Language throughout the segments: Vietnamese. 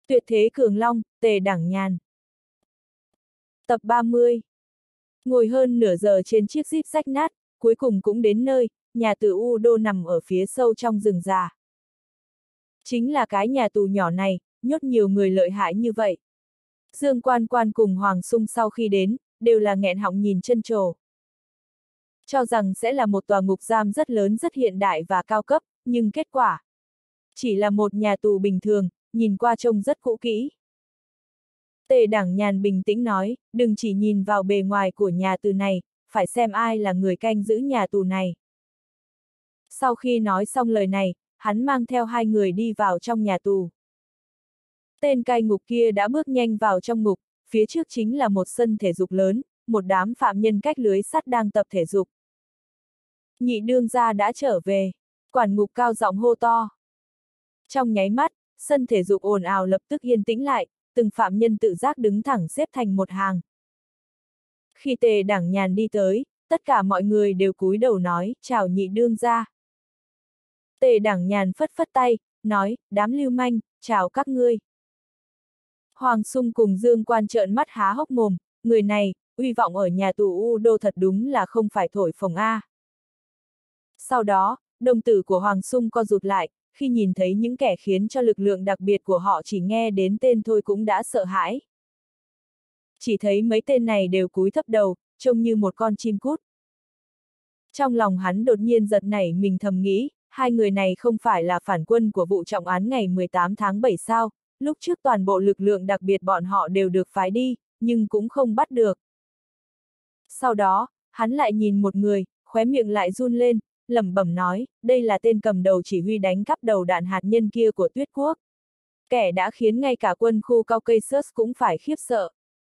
Tuyệt thế cường long, Tề Đẳng Nhàn. Tập 30. Ngồi hơn nửa giờ trên chiếc jeep rách nát, cuối cùng cũng đến nơi, nhà tù U Đô nằm ở phía sâu trong rừng già. Chính là cái nhà tù nhỏ này, nhốt nhiều người lợi hại như vậy. Dương Quan Quan cùng Hoàng Sung sau khi đến, đều là nghẹn họng nhìn chân chồ. Cho rằng sẽ là một tòa ngục giam rất lớn rất hiện đại và cao cấp, nhưng kết quả chỉ là một nhà tù bình thường, nhìn qua trông rất cũ kỹ. Tề Đẳng Nhàn bình tĩnh nói, đừng chỉ nhìn vào bề ngoài của nhà tù này, phải xem ai là người canh giữ nhà tù này. Sau khi nói xong lời này, hắn mang theo hai người đi vào trong nhà tù. Tên cai ngục kia đã bước nhanh vào trong ngục, phía trước chính là một sân thể dục lớn, một đám phạm nhân cách lưới sắt đang tập thể dục. Nhị đương gia đã trở về, quản ngục cao giọng hô to. Trong nháy mắt, sân thể dục ồn ào lập tức yên tĩnh lại, từng phạm nhân tự giác đứng thẳng xếp thành một hàng. Khi Tề Đẳng Nhàn đi tới, tất cả mọi người đều cúi đầu nói, chào nhị đương gia. Tề Đẳng Nhàn phất phất tay, nói, đám lưu manh, chào các ngươi. Hoàng Sung cùng Dương Quan trợn mắt há hốc mồm, người này, uy vọng ở nhà tù U Đô thật đúng là không phải thổi phồng A. Sau đó, đồng tử của Hoàng Sung co rụt lại, khi nhìn thấy những kẻ khiến cho lực lượng đặc biệt của họ chỉ nghe đến tên thôi cũng đã sợ hãi. Chỉ thấy mấy tên này đều cúi thấp đầu, trông như một con chim cút. Trong lòng hắn đột nhiên giật nảy mình thầm nghĩ, hai người này không phải là phản quân của vụ trọng án ngày 18 tháng 7 sao, lúc trước toàn bộ lực lượng đặc biệt bọn họ đều được phái đi, nhưng cũng không bắt được. Sau đó, hắn lại nhìn một người, khóe miệng lại run lên, lẩm bẩm nói, đây là tên cầm đầu chỉ huy đánh cắp đầu đạn hạt nhân kia của Tuyết Quốc. Kẻ đã khiến ngay cả quân khu Caucasus cũng phải khiếp sợ.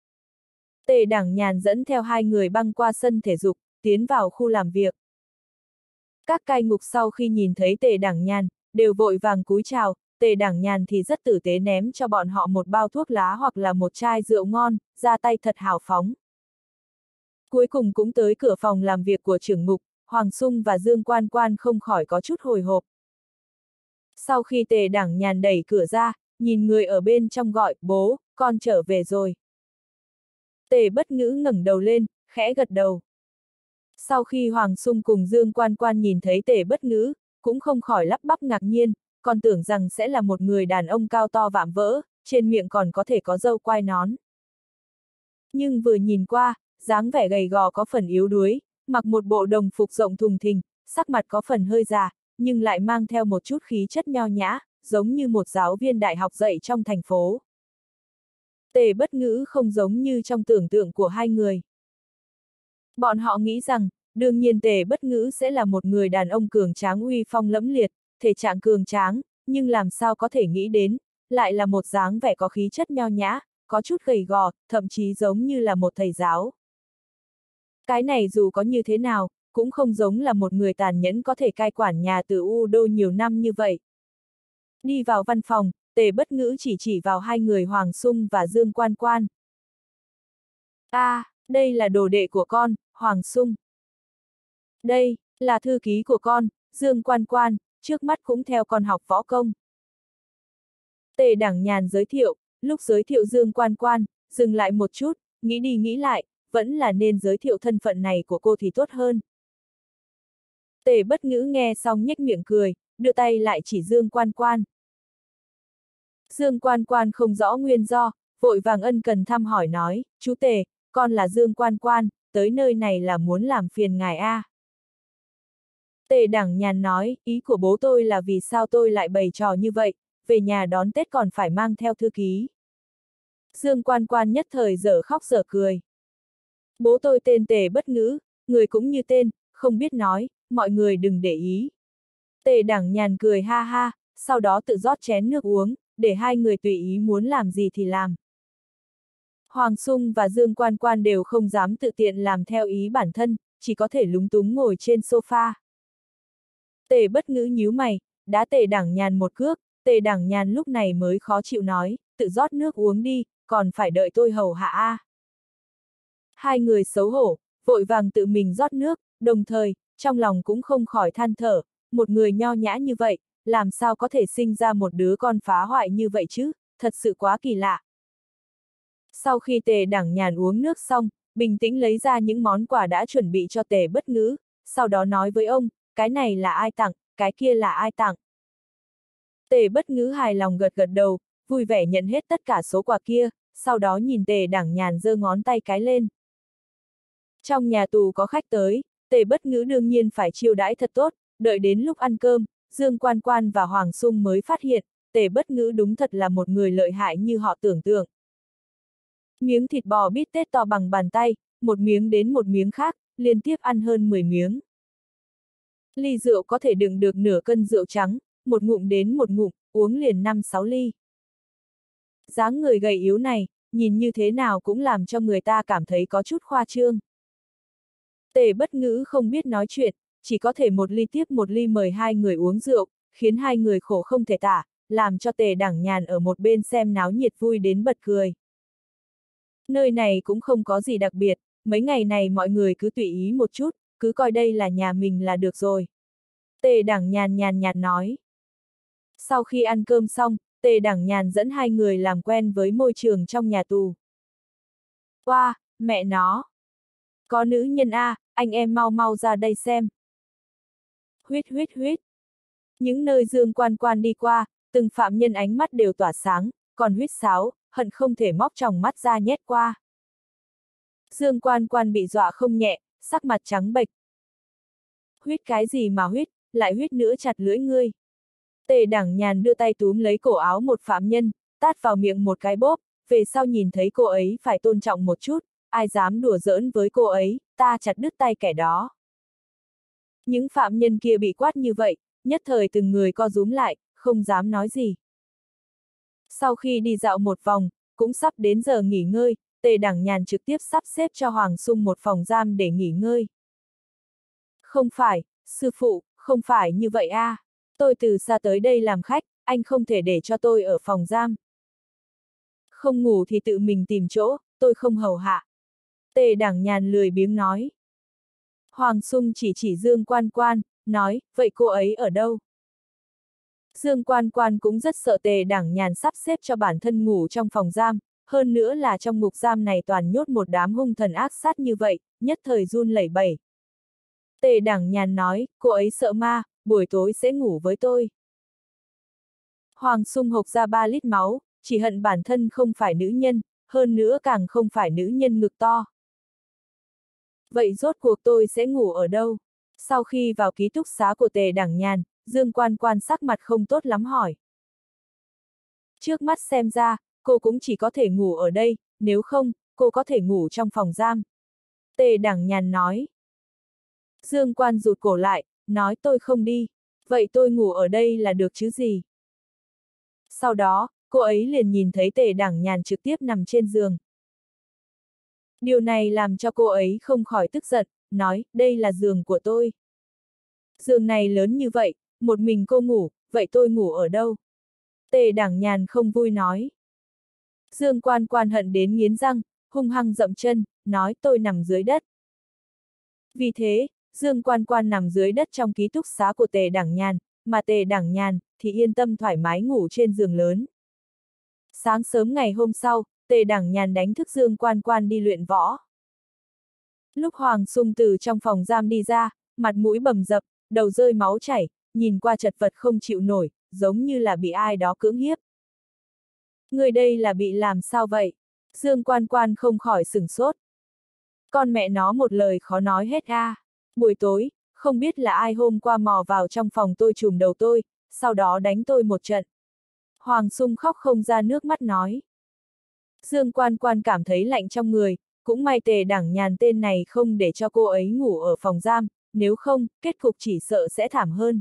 Tề Đẳng Nhàn dẫn theo hai người băng qua sân thể dục, tiến vào khu làm việc. Các cai ngục sau khi nhìn thấy Tề Đẳng Nhàn, đều vội vàng cúi chào, Tề Đẳng Nhàn thì rất tử tế ném cho bọn họ một bao thuốc lá hoặc là một chai rượu ngon, ra tay thật hào phóng. Cuối cùng cũng tới cửa phòng làm việc của trưởng ngục, Hoàng Sung và Dương Quan Quan không khỏi có chút hồi hộp. Sau khi Tề Đẳng Nhàn đẩy cửa ra, nhìn người ở bên trong gọi, bố, con trở về rồi. Tề Bất Ngữ ngẩng đầu lên, khẽ gật đầu. Sau khi Hoàng Sung cùng Dương Quan Quan nhìn thấy Tề Bất Ngữ, cũng không khỏi lắp bắp ngạc nhiên, còn tưởng rằng sẽ là một người đàn ông cao to vạm vỡ, trên miệng còn có thể có râu quai nón. Nhưng vừa nhìn qua, dáng vẻ gầy gò có phần yếu đuối, mặc một bộ đồng phục rộng thùng thình, sắc mặt có phần hơi già, nhưng lại mang theo một chút khí chất nho nhã, giống như một giáo viên đại học dạy trong thành phố. Tề Bất Ngữ không giống như trong tưởng tượng của hai người. Bọn họ nghĩ rằng, đương nhiên Tề Bất Ngữ sẽ là một người đàn ông cường tráng uy phong lẫm liệt, thể trạng cường tráng, nhưng làm sao có thể nghĩ đến, lại là một dáng vẻ có khí chất nho nhã, có chút gầy gò, thậm chí giống như là một thầy giáo. Cái này dù có như thế nào, cũng không giống là một người tàn nhẫn có thể cai quản nhà tù U Đô nhiều năm như vậy. Đi vào văn phòng, Tề Bất Ngữ chỉ vào hai người Hoàng Sung và Dương Quan Quan. Đây là đồ đệ của con, Hoàng Sung. Đây, là thư ký của con, Dương Quan Quan, trước mắt cũng theo con học võ công. Tề Đẳng Nhàn giới thiệu, lúc giới thiệu Dương Quan Quan, dừng lại một chút, nghĩ đi nghĩ lại, vẫn là nên giới thiệu thân phận này của cô thì tốt hơn. Tề Bất Ngữ nghe xong nhếch miệng cười, đưa tay lại chỉ Dương Quan Quan. Dương Quan Quan không rõ nguyên do, vội vàng ân cần thăm hỏi nói, chú Tề, con là Dương Quan Quan, tới nơi này là muốn làm phiền ngài a. Tề Đẳng Nhàn nói, ý của bố tôi là vì sao tôi lại bày trò như vậy, về nhà đón Tết còn phải mang theo thư ký. Dương Quan Quan nhất thời dở khóc dở cười. Bố tôi tên Tề Bất Ngữ, người cũng như tên, không biết nói, mọi người đừng để ý. Tề Đẳng Nhàn cười ha ha, sau đó tự rót chén nước uống, để hai người tùy ý muốn làm gì thì làm. Hoàng Sung và Dương Quan Quan đều không dám tự tiện làm theo ý bản thân, chỉ có thể lúng túng ngồi trên sofa. Tề Bất Ngữ nhíu mày, đá Tề Đẳng Nhàn một cước, Tề Đẳng Nhàn lúc này mới khó chịu nói, tự rót nước uống đi, còn phải đợi tôi hầu hạ a. Hai người xấu hổ, vội vàng tự mình rót nước, đồng thời, trong lòng cũng không khỏi than thở, một người nho nhã như vậy, làm sao có thể sinh ra một đứa con phá hoại như vậy chứ, thật sự quá kỳ lạ. Sau khi Tề Đẳng Nhàn uống nước xong, bình tĩnh lấy ra những món quà đã chuẩn bị cho Tề Bất Ngữ, sau đó nói với ông, cái này là ai tặng, cái kia là ai tặng. Tề Bất Ngữ hài lòng gật gật đầu, vui vẻ nhận hết tất cả số quà kia, sau đó nhìn Tề Đẳng Nhàn giơ ngón tay cái lên. Trong nhà tù có khách tới, Tề Bất Ngữ đương nhiên phải chiêu đãi thật tốt, đợi đến lúc ăn cơm, Dương Quan Quan và Hoàng Sung mới phát hiện, Tề Bất Ngữ đúng thật là một người lợi hại như họ tưởng tượng. Miếng thịt bò bít tết to bằng bàn tay, một miếng đến một miếng khác, liên tiếp ăn hơn 10 miếng. Ly rượu có thể đựng được nửa cân rượu trắng, một ngụm đến một ngụm, uống liền 5-6 ly. Dáng người gầy yếu này, nhìn như thế nào cũng làm cho người ta cảm thấy có chút khoa trương. Tề Bất Ngữ không biết nói chuyện, chỉ có thể một ly tiếp một ly mời hai người uống rượu, khiến hai người khổ không thể tả, làm cho Tề Đẳng Nhàn ở một bên xem náo nhiệt vui đến bật cười. Nơi này cũng không có gì đặc biệt, mấy ngày này mọi người cứ tùy ý một chút, cứ coi đây là nhà mình là được rồi. Tề Đẳng Nhàn nhàn nhạt nói. Sau khi ăn cơm xong, Tề Đẳng Nhàn dẫn hai người làm quen với môi trường trong nhà tù. Wow, mẹ nó! Có nữ nhân A, anh em mau mau ra đây xem. Huýt huýt huýt. Những nơi Dương Quan Quan đi qua, từng phạm nhân ánh mắt đều tỏa sáng, còn huýt sáo, hận không thể móc tròng mắt ra nhét qua. Dương Quan Quan bị dọa không nhẹ, sắc mặt trắng bệch. Huýt cái gì mà huýt, lại huýt nữa chặt lưỡi ngươi. Tề Đẳng Nhàn đưa tay túm lấy cổ áo một phạm nhân, tát vào miệng một cái bóp, về sau nhìn thấy cô ấy phải tôn trọng một chút, ai dám đùa giỡn với cô ấy, ta chặt đứt tay kẻ đó. Những phạm nhân kia bị quát như vậy, nhất thời từng người co rúm lại, không dám nói gì. Sau khi đi dạo một vòng, cũng sắp đến giờ nghỉ ngơi, Tề Đẳng Nhàn trực tiếp sắp xếp cho Hoàng Sung một phòng giam để nghỉ ngơi. Không phải, sư phụ, không phải như vậy a. Tôi từ xa tới đây làm khách, anh không thể để cho tôi ở phòng giam. Không ngủ thì tự mình tìm chỗ, tôi không hầu hạ. Tề Đẳng Nhàn lười biếng nói. Hoàng Sung chỉ Dương Quan Quan, nói, vậy cô ấy ở đâu? Dương Quan Quan cũng rất sợ Tề Đẳng Nhàn sắp xếp cho bản thân ngủ trong phòng giam, hơn nữa là trong ngục giam này toàn nhốt một đám hung thần ác sát như vậy, nhất thời run lẩy bẩy. Tề Đẳng Nhàn nói, cô ấy sợ ma, buổi tối sẽ ngủ với tôi. Hoàng Sung hộc ra 3 lít máu, chỉ hận bản thân không phải nữ nhân, hơn nữa càng không phải nữ nhân ngực to. Vậy rốt cuộc tôi sẽ ngủ ở đâu? Sau khi vào ký túc xá của Tề Đẳng Nhàn, Dương Quan Quan sắc mặt không tốt lắm hỏi. Trước mắt xem ra, cô cũng chỉ có thể ngủ ở đây, nếu không, cô có thể ngủ trong phòng giam. Tề Đẳng Nhàn nói. Dương Quan rụt cổ lại, nói tôi không đi, vậy tôi ngủ ở đây là được chứ gì? Sau đó, cô ấy liền nhìn thấy Tề Đẳng Nhàn trực tiếp nằm trên giường. Điều này làm cho cô ấy không khỏi tức giận, nói, đây là giường của tôi. Giường này lớn như vậy, một mình cô ngủ, vậy tôi ngủ ở đâu? Tề Đẳng Nhàn không vui nói. Dương Quan Quan hận đến nghiến răng, hung hăng dậm chân, nói tôi nằm dưới đất. Vì thế, Dương Quan Quan nằm dưới đất trong ký túc xá của Tề Đẳng Nhàn, mà Tề Đẳng Nhàn thì yên tâm thoải mái ngủ trên giường lớn. Sáng sớm ngày hôm sau, Tề Đẳng Nhàn đánh thức Dương Quan Quan đi luyện võ. Lúc Hoàng Sung từ trong phòng giam đi ra, mặt mũi bầm dập, đầu rơi máu chảy, nhìn qua chật vật không chịu nổi, giống như là bị ai đó cưỡng hiếp. Người đây là bị làm sao vậy? Dương Quan Quan không khỏi sửng sốt. Con mẹ nó một lời khó nói hết a. Buổi tối, không biết là ai hôm qua mò vào trong phòng tôi trùm đầu tôi, sau đó đánh tôi một trận. Hoàng Sung khóc không ra nước mắt nói. Dương Quan Quan cảm thấy lạnh trong người, cũng may Tề Đẳng Nhàn tên này không để cho cô ấy ngủ ở phòng giam, nếu không, kết cục chỉ sợ sẽ thảm hơn.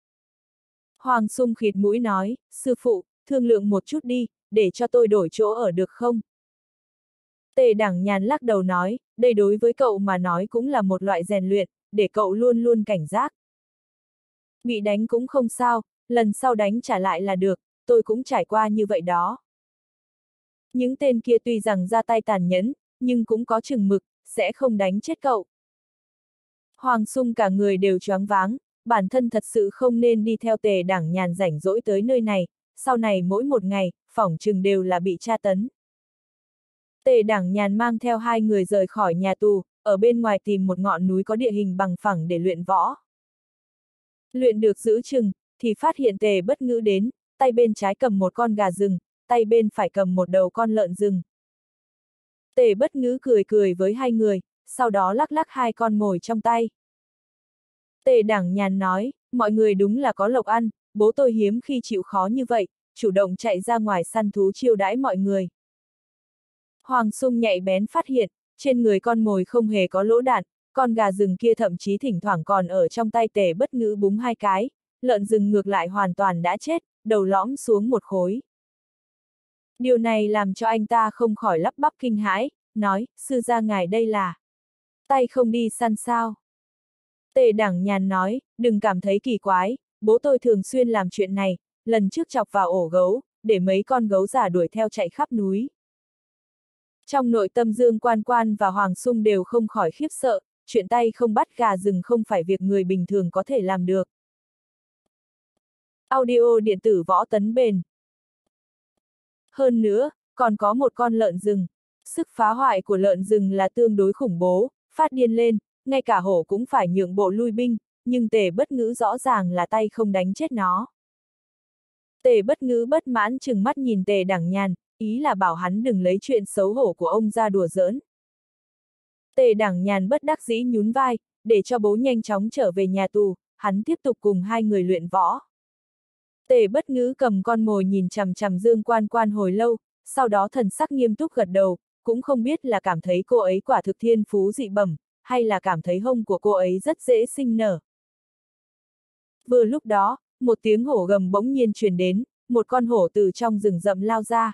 Hoàng Sung khịt mũi nói, sư phụ, thương lượng một chút đi, để cho tôi đổi chỗ ở được không? Tề Đẳng Nhàn lắc đầu nói, đây đối với cậu mà nói cũng là một loại rèn luyện, để cậu luôn luôn cảnh giác. Bị đánh cũng không sao, lần sau đánh trả lại là được, tôi cũng trải qua như vậy đó. Những tên kia tuy rằng ra tay tàn nhẫn, nhưng cũng có chừng mực, sẽ không đánh chết cậu. Hoàng Sung cả người đều choáng váng, bản thân thật sự không nên đi theo Tề Đẳng Nhàn rảnh rỗi tới nơi này, sau này mỗi một ngày, phỏng chừng đều là bị tra tấn. Tề Đảng Nhàn mang theo hai người rời khỏi nhà tù, ở bên ngoài tìm một ngọn núi có địa hình bằng phẳng để luyện võ. Luyện được giữ chừng, thì phát hiện Tề Bất Ngữ đến, tay bên trái cầm một con gà rừng, tay bên phải cầm một đầu con lợn rừng. Tề Bất Ngữ cười cười với hai người, sau đó lắc lắc hai con mồi trong tay. Tề Đảng Nhàn nói, mọi người đúng là có lộc ăn, bố tôi hiếm khi chịu khó như vậy, chủ động chạy ra ngoài săn thú chiêu đãi mọi người. Hoàng Sung nhạy bén phát hiện, trên người con mồi không hề có lỗ đạn, con gà rừng kia thậm chí thỉnh thoảng còn ở trong tay Tề Bất Ngữ búng hai cái, lợn rừng ngược lại hoàn toàn đã chết, đầu lõm xuống một khối. Điều này làm cho anh ta không khỏi lắp bắp kinh hãi, nói, sư gia ngài đây là tay không đi săn sao? Tề Đảng Nhàn nói, đừng cảm thấy kỳ quái, bố tôi thường xuyên làm chuyện này, lần trước chọc vào ổ gấu, để mấy con gấu già đuổi theo chạy khắp núi. Trong nội tâm Dương Quan Quan và Hoàng Sung đều không khỏi khiếp sợ, chuyện tay không bắt gà rừng không phải việc người bình thường có thể làm được. Audio điện tử Võ Tấn Bền. Hơn nữa, còn có một con lợn rừng. Sức phá hoại của lợn rừng là tương đối khủng bố, phát điên lên, ngay cả hổ cũng phải nhượng bộ lui binh, nhưng Tề Bất Ngữ rõ ràng là tay không đánh chết nó. Tề Bất Ngữ bất mãn trừng mắt nhìn Tề Đảng Nhàn, ý là bảo hắn đừng lấy chuyện xấu hổ của ông ra đùa giỡn. Tề Đảng Nhàn bất đắc dĩ nhún vai, để cho bố nhanh chóng trở về nhà tù, hắn tiếp tục cùng hai người luyện võ. Tề Bất Ngữ cầm con mồi nhìn chằm chằm Dương Quan Quan hồi lâu, sau đó thần sắc nghiêm túc gật đầu, cũng không biết là cảm thấy cô ấy quả thực thiên phú dị bẩm, hay là cảm thấy hông của cô ấy rất dễ sinh nở. Vừa lúc đó, một tiếng hổ gầm bỗng nhiên truyền đến, một con hổ từ trong rừng rậm lao ra.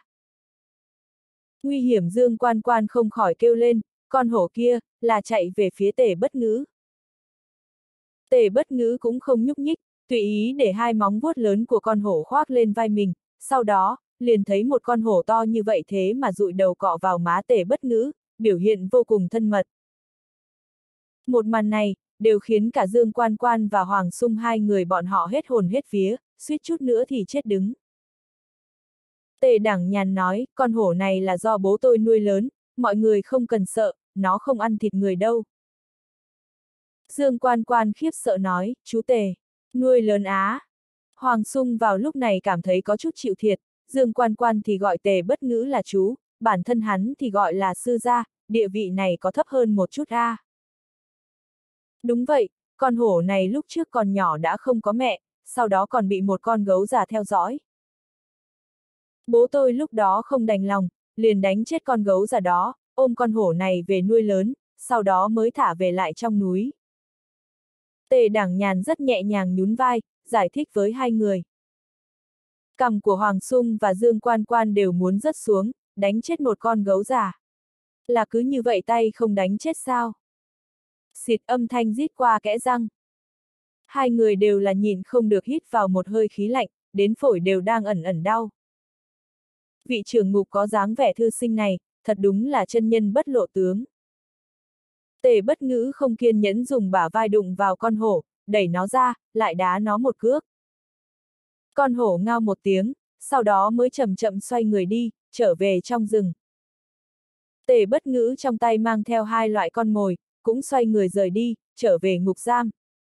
Nguy hiểm, Dương Quan Quan không khỏi kêu lên, con hổ kia, là chạy về phía Tề Bất Ngữ. Tề Bất Ngữ cũng không nhúc nhích, tùy ý để hai móng vuốt lớn của con hổ khoác lên vai mình, sau đó, liền thấy một con hổ to như vậy thế mà dụi đầu cọ vào má Tề Bất Ngữ, biểu hiện vô cùng thân mật. Một màn này, đều khiến cả Dương Quan Quan và Hoàng Sung hai người bọn họ hết hồn hết vía, suýt chút nữa thì chết đứng. Tề Đảng Nhàn nói, con hổ này là do bố tôi nuôi lớn, mọi người không cần sợ, nó không ăn thịt người đâu. Dương Quan Quan khiếp sợ nói, chú Tề, nuôi lớn á. Hoàng Sung vào lúc này cảm thấy có chút chịu thiệt, Dương Quan Quan thì gọi Tề Bất Ngữ là chú, bản thân hắn thì gọi là sư gia, địa vị này có thấp hơn một chút a. Đúng vậy, con hổ này lúc trước còn nhỏ đã không có mẹ, sau đó còn bị một con gấu già theo dõi. Bố tôi lúc đó không đành lòng, liền đánh chết con gấu già đó, ôm con hổ này về nuôi lớn, sau đó mới thả về lại trong núi. Tề Đảng Nhàn rất nhẹ nhàng nhún vai, giải thích với hai người. Cằm của Hoàng Sung và Dương Quan Quan đều muốn rớt xuống, đánh chết một con gấu già. Là cứ như vậy tay không đánh chết sao? Xịt, âm thanh rít qua kẽ răng. Hai người đều là nhìn không được hít vào một hơi khí lạnh, đến phổi đều đang ẩn ẩn đau. Vị trưởng ngục có dáng vẻ thư sinh này, thật đúng là chân nhân bất lộ tướng. Tề Bất Ngữ không kiên nhẫn dùng bả vai đụng vào con hổ, đẩy nó ra, lại đá nó một cước. Con hổ ngao một tiếng, sau đó mới chậm chậm xoay người đi, trở về trong rừng. Tề Bất Ngữ trong tay mang theo hai loại con mồi, cũng xoay người rời đi, trở về ngục giam.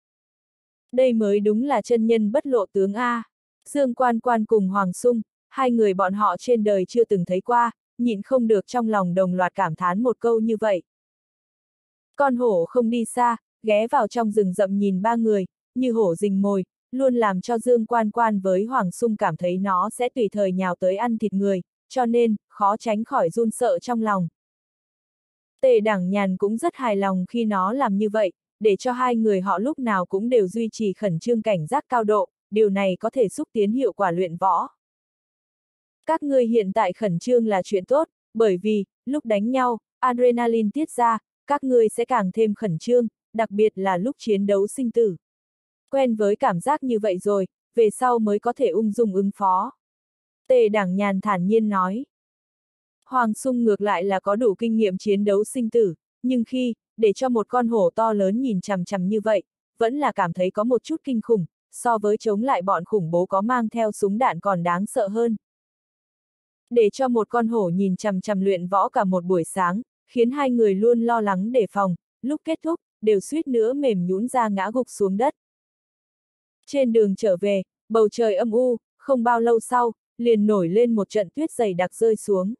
Đây mới đúng là chân nhân bất lộ tướng a. Dương Quan Quan cùng Hoàng Sung, hai người bọn họ trên đời chưa từng thấy qua, nhịn không được trong lòng đồng loạt cảm thán một câu như vậy. Con hổ không đi xa, ghé vào trong rừng rậm nhìn ba người, như hổ rình mồi, luôn làm cho Dương Quan Quan với Hoàng Sung cảm thấy nó sẽ tùy thời nhào tới ăn thịt người, cho nên, khó tránh khỏi run sợ trong lòng. Tề Đảng Nhàn cũng rất hài lòng khi nó làm như vậy, để cho hai người họ lúc nào cũng đều duy trì khẩn trương cảnh giác cao độ, điều này có thể xúc tiến hiệu quả luyện võ. Các ngươi hiện tại khẩn trương là chuyện tốt, bởi vì, lúc đánh nhau, adrenaline tiết ra, các ngươi sẽ càng thêm khẩn trương, đặc biệt là lúc chiến đấu sinh tử. Quen với cảm giác như vậy rồi, về sau mới có thể ung dung ứng phó. Tề Đảng Nhàn thản nhiên nói. Hoàng Sung ngược lại là có đủ kinh nghiệm chiến đấu sinh tử, nhưng khi, để cho một con hổ to lớn nhìn chằm chằm như vậy, vẫn là cảm thấy có một chút kinh khủng, so với chống lại bọn khủng bố có mang theo súng đạn còn đáng sợ hơn. Để cho một con hổ nhìn chằm chằm luyện võ cả một buổi sáng, khiến hai người luôn lo lắng đề phòng, lúc kết thúc, đều suýt nữa mềm nhũn ra ngã gục xuống đất. Trên đường trở về, bầu trời âm u, không bao lâu sau, liền nổi lên một trận tuyết dày đặc rơi xuống.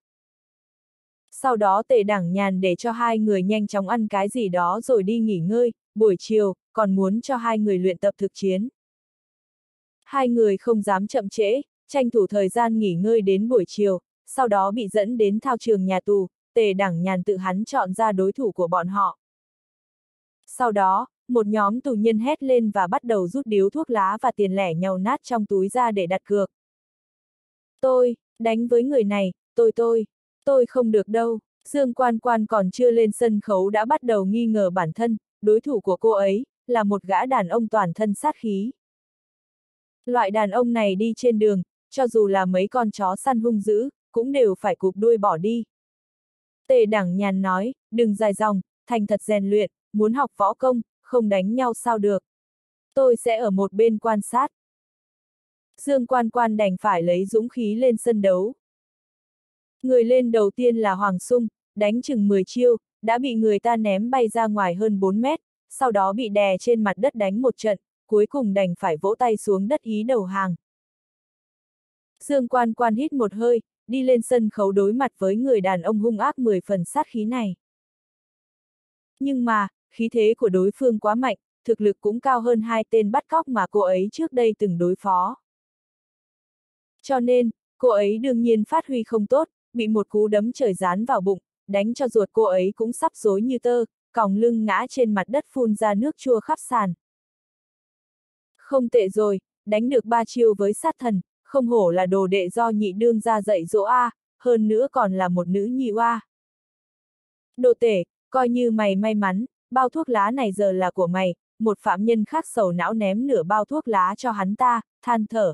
Sau đó Tề Đảng Nhàn để cho hai người nhanh chóng ăn cái gì đó rồi đi nghỉ ngơi, buổi chiều, còn muốn cho hai người luyện tập thực chiến. Hai người không dám chậm trễ, tranh thủ thời gian nghỉ ngơi đến buổi chiều, sau đó bị dẫn đến thao trường nhà tù, Tề Đảng Nhàn tự hắn chọn ra đối thủ của bọn họ. Sau đó, một nhóm tù nhân hét lên và bắt đầu rút điếu thuốc lá và tiền lẻ nhàu nát trong túi ra để đặt cược. Tôi, đánh với người này, tôi không được đâu. Dương Quan Quan còn chưa lên sân khấu đã bắt đầu nghi ngờ bản thân, đối thủ của cô ấy, là một gã đàn ông toàn thân sát khí. Loại đàn ông này đi trên đường, cho dù là mấy con chó săn hung dữ, cũng đều phải cụp đuôi bỏ đi. Tề Đảng Nhàn nói, đừng dài dòng, thành thật rèn luyện, muốn học võ công, không đánh nhau sao được. Tôi sẽ ở một bên quan sát. Dương Quan Quan đành phải lấy dũng khí lên sân đấu. Người lên đầu tiên là Hoàng Sung, đánh chừng 10 chiêu, đã bị người ta ném bay ra ngoài hơn 4 mét, sau đó bị đè trên mặt đất đánh một trận, cuối cùng đành phải vỗ tay xuống đất ý đầu hàng. Dương Quan Quan hít một hơi, đi lên sân khấu đối mặt với người đàn ông hung ác 10 phần sát khí này. Nhưng mà, khí thế của đối phương quá mạnh, thực lực cũng cao hơn hai tên bắt cóc mà cô ấy trước đây từng đối phó. Cho nên, cô ấy đương nhiên phát huy không tốt, bị một cú đấm trời giáng vào bụng, đánh cho ruột cô ấy cũng sắp rối như tơ, còng lưng ngã trên mặt đất phun ra nước chua khắp sàn. Không tệ rồi, đánh được 3 chiêu với sát thần, không hổ là đồ đệ do nhị đương ra dạy dỗ a, hơn nữa còn là một nữ nhi oa. Đồ tể, coi như mày may mắn, bao thuốc lá này giờ là của mày, một phạm nhân khác sầu não ném nửa bao thuốc lá cho hắn ta, than thở.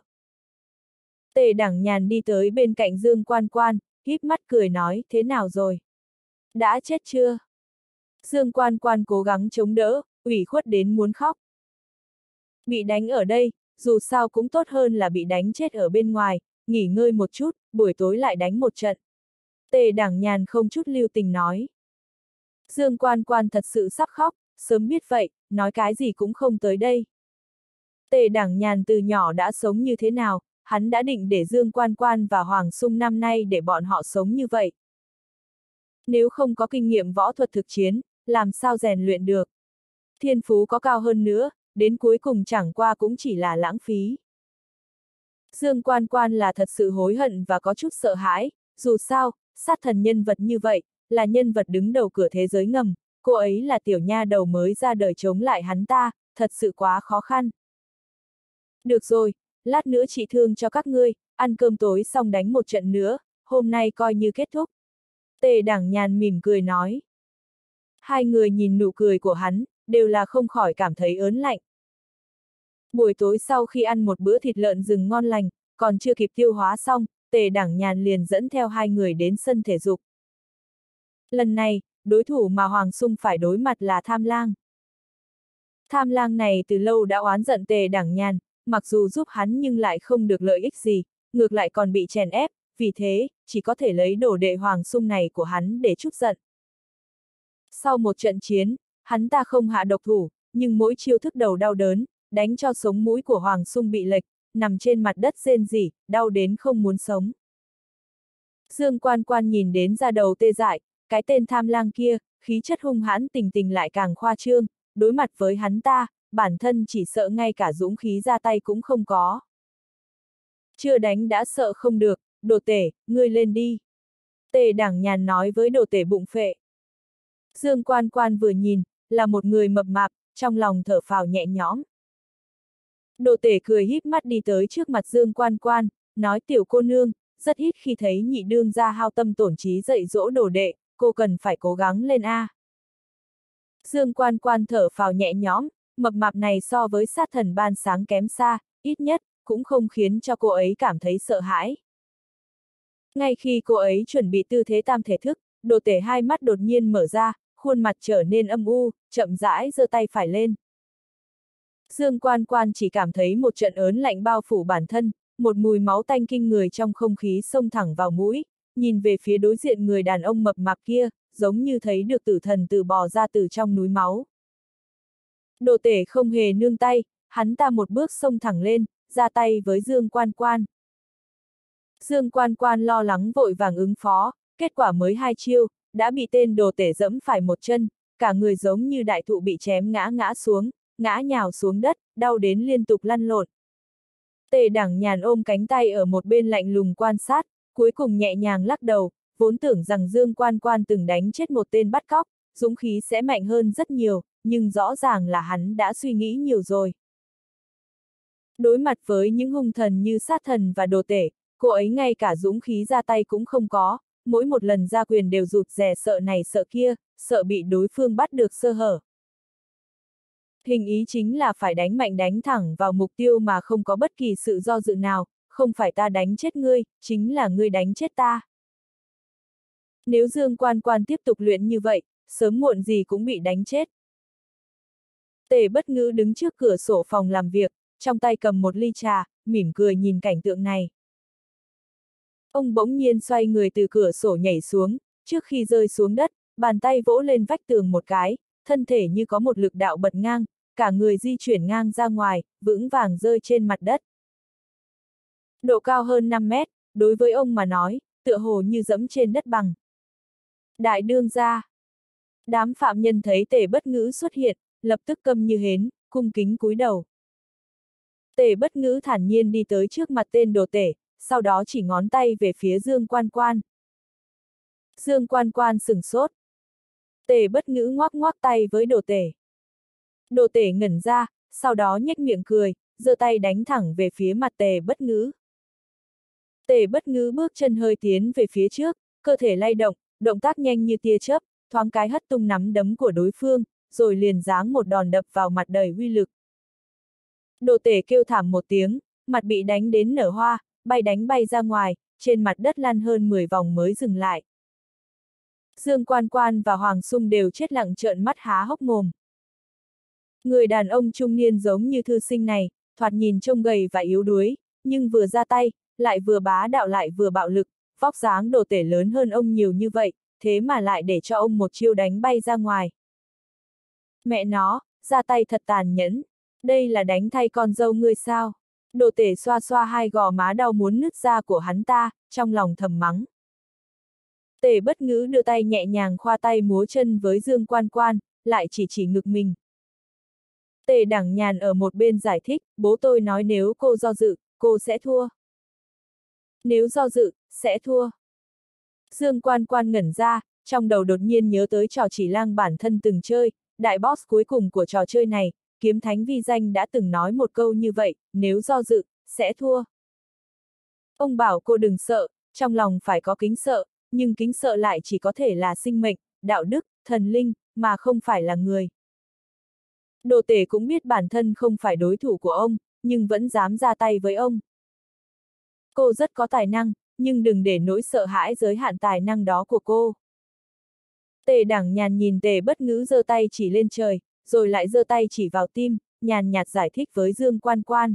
Tề Đảng Nhàn đi tới bên cạnh Dương Quan Quan, híp mắt cười nói, thế nào rồi? Đã chết chưa? Dương Quan Quan cố gắng chống đỡ, ủy khuất đến muốn khóc. Bị đánh ở đây, dù sao cũng tốt hơn là bị đánh chết ở bên ngoài, nghỉ ngơi một chút, buổi tối lại đánh một trận. Tề Đảng Nhàn không chút lưu tình nói. Dương Quan Quan thật sự sắp khóc, sớm biết vậy, nói cái gì cũng không tới đây. Tề Đảng Nhàn từ nhỏ đã sống như thế nào, hắn đã định để Dương Quan Quan và Hoàng Sung năm nay để bọn họ sống như vậy. Nếu không có kinh nghiệm võ thuật thực chiến, làm sao rèn luyện được? Thiên phú có cao hơn nữa, đến cuối cùng chẳng qua cũng chỉ là lãng phí. Dương Quan Quan là thật sự hối hận và có chút sợ hãi, dù sao, sát thần nhân vật như vậy, là nhân vật đứng đầu cửa thế giới ngầm, cô ấy là tiểu nha đầu mới ra đời chống lại hắn ta, thật sự quá khó khăn. Được rồi, lát nữa chị thương cho các ngươi, ăn cơm tối xong đánh một trận nữa, hôm nay coi như kết thúc. Tề Đảng Nhàn mỉm cười nói. Hai người nhìn nụ cười của hắn, đều là không khỏi cảm thấy ớn lạnh. Buổi tối sau khi ăn một bữa thịt lợn rừng ngon lành, còn chưa kịp tiêu hóa xong, Tề Đảng Nhàn liền dẫn theo hai người đến sân thể dục. Lần này, đối thủ mà Hoàng Sung phải đối mặt là Tham Lang. Tham Lang này từ lâu đã oán giận Tề Đảng Nhàn, mặc dù giúp hắn nhưng lại không được lợi ích gì, ngược lại còn bị chèn ép, vì thế, chỉ có thể lấy đồ đệ Hoàng Sung này của hắn để trút giận. Sau một trận chiến, hắn ta không hạ độc thủ, nhưng mỗi chiêu thức đầu đau đớn, đánh cho sống mũi của Hoàng Sung bị lệch, nằm trên mặt đất rên rỉ, đau đến không muốn sống. Dương Quan Quan nhìn đến da đầu tê dại, cái tên Tham Lang kia, khí chất hung hãn tình tình lại càng khoa trương, đối mặt với hắn ta, bản thân chỉ sợ ngay cả dũng khí ra tay cũng không có. Chưa đánh đã sợ không được, đồ tể, ngươi lên đi. Tề Đảng Nhàn nói với đồ tể bụng phệ. Dương Quan Quan vừa nhìn, là một người mập mạp, trong lòng thở phào nhẹ nhõm. Đồ tể cười híp mắt đi tới trước mặt Dương Quan Quan, nói tiểu cô nương, rất ít khi thấy nhị đương gia hao tâm tổn trí dạy dỗ đồ đệ, cô cần phải cố gắng lên a. Dương Quan Quan thở phào nhẹ nhõm, mập mạp này so với sát thần ban sáng kém xa, ít nhất, cũng không khiến cho cô ấy cảm thấy sợ hãi. Ngay khi cô ấy chuẩn bị tư thế tam thể thức, đồ tể hai mắt đột nhiên mở ra, khuôn mặt trở nên âm u, chậm rãi giơ tay phải lên. Dương Quan Quan chỉ cảm thấy một trận ớn lạnh bao phủ bản thân, một mùi máu tanh kinh người trong không khí xông thẳng vào mũi, nhìn về phía đối diện người đàn ông mập mạp kia, giống như thấy được tử thần từ bò ra từ trong núi máu. Đồ Tể không hề nương tay, hắn ta một bước xông thẳng lên, ra tay với Dương Quan Quan. Dương Quan Quan lo lắng vội vàng ứng phó, kết quả mới 2 chiêu, đã bị tên Đồ Tể dẫm phải một chân, cả người giống như đại thụ bị chém ngã xuống, ngã nhào xuống đất, đau đến liên tục lăn lộn. Tề Đẳng Nhàn ôm cánh tay ở một bên lạnh lùng quan sát, cuối cùng nhẹ nhàng lắc đầu, vốn tưởng rằng Dương Quan Quan từng đánh chết một tên bắt cóc, dũng khí sẽ mạnh hơn rất nhiều, nhưng rõ ràng là hắn đã suy nghĩ nhiều rồi. Đối mặt với những hung thần như sát thần và Đồ Tể, cô ấy ngay cả dũng khí ra tay cũng không có, mỗi một lần ra quyền đều rụt rè sợ này sợ kia, sợ bị đối phương bắt được sơ hở. Hình ý chính là phải đánh mạnh đánh thẳng vào mục tiêu mà không có bất kỳ sự do dự nào, không phải ta đánh chết ngươi, chính là ngươi đánh chết ta. Nếu Dương Quan Quan tiếp tục luyện như vậy, sớm muộn gì cũng bị đánh chết. Tề Bất Ngữ đứng trước cửa sổ phòng làm việc, trong tay cầm một ly trà, mỉm cười nhìn cảnh tượng này. Ông bỗng nhiên xoay người từ cửa sổ nhảy xuống, trước khi rơi xuống đất, bàn tay vỗ lên vách tường một cái, thân thể như có một lực đạo bật ngang, cả người di chuyển ngang ra ngoài, vững vàng rơi trên mặt đất. Độ cao hơn 5 mét, đối với ông mà nói, tựa hồ như dẫm trên đất bằng. Đại đương gia. Đám phạm nhân thấy Tề Bất Ngữ xuất hiện, lập tức câm như hến, cung kính cúi đầu. Tề Bất Ngữ thản nhiên đi tới trước mặt tên Đồ Tể, sau đó chỉ ngón tay về phía Dương Quan Quan. Dương Quan Quan sửng sốt. Tề Bất Ngữ ngoắc ngoắc tay với Đồ Tể. Đồ Tể ngẩn ra, sau đó nhếch miệng cười, giơ tay đánh thẳng về phía mặt Tề Bất Ngữ. Tề Bất Ngữ bước chân hơi tiến về phía trước, cơ thể lay động, động tác nhanh như tia chớp, thoáng cái hất tung nắm đấm của đối phương, rồi liền giáng một đòn đập vào mặt đầy uy lực. Đồ Tể kêu thảm một tiếng, mặt bị đánh đến nở hoa, đánh bay ra ngoài, trên mặt đất lăn hơn 10 vòng mới dừng lại. Dương Quan Quan và Hoàng Sung đều chết lặng trợn mắt há hốc mồm. Người đàn ông trung niên giống như thư sinh này, thoạt nhìn trông gầy và yếu đuối, nhưng vừa ra tay, lại vừa bá đạo lại vừa bạo lực, vóc dáng Đồ Tể lớn hơn ông nhiều như vậy, thế mà lại để cho ông một chiêu đánh bay ra ngoài. Mẹ nó, ra tay thật tàn nhẫn, đây là đánh thay con dâu ngươi sao? Đồ Tể xoa xoa hai gò má đau muốn nứt ra của hắn ta, trong lòng thầm mắng. Tề Bất Ngữ đưa tay nhẹ nhàng khoa tay múa chân với Dương Quan Quan, lại chỉ ngực mình. Tề Đẳng Nhàn ở một bên giải thích, bố tôi nói nếu cô do dự, cô sẽ thua. Nếu do dự, sẽ thua. Dương Quan Quan ngẩn ra, trong đầu đột nhiên nhớ tới trò chỉ lang bản thân từng chơi, đại boss cuối cùng của trò chơi này, Kiếm Thánh Vi Danh đã từng nói một câu như vậy, nếu do dự, sẽ thua. Ông bảo cô đừng sợ, trong lòng phải có kính sợ, nhưng kính sợ lại chỉ có thể là sinh mệnh, đạo đức, thần linh, mà không phải là người. Đồ Tể cũng biết bản thân không phải đối thủ của ông, nhưng vẫn dám ra tay với ông. Cô rất có tài năng, nhưng đừng để nỗi sợ hãi giới hạn tài năng đó của cô. Tề Đẳng Nhàn nhìn Tề Bất Ngữ giơ tay chỉ lên trời, rồi lại giơ tay chỉ vào tim, nhàn nhạt giải thích với Dương Quan Quan.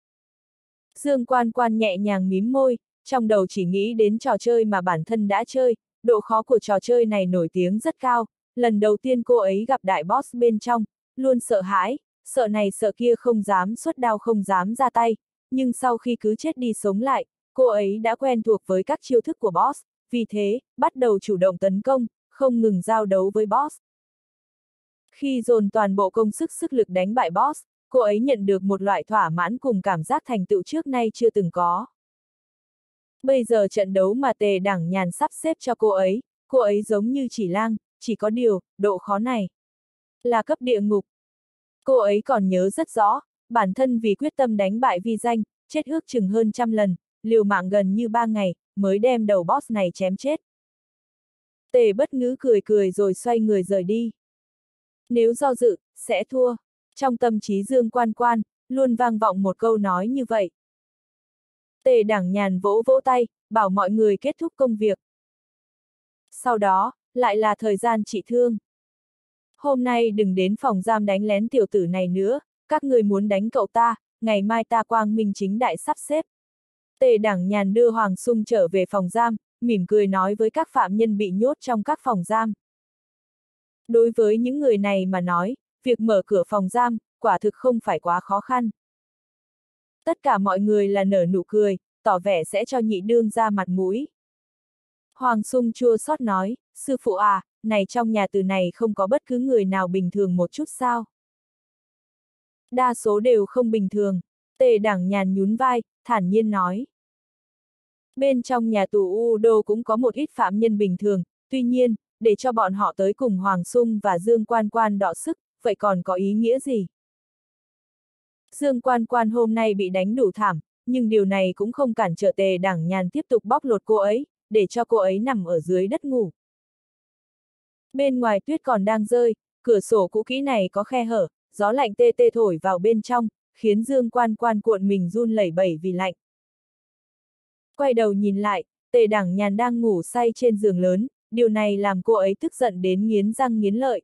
Dương Quan Quan nhẹ nhàng mím môi, trong đầu chỉ nghĩ đến trò chơi mà bản thân đã chơi, độ khó của trò chơi này nổi tiếng rất cao, lần đầu tiên cô ấy gặp đại boss bên trong, luôn sợ hãi, sợ này sợ kia không dám xuất đao không dám ra tay, nhưng sau khi cứ chết đi sống lại, cô ấy đã quen thuộc với các chiêu thức của boss, vì thế, bắt đầu chủ động tấn công, không ngừng giao đấu với boss. Khi dồn toàn bộ công sức lực đánh bại boss, cô ấy nhận được một loại thỏa mãn cùng cảm giác thành tựu trước nay chưa từng có. Bây giờ trận đấu mà Tề Đẳng Nhàn sắp xếp cho cô ấy giống như chỉ lang, chỉ có điều, độ khó này là cấp địa ngục. Cô ấy còn nhớ rất rõ, bản thân vì quyết tâm đánh bại Vi Danh, chết ước chừng hơn 100 lần, liều mạng gần như 3 ngày, mới đem đầu boss này chém chết. Tề Bất Ngữ cười rồi xoay người rời đi. Nếu do dự, sẽ thua. Trong tâm trí Dương Quan Quan, luôn vang vọng một câu nói như vậy. Tề Đẳng Nhàn vỗ vỗ tay, bảo mọi người kết thúc công việc. Sau đó, lại là thời gian trị thương. Hôm nay đừng đến phòng giam đánh lén tiểu tử này nữa, các người muốn đánh cậu ta, ngày mai ta quang minh chính đại sắp xếp. Tề Đẳng Nhàn đưa Hoàng Sung trở về phòng giam, mỉm cười nói với các phạm nhân bị nhốt trong các phòng giam. Đối với những người này mà nói, việc mở cửa phòng giam, quả thực không phải quá khó khăn. Tất cả mọi người là nở nụ cười, tỏ vẻ sẽ cho nhị đương ra mặt mũi. Hoàng Sung chua xót nói, sư phụ à, này trong nhà từ này không có bất cứ người nào bình thường một chút sao? Đa số đều không bình thường, Tề Đảng Nhàn nhún vai, thản nhiên nói. Bên trong nhà tù U Đô cũng có một ít phạm nhân bình thường, tuy nhiên, để cho bọn họ tới cùng Hoàng Sung và Dương Quan Quan đọ sức, vậy còn có ý nghĩa gì? Dương Quan Quan hôm nay bị đánh đủ thảm, nhưng điều này cũng không cản trở Tề Đảng Nhàn tiếp tục bóc lột cô ấy, để cho cô ấy nằm ở dưới đất ngủ. Bên ngoài tuyết còn đang rơi, cửa sổ cũ kỹ này có khe hở, gió lạnh tê tê thổi vào bên trong, khiến Dương Quan Quan cuộn mình run lẩy bẩy vì lạnh. Quay đầu nhìn lại, Tề Đảng Nhàn đang ngủ say trên giường lớn, điều này làm cô ấy tức giận đến nghiến răng nghiến lợi.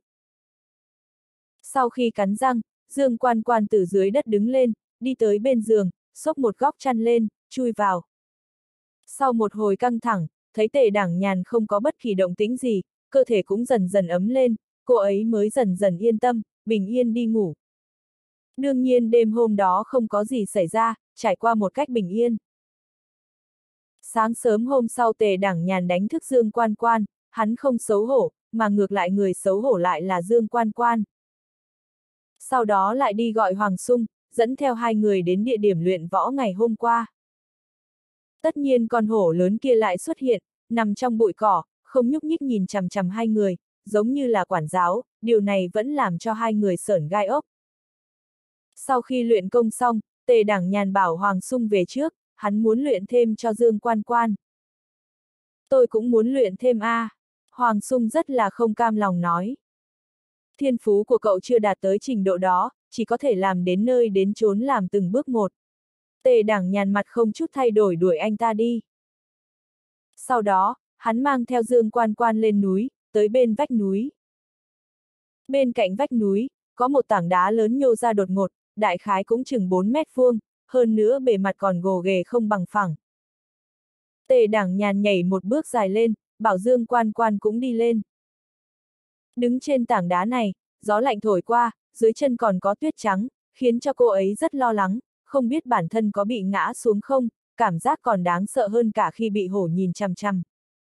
Sau khi cắn răng, Dương Quan Quan từ dưới đất đứng lên, đi tới bên giường, xốc một góc chăn lên, chui vào. Sau một hồi căng thẳng, thấy Tề Đảng Nhàn không có bất kỳ động tĩnh gì, cơ thể cũng dần dần ấm lên, cô ấy mới dần dần yên tâm, bình yên đi ngủ. Đương nhiên đêm hôm đó không có gì xảy ra, trải qua một cách bình yên. Sáng sớm hôm sau Tề Đảng Nhàn đánh thức Dương Quan Quan, hắn không xấu hổ, mà ngược lại người xấu hổ lại là Dương Quan Quan. Sau đó lại đi gọi Hoàng Sung, dẫn theo hai người đến địa điểm luyện võ ngày hôm qua. Tất nhiên con hổ lớn kia lại xuất hiện, nằm trong bụi cỏ, không nhúc nhích nhìn chằm chằm hai người, giống như là quản giáo, điều này vẫn làm cho hai người sởn gai ốc. Sau khi luyện công xong, Tề Đảng Nhàn bảo Hoàng Sung về trước, hắn muốn luyện thêm cho Dương Quan Quan. Tôi cũng muốn luyện thêm a. Hoàng Sung rất là không cam lòng nói. Thiên phú của cậu chưa đạt tới trình độ đó, chỉ có thể làm đến nơi đến chốn làm từng bước một. Tề Đảng Nhàn mặt không chút thay đổi đuổi anh ta đi. Sau đó, hắn mang theo Dương Quan Quan lên núi, tới bên vách núi. Bên cạnh vách núi, có một tảng đá lớn nhô ra đột ngột, đại khái cũng chừng 4 mét vuông, hơn nữa bề mặt còn gồ ghề không bằng phẳng. Tề Đảng Nhàn nhảy một bước dài lên, bảo Dương Quan Quan cũng đi lên. Đứng trên tảng đá này, gió lạnh thổi qua, dưới chân còn có tuyết trắng, khiến cho cô ấy rất lo lắng, không biết bản thân có bị ngã xuống không, cảm giác còn đáng sợ hơn cả khi bị hổ nhìn chằm chằm.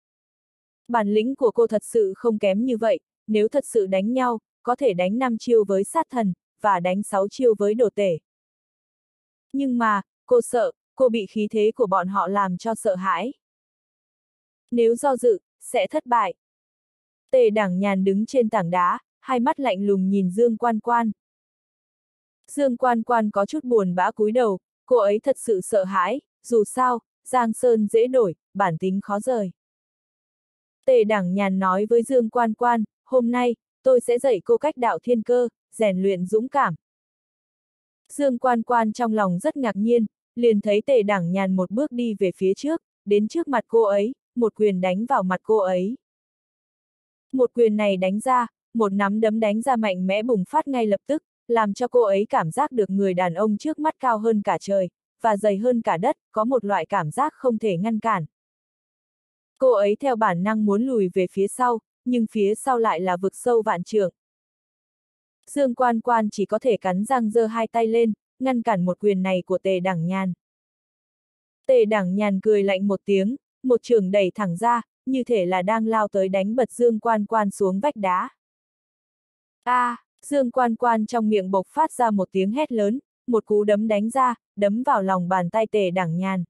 Bản lĩnh của cô thật sự không kém như vậy, nếu thật sự đánh nhau, có thể đánh 5 chiêu với sát thần, và đánh 6 chiêu với đồ tể. Nhưng mà, cô sợ, cô bị khí thế của bọn họ làm cho sợ hãi. Nếu do dự, sẽ thất bại. Tề Đảng Nhàn đứng trên tảng đá, hai mắt lạnh lùng nhìn Dương Quan Quan. Dương Quan Quan có chút buồn bã cúi đầu, cô ấy thật sự sợ hãi, dù sao, Giang Sơn dễ đổi, bản tính khó rời. Tề Đảng Nhàn nói với Dương Quan Quan, hôm nay, tôi sẽ dạy cô cách đạo thiên cơ, rèn luyện dũng cảm. Dương Quan Quan trong lòng rất ngạc nhiên, liền thấy Tề Đảng Nhàn một bước đi về phía trước, đến trước mặt cô ấy, một quyền đánh vào mặt cô ấy. Một quyền này đánh ra, một nắm đấm đánh ra mạnh mẽ bùng phát ngay lập tức, làm cho cô ấy cảm giác được người đàn ông trước mắt cao hơn cả trời, và dày hơn cả đất, có một loại cảm giác không thể ngăn cản. Cô ấy theo bản năng muốn lùi về phía sau, nhưng phía sau lại là vực sâu vạn trượng. Dương Quan Quan chỉ có thể cắn răng giơ hai tay lên, ngăn cản một quyền này của Tề Đảng Nhàn. Tề Đảng Nhàn cười lạnh một tiếng, một chưởng đẩy thẳng ra, như thể là đang lao tới đánh bật Dương Quan Quan xuống vách đá. Dương Quan Quan trong miệng bộc phát ra một tiếng hét lớn, một cú đấm đánh ra, đấm vào lòng bàn tay Tề Đảng Nhàn.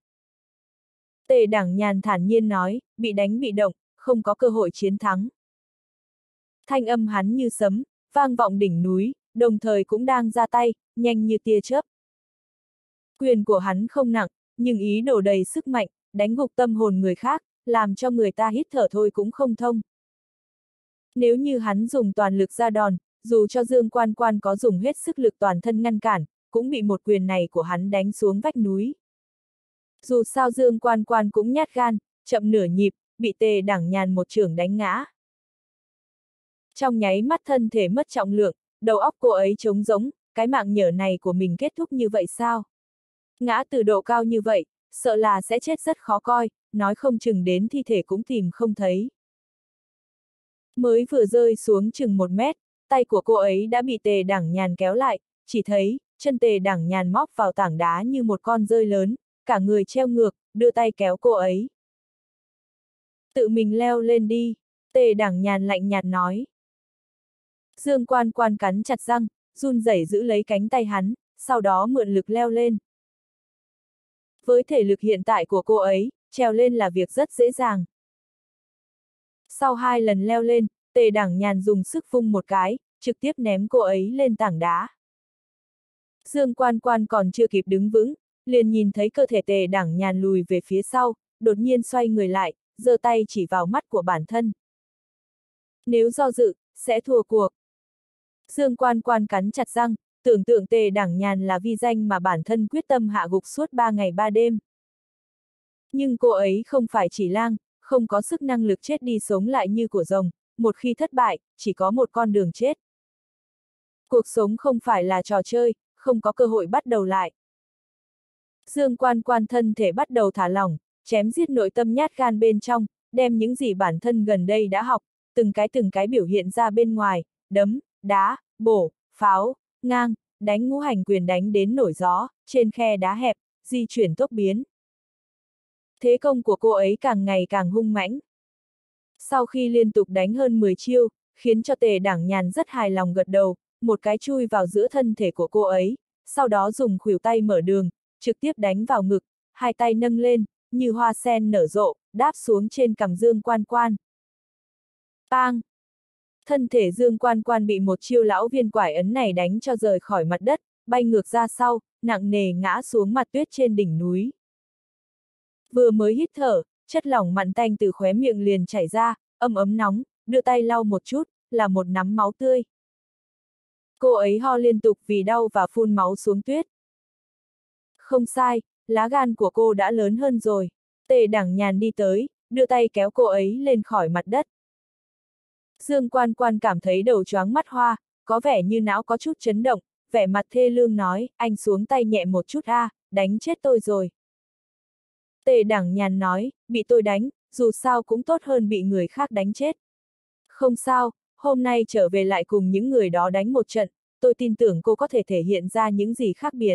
Tề Đảng Nhàn thản nhiên nói, bị đánh bị động, không có cơ hội chiến thắng. Thanh âm hắn như sấm, vang vọng đỉnh núi, đồng thời cũng đang ra tay, nhanh như tia chớp. Quyền của hắn không nặng, nhưng ý đồ đầy sức mạnh, đánh gục tâm hồn người khác, làm cho người ta hít thở thôi cũng không thông. Nếu như hắn dùng toàn lực ra đòn, dù cho Dương Quan Quan có dùng hết sức lực toàn thân ngăn cản, cũng bị một quyền này của hắn đánh xuống vách núi. Dù sao Dương Quan Quan cũng nhát gan, chậm nửa nhịp, bị Tề Đảng Nhàn một chưởng đánh ngã. Trong nháy mắt thân thể mất trọng lượng, đầu óc cô ấy trống rỗng, cái mạng nhở này của mình kết thúc như vậy sao? Ngã từ độ cao như vậy, sợ là sẽ chết rất khó coi, nói không chừng đến thi thể cũng tìm không thấy. Mới vừa rơi xuống chừng 1 mét, tay của cô ấy đã bị Tề Đẳng Nhàn kéo lại, chỉ thấy, chân Tề Đẳng Nhàn móc vào tảng đá như một con dơi lớn, cả người treo ngược, đưa tay kéo cô ấy. Tự mình leo lên đi, Tề Đẳng Nhàn lạnh nhạt nói. Dương Quan Quan cắn chặt răng, run rẩy giữ lấy cánh tay hắn, sau đó mượn lực leo lên. Với thể lực hiện tại của cô ấy, trèo lên là việc rất dễ dàng. Sau 2 lần leo lên, Tề Đẳng Nhàn dùng sức vung một cái, trực tiếp ném cô ấy lên tảng đá. Dương Quan Quan còn chưa kịp đứng vững, liền nhìn thấy cơ thể Tề Đẳng Nhàn lùi về phía sau, đột nhiên xoay người lại, giơ tay chỉ vào mắt của bản thân. Nếu do dự, sẽ thua cuộc. Dương Quan Quan cắn chặt răng, tưởng tượng Tề Đẳng Nhàn là vi danh mà bản thân quyết tâm hạ gục suốt 3 ngày 3 đêm. Nhưng cô ấy không phải chỉ lang, không có sức năng lực chết đi sống lại như của rồng, một khi thất bại, chỉ có một con đường chết. Cuộc sống không phải là trò chơi, không có cơ hội bắt đầu lại. Dương Quan Quan thân thể bắt đầu thả lỏng, chém giết nội tâm nhát gan bên trong, đem những gì bản thân gần đây đã học, từng cái biểu hiện ra bên ngoài, đấm, đá, bổ, pháo, ngang, đánh ngũ hành quyền đánh đến nổi gió, trên khe đá hẹp, di chuyển tốc biến. Thế công của cô ấy càng ngày càng hung mãnh. Sau khi liên tục đánh hơn 10 chiêu, khiến cho Tề Đẳng Nhàn rất hài lòng gật đầu, một cái chui vào giữa thân thể của cô ấy, sau đó dùng khuỷu tay mở đường, trực tiếp đánh vào ngực, 2 tay nâng lên, như hoa sen nở rộ, đáp xuống trên cằm Dương Quan Quan. Bang! Thân thể Dương Quan Quan bị một chiêu lão viên quải ấn này đánh cho rời khỏi mặt đất, bay ngược ra sau, nặng nề ngã xuống mặt tuyết trên đỉnh núi. Vừa mới hít thở, chất lỏng mặn tanh từ khóe miệng liền chảy ra, ấm nóng, đưa tay lau một chút, là một nắm máu tươi. Cô ấy ho liên tục vì đau và phun máu xuống tuyết. Không sai, lá gan của cô đã lớn hơn rồi. Tề Đẳng Nhàn đi tới, đưa tay kéo cô ấy lên khỏi mặt đất. Dương Quan Quan cảm thấy đầu choáng mắt hoa, có vẻ như não có chút chấn động, vẻ mặt thê lương nói, anh xuống tay nhẹ một chút đánh chết tôi rồi. Tề Đẳng Nhàn nói, bị tôi đánh, dù sao cũng tốt hơn bị người khác đánh chết. Không sao, hôm nay trở về lại cùng những người đó đánh một trận, tôi tin tưởng cô có thể thể hiện ra những gì khác biệt.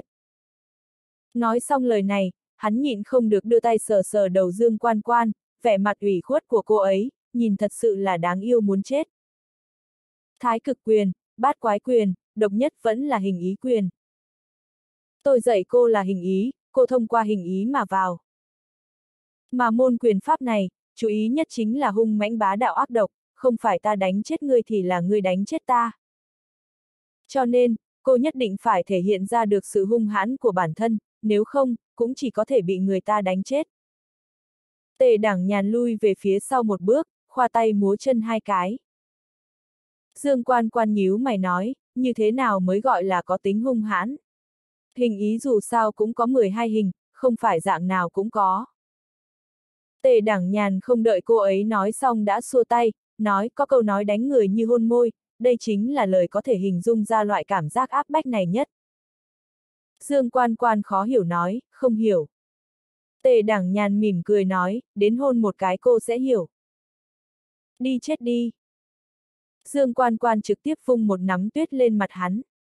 Nói xong lời này, hắn nhịn không được đưa tay sờ sờ đầu Dương Quan Quan, vẻ mặt ủy khuất của cô ấy, nhìn thật sự là đáng yêu muốn chết. Thái cực quyền, bát quái quyền, độc nhất vẫn là hình ý quyền. Tôi dạy cô là hình ý, cô thông qua hình ý mà vào. Mà môn quyền pháp này, chú ý nhất chính là hung mãnh bá đạo ác độc, không phải ta đánh chết ngươi thì là ngươi đánh chết ta. Cho nên, cô nhất định phải thể hiện ra được sự hung hãn của bản thân, nếu không, cũng chỉ có thể bị người ta đánh chết. Tề Đẳng Nhàn lui về phía sau một bước, khoa tay múa chân 2 cái. Dương Quan Quan nhíu mày nói, như thế nào mới gọi là có tính hung hãn? Hình ý dù sao cũng có 12 hình, không phải dạng nào cũng có. Tề Đẳng Nhàn không đợi cô ấy nói xong đã xua tay, nói có câu nói đánh người như hôn môi, đây chính là lời có thể hình dung ra loại cảm giác áp bách này nhất. Dương Quan Quan khó hiểu nói, không hiểu. Tề Đẳng Nhàn mỉm cười nói, đến hôn một cái cô sẽ hiểu. Đi chết đi. Dương Quan Quan trực tiếp vung một nắm tuyết lên mặt hắn.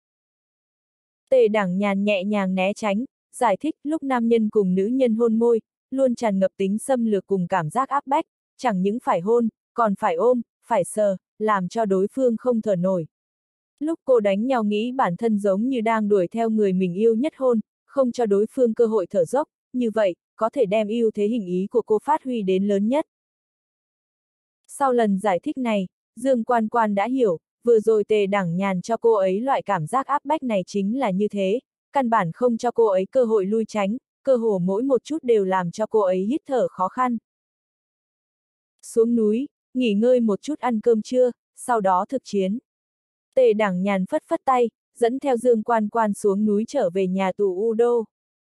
Tề Đẳng Nhàn nhẹ nhàng né tránh, giải thích lúc nam nhân cùng nữ nhân hôn môi, luôn tràn ngập tính xâm lược cùng cảm giác áp bách, chẳng những phải hôn, còn phải ôm, phải sờ, làm cho đối phương không thở nổi. Lúc cô đánh nhau nghĩ bản thân giống như đang đuổi theo người mình yêu nhất hôn, không cho đối phương cơ hội thở dốc, như vậy, có thể đem ưu thế hình ý của cô phát huy đến lớn nhất. Sau lần giải thích này, Dương Quan Quan đã hiểu, vừa rồi Tề Đẳng Nhàn cho cô ấy loại cảm giác áp bách này chính là như thế, căn bản không cho cô ấy cơ hội lui tránh, cơ hồ mỗi một chút đều làm cho cô ấy hít thở khó khăn. Xuống núi, nghỉ ngơi một chút ăn cơm trưa, sau đó thực chiến. Tề Đẳng Nhàn phất phất tay, dẫn theo Dương Quan Quan xuống núi trở về nhà tù Udo.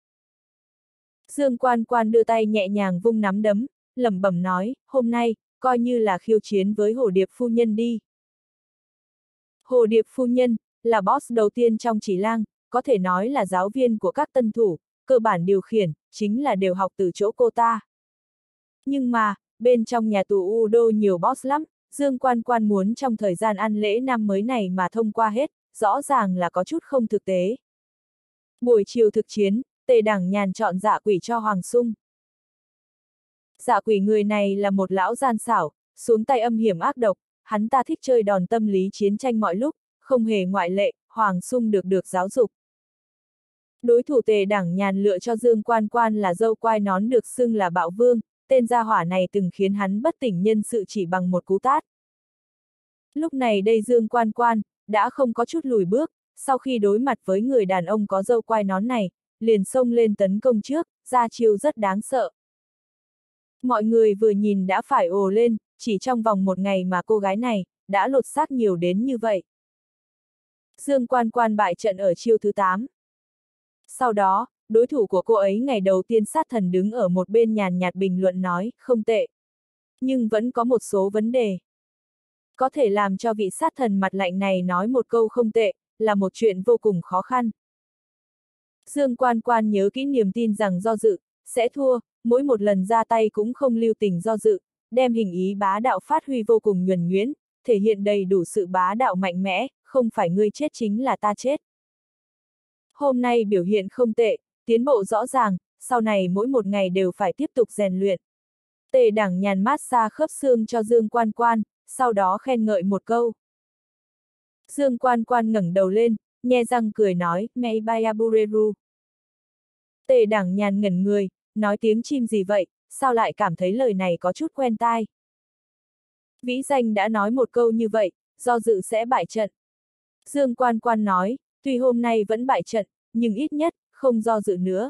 Dương Quan Quan đưa tay nhẹ nhàng vung nắm đấm, lẩm bẩm nói, hôm nay, coi như là khiêu chiến với Hồ Điệp phu nhân đi. Hồ Điệp phu nhân, là boss đầu tiên trong Chỉ Lang, có thể nói là giáo viên của các tân thủ, cơ bản điều khiển, chính là đều học từ chỗ cô ta. Nhưng mà, bên trong nhà tù Udo nhiều boss lắm, Dương Quan Quan muốn trong thời gian ăn lễ năm mới này mà thông qua hết, rõ ràng là có chút không thực tế. Buổi chiều thực chiến, Tề Đẳng Nhàn chọn Dạ Quỷ cho Hoàng Sung. Dạ Quỷ người này là một lão gian xảo, xuống tay âm hiểm ác độc, hắn ta thích chơi đòn tâm lý chiến tranh mọi lúc, không hề ngoại lệ, Hoàng Sung được giáo dục. Đối thủ Tề Đẳng Nhàn lựa cho Dương Quan Quan là dâu quai nón được xưng là Bạo Vương, tên gia hỏa này từng khiến hắn bất tỉnh nhân sự chỉ bằng một cú tát. Lúc này đây Dương Quan Quan đã không có chút lùi bước, sau khi đối mặt với người đàn ông có dâu quai nón này, liền xông lên tấn công trước, ra chiêu rất đáng sợ. Mọi người vừa nhìn đã phải ồ lên, chỉ trong vòng một ngày mà cô gái này đã lột xác nhiều đến như vậy. Dương Quan Quan bại trận ở chiêu thứ 8. Sau đó, đối thủ của cô ấy ngày đầu tiên sát thần đứng ở một bên nhàn nhạt bình luận nói, không tệ. Nhưng vẫn có một số vấn đề. Có thể làm cho vị sát thần mặt lạnh này nói một câu không tệ, là một chuyện vô cùng khó khăn. Dương Quan Quan nhớ kỹ niềm tin rằng do dự, sẽ thua, mỗi một lần ra tay cũng không lưu tình do dự, đem hình ý bá đạo phát huy vô cùng nhuần nhuyễn, thể hiện đầy đủ sự bá đạo mạnh mẽ, không phải ngươi chết chính là ta chết. Hôm nay biểu hiện không tệ, tiến bộ rõ ràng, sau này mỗi một ngày đều phải tiếp tục rèn luyện. Tề Đẳng Nhàn massage khớp xương cho Dương Quan Quan, sau đó khen ngợi một câu. Dương Quan Quan ngẩng đầu lên, nhe răng cười nói, Mei Bayabureru. Tề Đẳng Nhàn ngẩn người, nói tiếng chim gì vậy, sao lại cảm thấy lời này có chút quen tai. Vĩ Danh đã nói một câu như vậy, do dự sẽ bại trận. Dương Quan Quan nói, tuy hôm nay vẫn bại trận, nhưng ít nhất, không do dự nữa.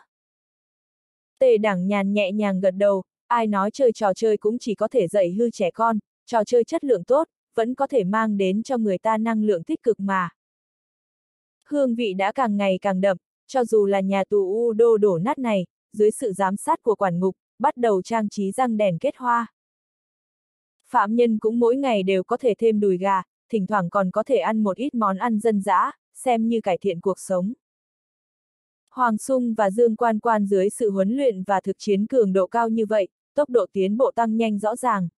Tề Đẳng Nhàn nhẹ nhàng gật đầu, ai nói chơi trò chơi cũng chỉ có thể dạy hư trẻ con, trò chơi chất lượng tốt, vẫn có thể mang đến cho người ta năng lượng tích cực mà. Hương vị đã càng ngày càng đậm, cho dù là nhà tù Udo đổ nát này, dưới sự giám sát của quản ngục, bắt đầu trang trí răng đèn kết hoa. Phạm nhân cũng mỗi ngày đều có thể thêm đùi gà, thỉnh thoảng còn có thể ăn một ít món ăn dân dã, xem như cải thiện cuộc sống. Hoàng Sung và Dương Quan Quan dưới sự huấn luyện và thực chiến cường độ cao như vậy, tốc độ tiến bộ tăng nhanh rõ ràng.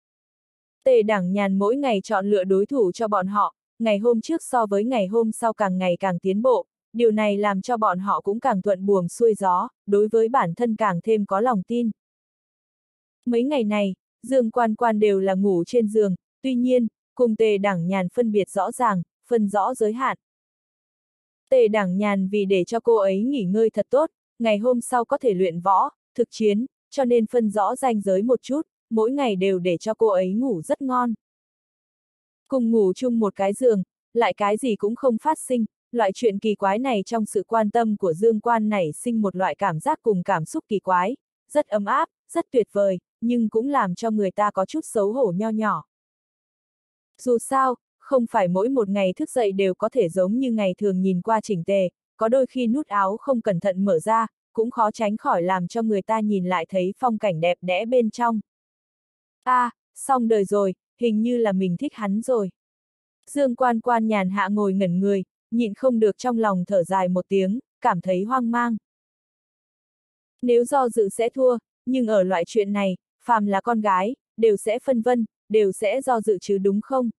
Tề Đẳng Nhàn mỗi ngày chọn lựa đối thủ cho bọn họ, ngày hôm trước so với ngày hôm sau càng ngày càng tiến bộ, điều này làm cho bọn họ cũng càng thuận buồm xuôi gió, đối với bản thân càng thêm có lòng tin. Mấy ngày này, Dương Quan Quan đều là ngủ trên giường, tuy nhiên, cùng Tề Đẳng Nhàn phân biệt rõ ràng, phân rõ giới hạn. Tề Đẳng Nhàn vì để cho cô ấy nghỉ ngơi thật tốt, ngày hôm sau có thể luyện võ, thực chiến, cho nên phân rõ ranh giới một chút, mỗi ngày đều để cho cô ấy ngủ rất ngon. Cùng ngủ chung một cái giường, lại cái gì cũng không phát sinh, loại chuyện kỳ quái này trong sự quan tâm của Dương Quan nảy sinh một loại cảm giác cùng cảm xúc kỳ quái, rất ấm áp, rất tuyệt vời, nhưng cũng làm cho người ta có chút xấu hổ nho nhỏ. Dù sao, không phải mỗi một ngày thức dậy đều có thể giống như ngày thường nhìn qua chỉnh tề, có đôi khi nút áo không cẩn thận mở ra, cũng khó tránh khỏi làm cho người ta nhìn lại thấy phong cảnh đẹp đẽ bên trong. Xong đời rồi, hình như là mình thích hắn rồi. Dương Quan Quan nhàn hạ ngồi ngẩn người, nhịn không được trong lòng thở dài một tiếng, cảm thấy hoang mang. Nếu do dự sẽ thua, nhưng ở loại chuyện này, phàm là con gái, đều sẽ phân vân, đều sẽ do dự chứ đúng không?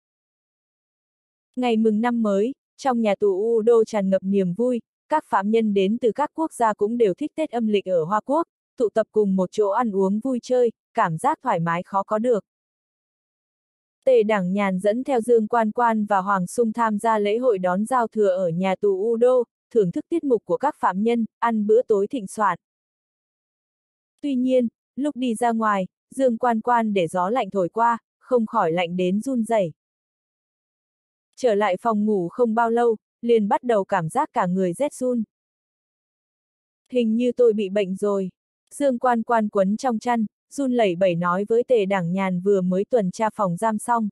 Ngày mừng năm mới, trong nhà tù Udo tràn ngập niềm vui, các phạm nhân đến từ các quốc gia cũng đều thích Tết âm lịch ở Hoa Quốc, tụ tập cùng một chỗ ăn uống vui chơi, cảm giác thoải mái khó có được. Tề Đẳng Nhàn dẫn theo Dương Quan Quan và Hoàng Sung tham gia lễ hội đón giao thừa ở nhà tù Udo, thưởng thức tiết mục của các phạm nhân, ăn bữa tối thịnh soạn. Tuy nhiên, lúc đi ra ngoài, Dương Quan Quan để gió lạnh thổi qua, không khỏi lạnh đến run rẩy. Trở lại phòng ngủ không bao lâu, liền bắt đầu cảm giác cả người rét run. Hình như tôi bị bệnh rồi. Dương Quan Quan quấn trong chăn, run lẩy bẩy nói với Tề Đẳng Nhàn vừa mới tuần tra phòng giam xong.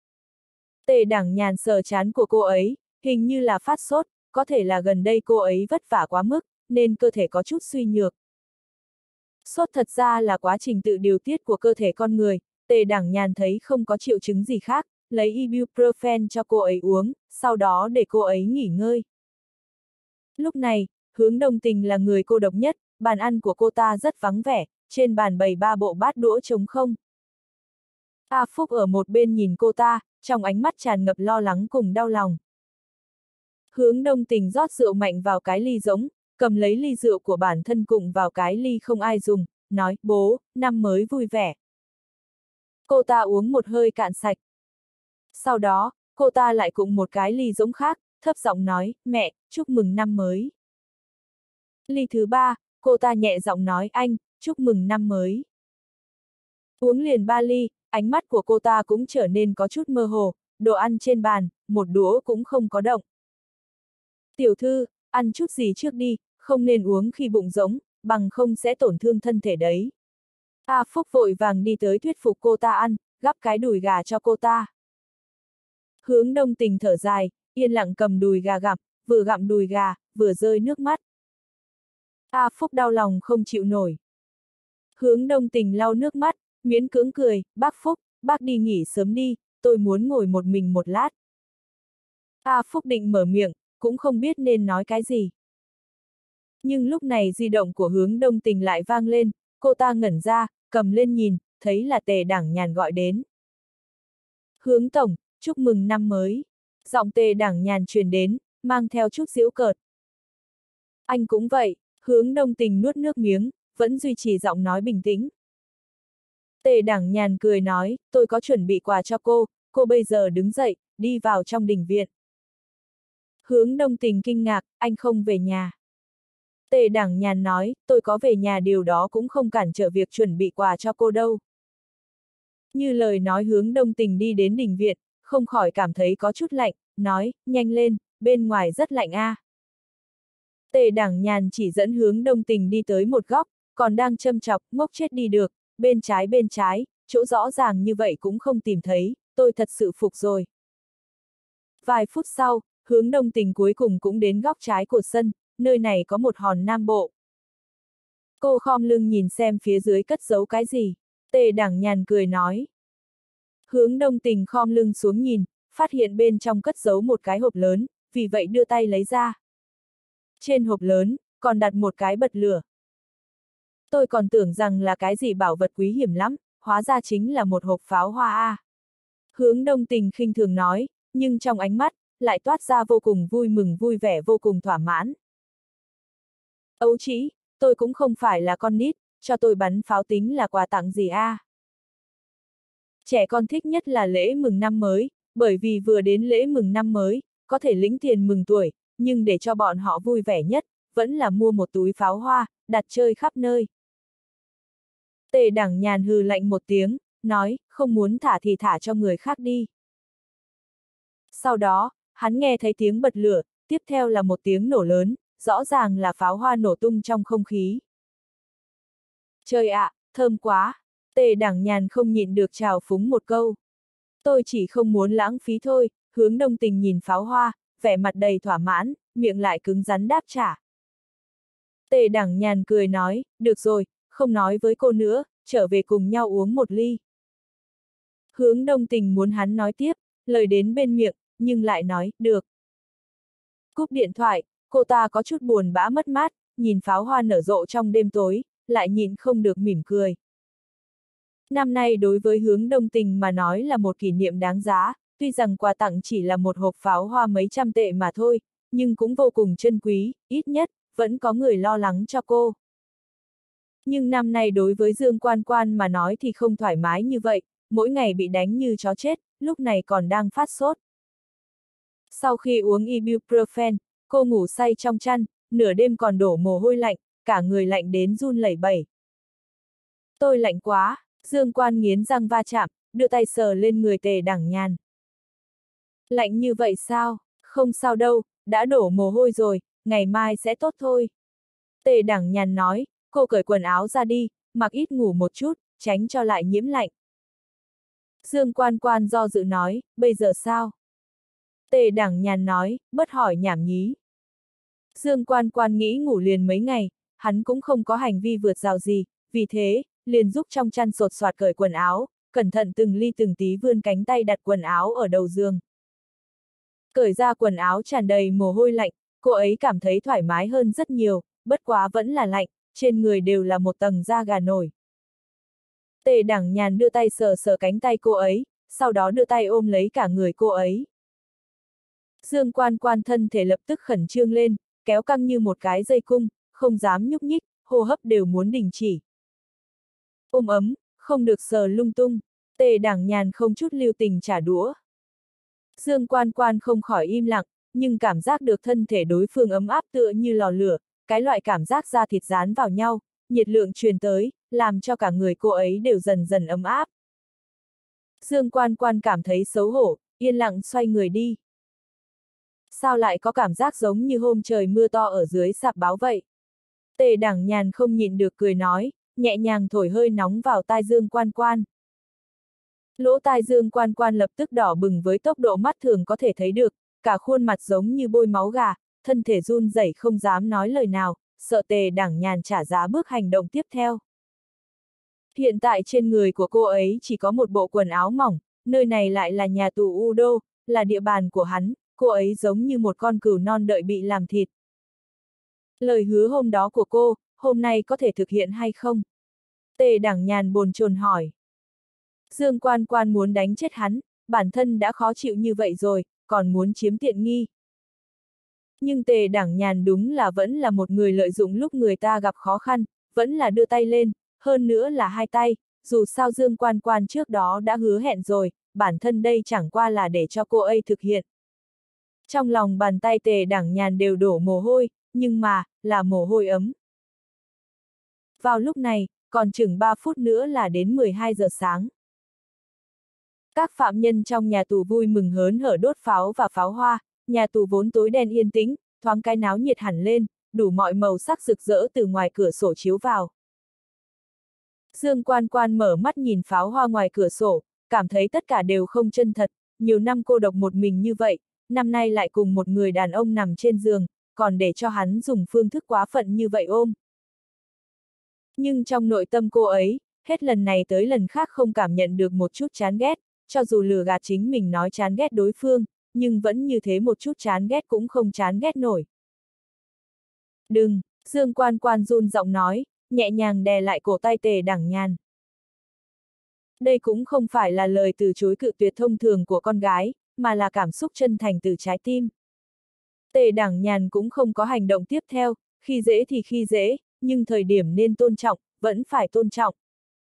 Tề Đẳng Nhàn sờ trán của cô ấy, hình như là phát sốt, có thể là gần đây cô ấy vất vả quá mức, nên cơ thể có chút suy nhược. Sốt thật ra là quá trình tự điều tiết của cơ thể con người, Tề Đẳng Nhàn thấy không có triệu chứng gì khác, lấy ibuprofen cho cô ấy uống, sau đó để cô ấy nghỉ ngơi. Lúc này, Hướng Đông Tình là người cô độc nhất, bàn ăn của cô ta rất vắng vẻ, trên bàn bày 3 bộ bát đũa trống không. A Phúc ở một bên nhìn cô ta, trong ánh mắt tràn ngập lo lắng cùng đau lòng. Hướng Đông Tình rót rượu mạnh vào cái ly rỗng, cầm lấy ly rượu của bản thân cùng vào cái ly không ai dùng, nói, bố, năm mới vui vẻ. Cô ta uống một hơi cạn sạch. Sau đó, cô ta lại cùng một cái ly rỗng khác, thấp giọng nói, mẹ, chúc mừng năm mới. Ly thứ 3, cô ta nhẹ giọng nói, anh, chúc mừng năm mới. Uống liền 3 ly, ánh mắt của cô ta cũng trở nên có chút mơ hồ, đồ ăn trên bàn, một đũa cũng không có động. Tiểu thư, ăn chút gì trước đi, không nên uống khi bụng rỗng, bằng không sẽ tổn thương thân thể đấy. A Phúc vội vàng đi tới thuyết phục cô ta ăn, gắp cái đùi gà cho cô ta. Hướng Đông Tình thở dài, yên lặng cầm đùi gà vừa gặm đùi gà, vừa rơi nước mắt. A Phúc đau lòng không chịu nổi. Hướng Đông Tình lau nước mắt, miễn cưỡng cười, bác Phúc, bác đi nghỉ sớm đi, tôi muốn ngồi một mình một lát. A Phúc định mở miệng, cũng không biết nên nói cái gì. Nhưng lúc này di động của Hướng Đông Tình lại vang lên, cô ta ngẩn ra, cầm lên nhìn, thấy là Tề Đảng Nhàn gọi đến. Hướng tổng, chúc mừng năm mới. Giọng Tề Đảng Nhàn truyền đến, mang theo chút giễu cợt. Anh cũng vậy, Hướng Đông Tình nuốt nước miếng, vẫn duy trì giọng nói bình tĩnh. Tề Đảng Nhàn cười nói, tôi có chuẩn bị quà cho cô bây giờ đứng dậy, đi vào trong đình viện. Hướng Đông Tình kinh ngạc, anh không về nhà. Tề Đảng Nhàn nói, tôi có về nhà điều đó cũng không cản trở việc chuẩn bị quà cho cô đâu. Như lời nói Hướng Đông Tình đi đến đình viện, không khỏi cảm thấy có chút lạnh, nói, nhanh lên, bên ngoài rất lạnh a. Tề Đảng Nhàn chỉ dẫn Hướng Đông Tình đi tới một góc, còn đang châm chọc, ngốc chết đi được, bên trái, chỗ rõ ràng như vậy cũng không tìm thấy, tôi thật sự phục rồi. Vài phút sau, Hướng Đông Tình cuối cùng cũng đến góc trái của sân, nơi này có một hòn nam bộ. Cô khom lưng nhìn xem phía dưới cất giấu cái gì, Tề Đảng Nhàn cười nói. Hướng Đông Tình khom lưng xuống nhìn, phát hiện bên trong cất giấu một cái hộp lớn, vì vậy đưa tay lấy ra. Trên hộp lớn, còn đặt một cái bật lửa. Tôi còn tưởng rằng là cái gì bảo vật quý hiếm lắm, hóa ra chính là một hộp pháo hoa a. Hướng Đông Tình khinh thường nói, nhưng trong ánh mắt, lại toát ra vô cùng vui mừng vui vẻ vô cùng thỏa mãn. Ấu trĩ, tôi cũng không phải là con nít, cho tôi bắn pháo tính là quà tặng gì a? Trẻ con thích nhất là lễ mừng năm mới, bởi vì vừa đến lễ mừng năm mới, có thể lĩnh tiền mừng tuổi, nhưng để cho bọn họ vui vẻ nhất, vẫn là mua một túi pháo hoa, đặt chơi khắp nơi. Tề Đảng Nhàn hừ lạnh một tiếng, nói, không muốn thả thì thả cho người khác đi. Sau đó, hắn nghe thấy tiếng bật lửa, tiếp theo là một tiếng nổ lớn, rõ ràng là pháo hoa nổ tung trong không khí. Trời ạ, thơm quá! Tề Đảng Nhàn không nhịn được trào phúng một câu. Tôi chỉ không muốn lãng phí thôi, Hướng Đông Tình nhìn pháo hoa, vẻ mặt đầy thỏa mãn, miệng lại cứng rắn đáp trả. Tề Đảng Nhàn cười nói, được rồi, không nói với cô nữa, trở về cùng nhau uống một ly. Hướng Đông Tình muốn hắn nói tiếp, lời đến bên miệng, nhưng lại nói, được. Cúp điện thoại, cô ta có chút buồn bã mất mát, nhìn pháo hoa nở rộ trong đêm tối, lại nhìn không được mỉm cười. Năm nay đối với Hướng Đông Tình mà nói là một kỷ niệm đáng giá, tuy rằng quà tặng chỉ là một hộp pháo hoa mấy trăm tệ mà thôi, nhưng cũng vô cùng chân quý, ít nhất, vẫn có người lo lắng cho cô. Nhưng năm nay đối với Dương Quan Quan mà nói thì không thoải mái như vậy, mỗi ngày bị đánh như chó chết, lúc này còn đang phát sốt. Sau khi uống ibuprofen, cô ngủ say trong chăn, nửa đêm còn đổ mồ hôi lạnh, cả người lạnh đến run lẩy bẩy. Tôi lạnh quá, Dương Quan nghiến răng va chạm, đưa tay sờ lên người Tề Đảng Nhàn. Lạnh như vậy sao? Không sao đâu, đã đổ mồ hôi rồi, ngày mai sẽ tốt thôi. Tề Đảng Nhàn nói, cô cởi quần áo ra đi, mặc ít ngủ một chút, tránh cho lại nhiễm lạnh. Dương Quan Quan do dự nói, bây giờ sao? Tề Đảng Nhàn nói, bớt hỏi nhảm nhí. Dương Quan Quan nghĩ ngủ liền mấy ngày, hắn cũng không có hành vi vượt rào gì, vì thế, liền giúp trong chăn sột soạt cởi quần áo, cẩn thận từng ly từng tí vươn cánh tay đặt quần áo ở đầu giường. Cởi ra quần áo tràn đầy mồ hôi lạnh, cô ấy cảm thấy thoải mái hơn rất nhiều, bất quá vẫn là lạnh, trên người đều là một tầng da gà nổi. Tề Đẳng Nhàn đưa tay sờ sờ cánh tay cô ấy, sau đó đưa tay ôm lấy cả người cô ấy. Dương Quan Quan thân thể lập tức khẩn trương lên, kéo căng như một cái dây cung, không dám nhúc nhích, hô hấp đều muốn đình chỉ. Ôm ấm, không được sờ lung tung, Tề Đẳng Nhàn không chút lưu tình trả đũa. Dương Quan Quan không khỏi im lặng, nhưng cảm giác được thân thể đối phương ấm áp tựa như lò lửa, cái loại cảm giác da thịt dán vào nhau, nhiệt lượng truyền tới, làm cho cả người cô ấy đều dần dần ấm áp. Dương Quan Quan cảm thấy xấu hổ, yên lặng xoay người đi. Sao lại có cảm giác giống như hôm trời mưa to ở dưới sạp báo vậy? Tề Đẳng Nhàn không nhịn được cười nói, nhẹ nhàng thổi hơi nóng vào tai Dương Quan Quan. Lỗ tai Dương Quan Quan lập tức đỏ bừng với tốc độ mắt thường có thể thấy được, cả khuôn mặt giống như bôi máu gà, thân thể run rẩy không dám nói lời nào, sợ Tề Đẳng Nhàn trả giá bước hành động tiếp theo. Hiện tại trên người của cô ấy chỉ có một bộ quần áo mỏng, nơi này lại là nhà tù Udo, là địa bàn của hắn, cô ấy giống như một con cừu non đợi bị làm thịt. Lời hứa hôm đó của cô, hôm nay có thể thực hiện hay không? Tề Đẳng Nhàn bồn chồn hỏi. Dương Quan Quan muốn đánh chết hắn, bản thân đã khó chịu như vậy rồi, còn muốn chiếm tiện nghi. Nhưng Tề Đẳng Nhàn đúng là vẫn là một người lợi dụng lúc người ta gặp khó khăn, vẫn là đưa tay lên, hơn nữa là hai tay, dù sao Dương Quan Quan trước đó đã hứa hẹn rồi, bản thân đây chẳng qua là để cho cô ấy thực hiện. Trong lòng bàn tay Tề Đẳng Nhàn đều đổ mồ hôi, nhưng mà, là mồ hôi ấm. Vào lúc này, còn chừng 3 phút nữa là đến 12 giờ sáng. Các phạm nhân trong nhà tù vui mừng hớn hở đốt pháo và pháo hoa, nhà tù vốn tối đen yên tĩnh, thoáng cái náo nhiệt hẳn lên, đủ mọi màu sắc rực rỡ từ ngoài cửa sổ chiếu vào. Dương Quan Quan mở mắt nhìn pháo hoa ngoài cửa sổ, cảm thấy tất cả đều không chân thật, nhiều năm cô độc một mình như vậy, năm nay lại cùng một người đàn ông nằm trên giường, còn để cho hắn dùng phương thức quá phận như vậy ôm. Nhưng trong nội tâm cô ấy, hết lần này tới lần khác không cảm nhận được một chút chán ghét, cho dù lừa gạt chính mình nói chán ghét đối phương, nhưng vẫn như thế một chút chán ghét cũng không chán ghét nổi. Đừng, Dương Quan Quan run giọng nói, nhẹ nhàng đè lại cổ tay Tề Đẳng Nhàn. Đây cũng không phải là lời từ chối cự tuyệt thông thường của con gái, mà là cảm xúc chân thành từ trái tim. Tề Đẳng Nhàn cũng không có hành động tiếp theo, khi dễ thì khi dễ, nhưng thời điểm nên tôn trọng, vẫn phải tôn trọng.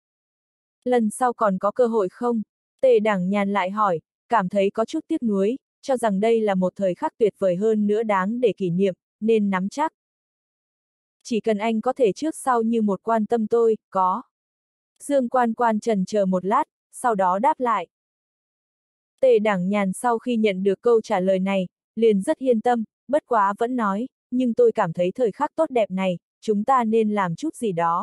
Lần sau còn có cơ hội không? Tề Đẳng Nhàn lại hỏi, cảm thấy có chút tiếc nuối, cho rằng đây là một thời khắc tuyệt vời hơn nữa đáng để kỷ niệm, nên nắm chắc. Chỉ cần anh có thể trước sau như một quan tâm tôi, có. Dương Quan Quan chần chờ một lát, sau đó đáp lại. Tề Đẳng Nhàn sau khi nhận được câu trả lời này, liền rất yên tâm, bất quá vẫn nói, nhưng tôi cảm thấy thời khắc tốt đẹp này, chúng ta nên làm chút gì đó.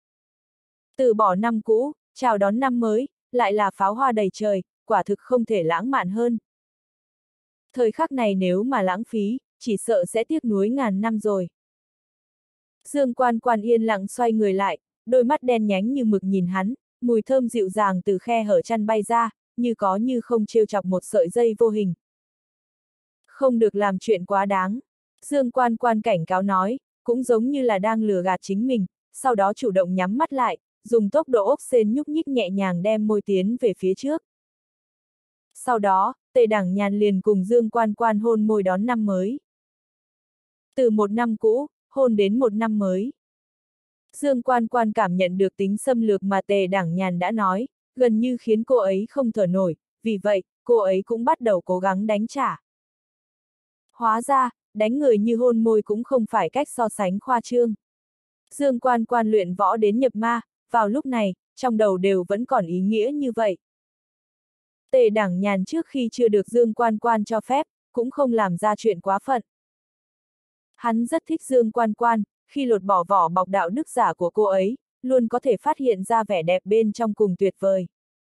Từ bỏ năm cũ, chào đón năm mới, lại là pháo hoa đầy trời, quả thực không thể lãng mạn hơn. Thời khắc này nếu mà lãng phí, chỉ sợ sẽ tiếc nuối ngàn năm rồi. Dương Quan Quan yên lặng xoay người lại, đôi mắt đen nhánh như mực nhìn hắn, mùi thơm dịu dàng từ khe hở chăn bay ra, như có như không trêu chọc một sợi dây vô hình. Không được làm chuyện quá đáng. Dương Quan Quan cảnh cáo nói, cũng giống như là đang lừa gạt chính mình, sau đó chủ động nhắm mắt lại, dùng tốc độ ốc sên nhúc nhích nhẹ nhàng đem môi tiến về phía trước. Sau đó, Tề Đẳng Nhàn liền cùng Dương Quan Quan hôn môi đón năm mới. Từ một năm cũ, hôn đến một năm mới. Dương Quan Quan cảm nhận được tính xâm lược mà Tề Đẳng Nhàn đã nói, gần như khiến cô ấy không thở nổi, vì vậy, cô ấy cũng bắt đầu cố gắng đánh trả. Hóa ra, đánh người như hôn môi cũng không phải cách so sánh khoa trương. Dương Quan Quan luyện võ đến nhập ma, vào lúc này, trong đầu đều vẫn còn ý nghĩa như vậy. Tề Đẳng Nhàn trước khi chưa được Dương Quan Quan cho phép, cũng không làm ra chuyện quá phận. Hắn rất thích Dương Quan Quan, khi lột bỏ vỏ bọc đạo đức giả của cô ấy, luôn có thể phát hiện ra vẻ đẹp bên trong cùng tuyệt vời.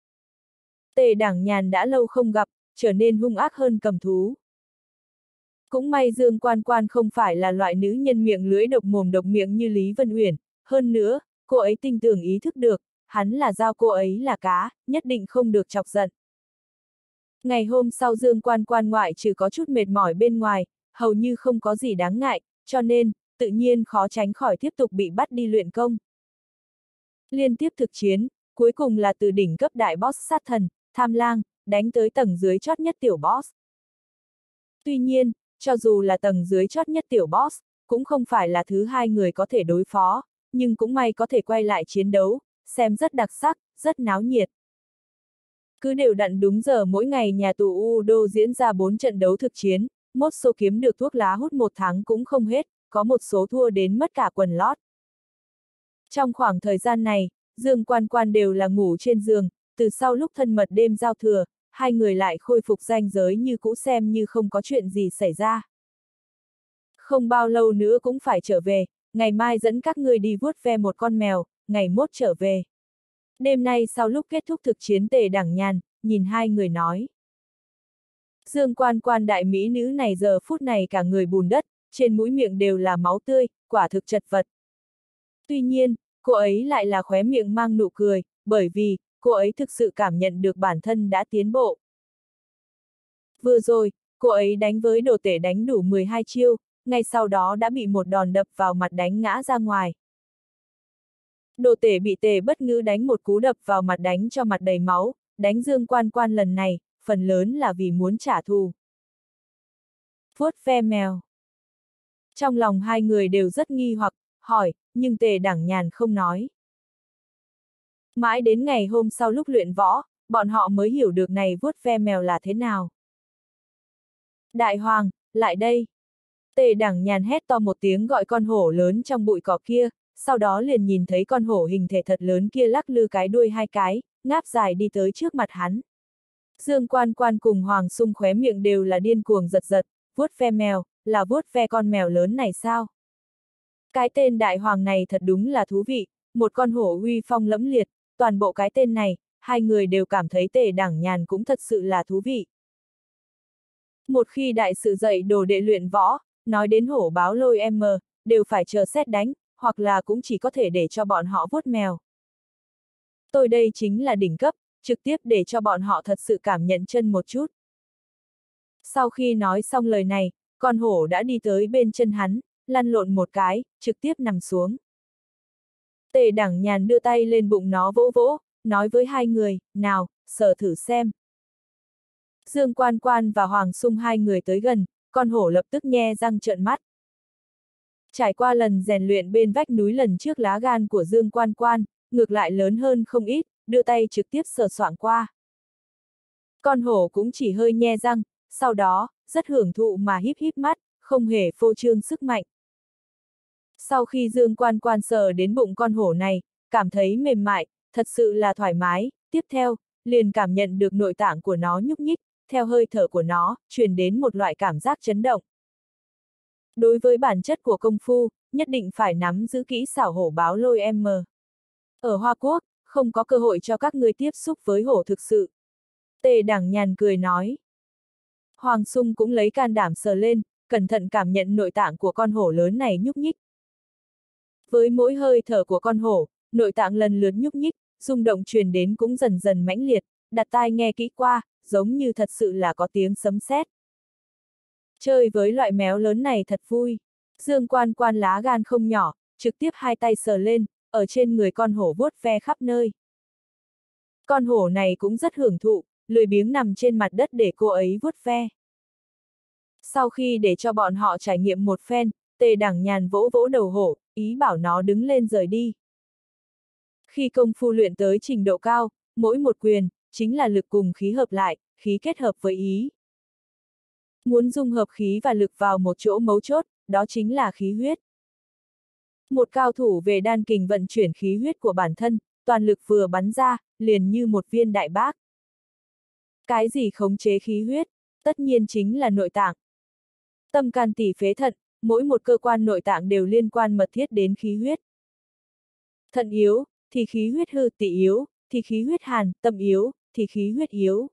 Tề Đẳng Nhàn đã lâu không gặp, trở nên hung ác hơn cầm thú. Cũng may Dương Quan Quan không phải là loại nữ nhân miệng lưỡi độc mồm độc miệng như Lý Vân Uyển, hơn nữa, cô ấy tinh tường ý thức được, hắn là giao cô ấy là cá, nhất định không được chọc giận. Ngày hôm sau Dương Quan Quan ngoại trừ có chút mệt mỏi bên ngoài, hầu như không có gì đáng ngại, cho nên, tự nhiên khó tránh khỏi tiếp tục bị bắt đi luyện công. Liên tiếp thực chiến, cuối cùng là từ đỉnh cấp đại boss sát thần, Tham Lang, đánh tới tầng dưới chót nhất tiểu boss. Tuy nhiên, cho dù là tầng dưới chót nhất tiểu boss, cũng không phải là thứ hai người có thể đối phó, nhưng cũng may có thể quay lại chiến đấu, xem rất đặc sắc, rất náo nhiệt. Cứ đều đặn đúng giờ mỗi ngày nhà tù Udo diễn ra 4 trận đấu thực chiến, mốt số kiếm được thuốc lá hút 1 tháng cũng không hết, có một số thua đến mất cả quần lót. Trong khoảng thời gian này, Dương Quan Quan đều là ngủ trên giường, từ sau lúc thân mật đêm giao thừa, hai người lại khôi phục ranh giới như cũ xem như không có chuyện gì xảy ra. Không bao lâu nữa cũng phải trở về, ngày mai dẫn các ngươi đi vuốt ve một con mèo, ngày mốt trở về. Đêm nay sau lúc kết thúc thực chiến Tề Đẳng Nhàn, nhìn hai người nói. Dương Quan Quan đại mỹ nữ này giờ phút này cả người bùn đất, trên mũi miệng đều là máu tươi, quả thực chật vật. Tuy nhiên, cô ấy lại là khóe miệng mang nụ cười, bởi vì, cô ấy thực sự cảm nhận được bản thân đã tiến bộ. Vừa rồi, cô ấy đánh với Đồ Tể đánh đủ 12 chiêu, ngay sau đó đã bị một đòn đập vào mặt đánh ngã ra ngoài. Đồ Tể bị Tề Bất Ngữ đánh một cú đập vào mặt đánh cho mặt đầy máu, đánh Dương Quan Quan lần này, phần lớn là vì muốn trả thù. Vuốt ve mèo. Trong lòng hai người đều rất nghi hoặc, hỏi, nhưng Tề Đẳng Nhàn không nói. Mãi đến ngày hôm sau lúc luyện võ, bọn họ mới hiểu được này vuốt ve mèo là thế nào. Đại Hoàng, lại đây. Tề Đẳng Nhàn hét to một tiếng gọi con hổ lớn trong bụi cỏ kia, sau đó liền nhìn thấy con hổ hình thể thật lớn kia lắc lư cái đuôi hai cái, ngáp dài đi tới trước mặt hắn. Dương Quan Quan cùng Hoàng Sung khóe miệng đều là điên cuồng giật giật, vuốt ve mèo, là vuốt ve con mèo lớn này sao? Cái tên Đại Hoàng này thật đúng là thú vị, một con hổ uy phong lẫm liệt, toàn bộ cái tên này, hai người đều cảm thấy Tề Đẳng Nhàn cũng thật sự là thú vị. Một khi đại sự dạy đồ đệ luyện võ, nói đến hổ báo lôi đều phải chờ xét đánh, hoặc là cũng chỉ có thể để cho bọn họ vuốt mèo. Tôi đây chính là đỉnh cấp, trực tiếp để cho bọn họ thật sự cảm nhận chân một chút. Sau khi nói xong lời này, con hổ đã đi tới bên chân hắn, lăn lộn một cái, trực tiếp nằm xuống. Tề Đẳng Nhàn đưa tay lên bụng nó vỗ vỗ, nói với hai người, nào, sờ thử xem. Dương Quan Quan và Hoàng Sung hai người tới gần, con hổ lập tức nhe răng trợn mắt. Trải qua lần rèn luyện bên vách núi lần trước, lá gan của Dương Quan Quan, ngược lại lớn hơn không ít, đưa tay trực tiếp sờ soạng qua. Con hổ cũng chỉ hơi nhe răng, sau đó, rất hưởng thụ mà híp híp mắt, không hề phô trương sức mạnh. Sau khi Dương Quan Quan sờ đến bụng con hổ này, cảm thấy mềm mại, thật sự là thoải mái, tiếp theo, liền cảm nhận được nội tạng của nó nhúc nhích, theo hơi thở của nó, truyền đến một loại cảm giác chấn động. Đối với bản chất của công phu, nhất định phải nắm giữ kỹ xảo hổ báo lôi Ở Hoa Quốc, không có cơ hội cho các ngươi tiếp xúc với hổ thực sự. Tề Đẳng Nhàn cười nói. Hoàng Sung cũng lấy can đảm sờ lên, cẩn thận cảm nhận nội tạng của con hổ lớn này nhúc nhích. Với mỗi hơi thở của con hổ, nội tạng lần lượt nhúc nhích, rung động truyền đến cũng dần dần mãnh liệt, đặt tai nghe kỹ qua, giống như thật sự là có tiếng sấm sét. Chơi với loại méo lớn này thật vui. Dương Quan Quan lá gan không nhỏ, trực tiếp hai tay sờ lên, ở trên người con hổ vuốt ve khắp nơi. Con hổ này cũng rất hưởng thụ, lười biếng nằm trên mặt đất để cô ấy vuốt ve. Sau khi để cho bọn họ trải nghiệm một phen, Tề Đẳng Nhàn vỗ vỗ đầu hổ, ý bảo nó đứng lên rời đi. Khi công phu luyện tới trình độ cao, mỗi một quyền, chính là lực cùng khí hợp lại, khí kết hợp với ý. Muốn dung hợp khí và lực vào một chỗ mấu chốt, đó chính là khí huyết. Một cao thủ về đan kình vận chuyển khí huyết của bản thân, toàn lực vừa bắn ra, liền như một viên đại bác. Cái gì khống chế khí huyết? Tất nhiên chính là nội tạng. Tâm can tỳ phế thận, mỗi một cơ quan nội tạng đều liên quan mật thiết đến khí huyết. Thận yếu, thì khí huyết hư, tỵ yếu, thì khí huyết hàn, tâm yếu, thì khí huyết yếu.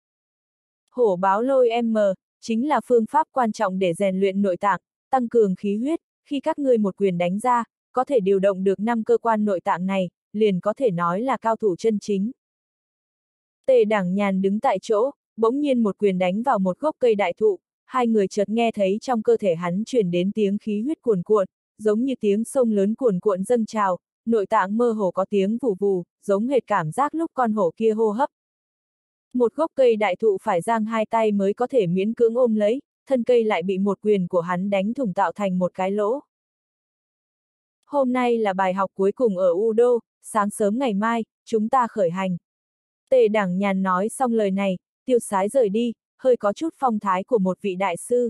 Hổ báo lôi chính là phương pháp quan trọng để rèn luyện nội tạng, tăng cường khí huyết, khi các ngươi một quyền đánh ra, có thể điều động được 5 cơ quan nội tạng này, liền có thể nói là cao thủ chân chính. Tề Đẳng Nhàn đứng tại chỗ, bỗng nhiên một quyền đánh vào một gốc cây đại thụ, hai người chợt nghe thấy trong cơ thể hắn truyền đến tiếng khí huyết cuồn cuộn, giống như tiếng sông lớn cuồn cuộn dâng trào, nội tạng mơ hồ có tiếng vù vù, giống hệt cảm giác lúc con hổ kia hô hấp. Một gốc cây đại thụ phải giang hai tay mới có thể miễn cưỡng ôm lấy, thân cây lại bị một quyền của hắn đánh thủng tạo thành một cái lỗ. Hôm nay là bài học cuối cùng ở U-đô, sáng sớm ngày mai, chúng ta khởi hành. Tề Đẳng Nhàn nói xong lời này, tiêu sái rời đi, hơi có chút phong thái của một vị đại sư.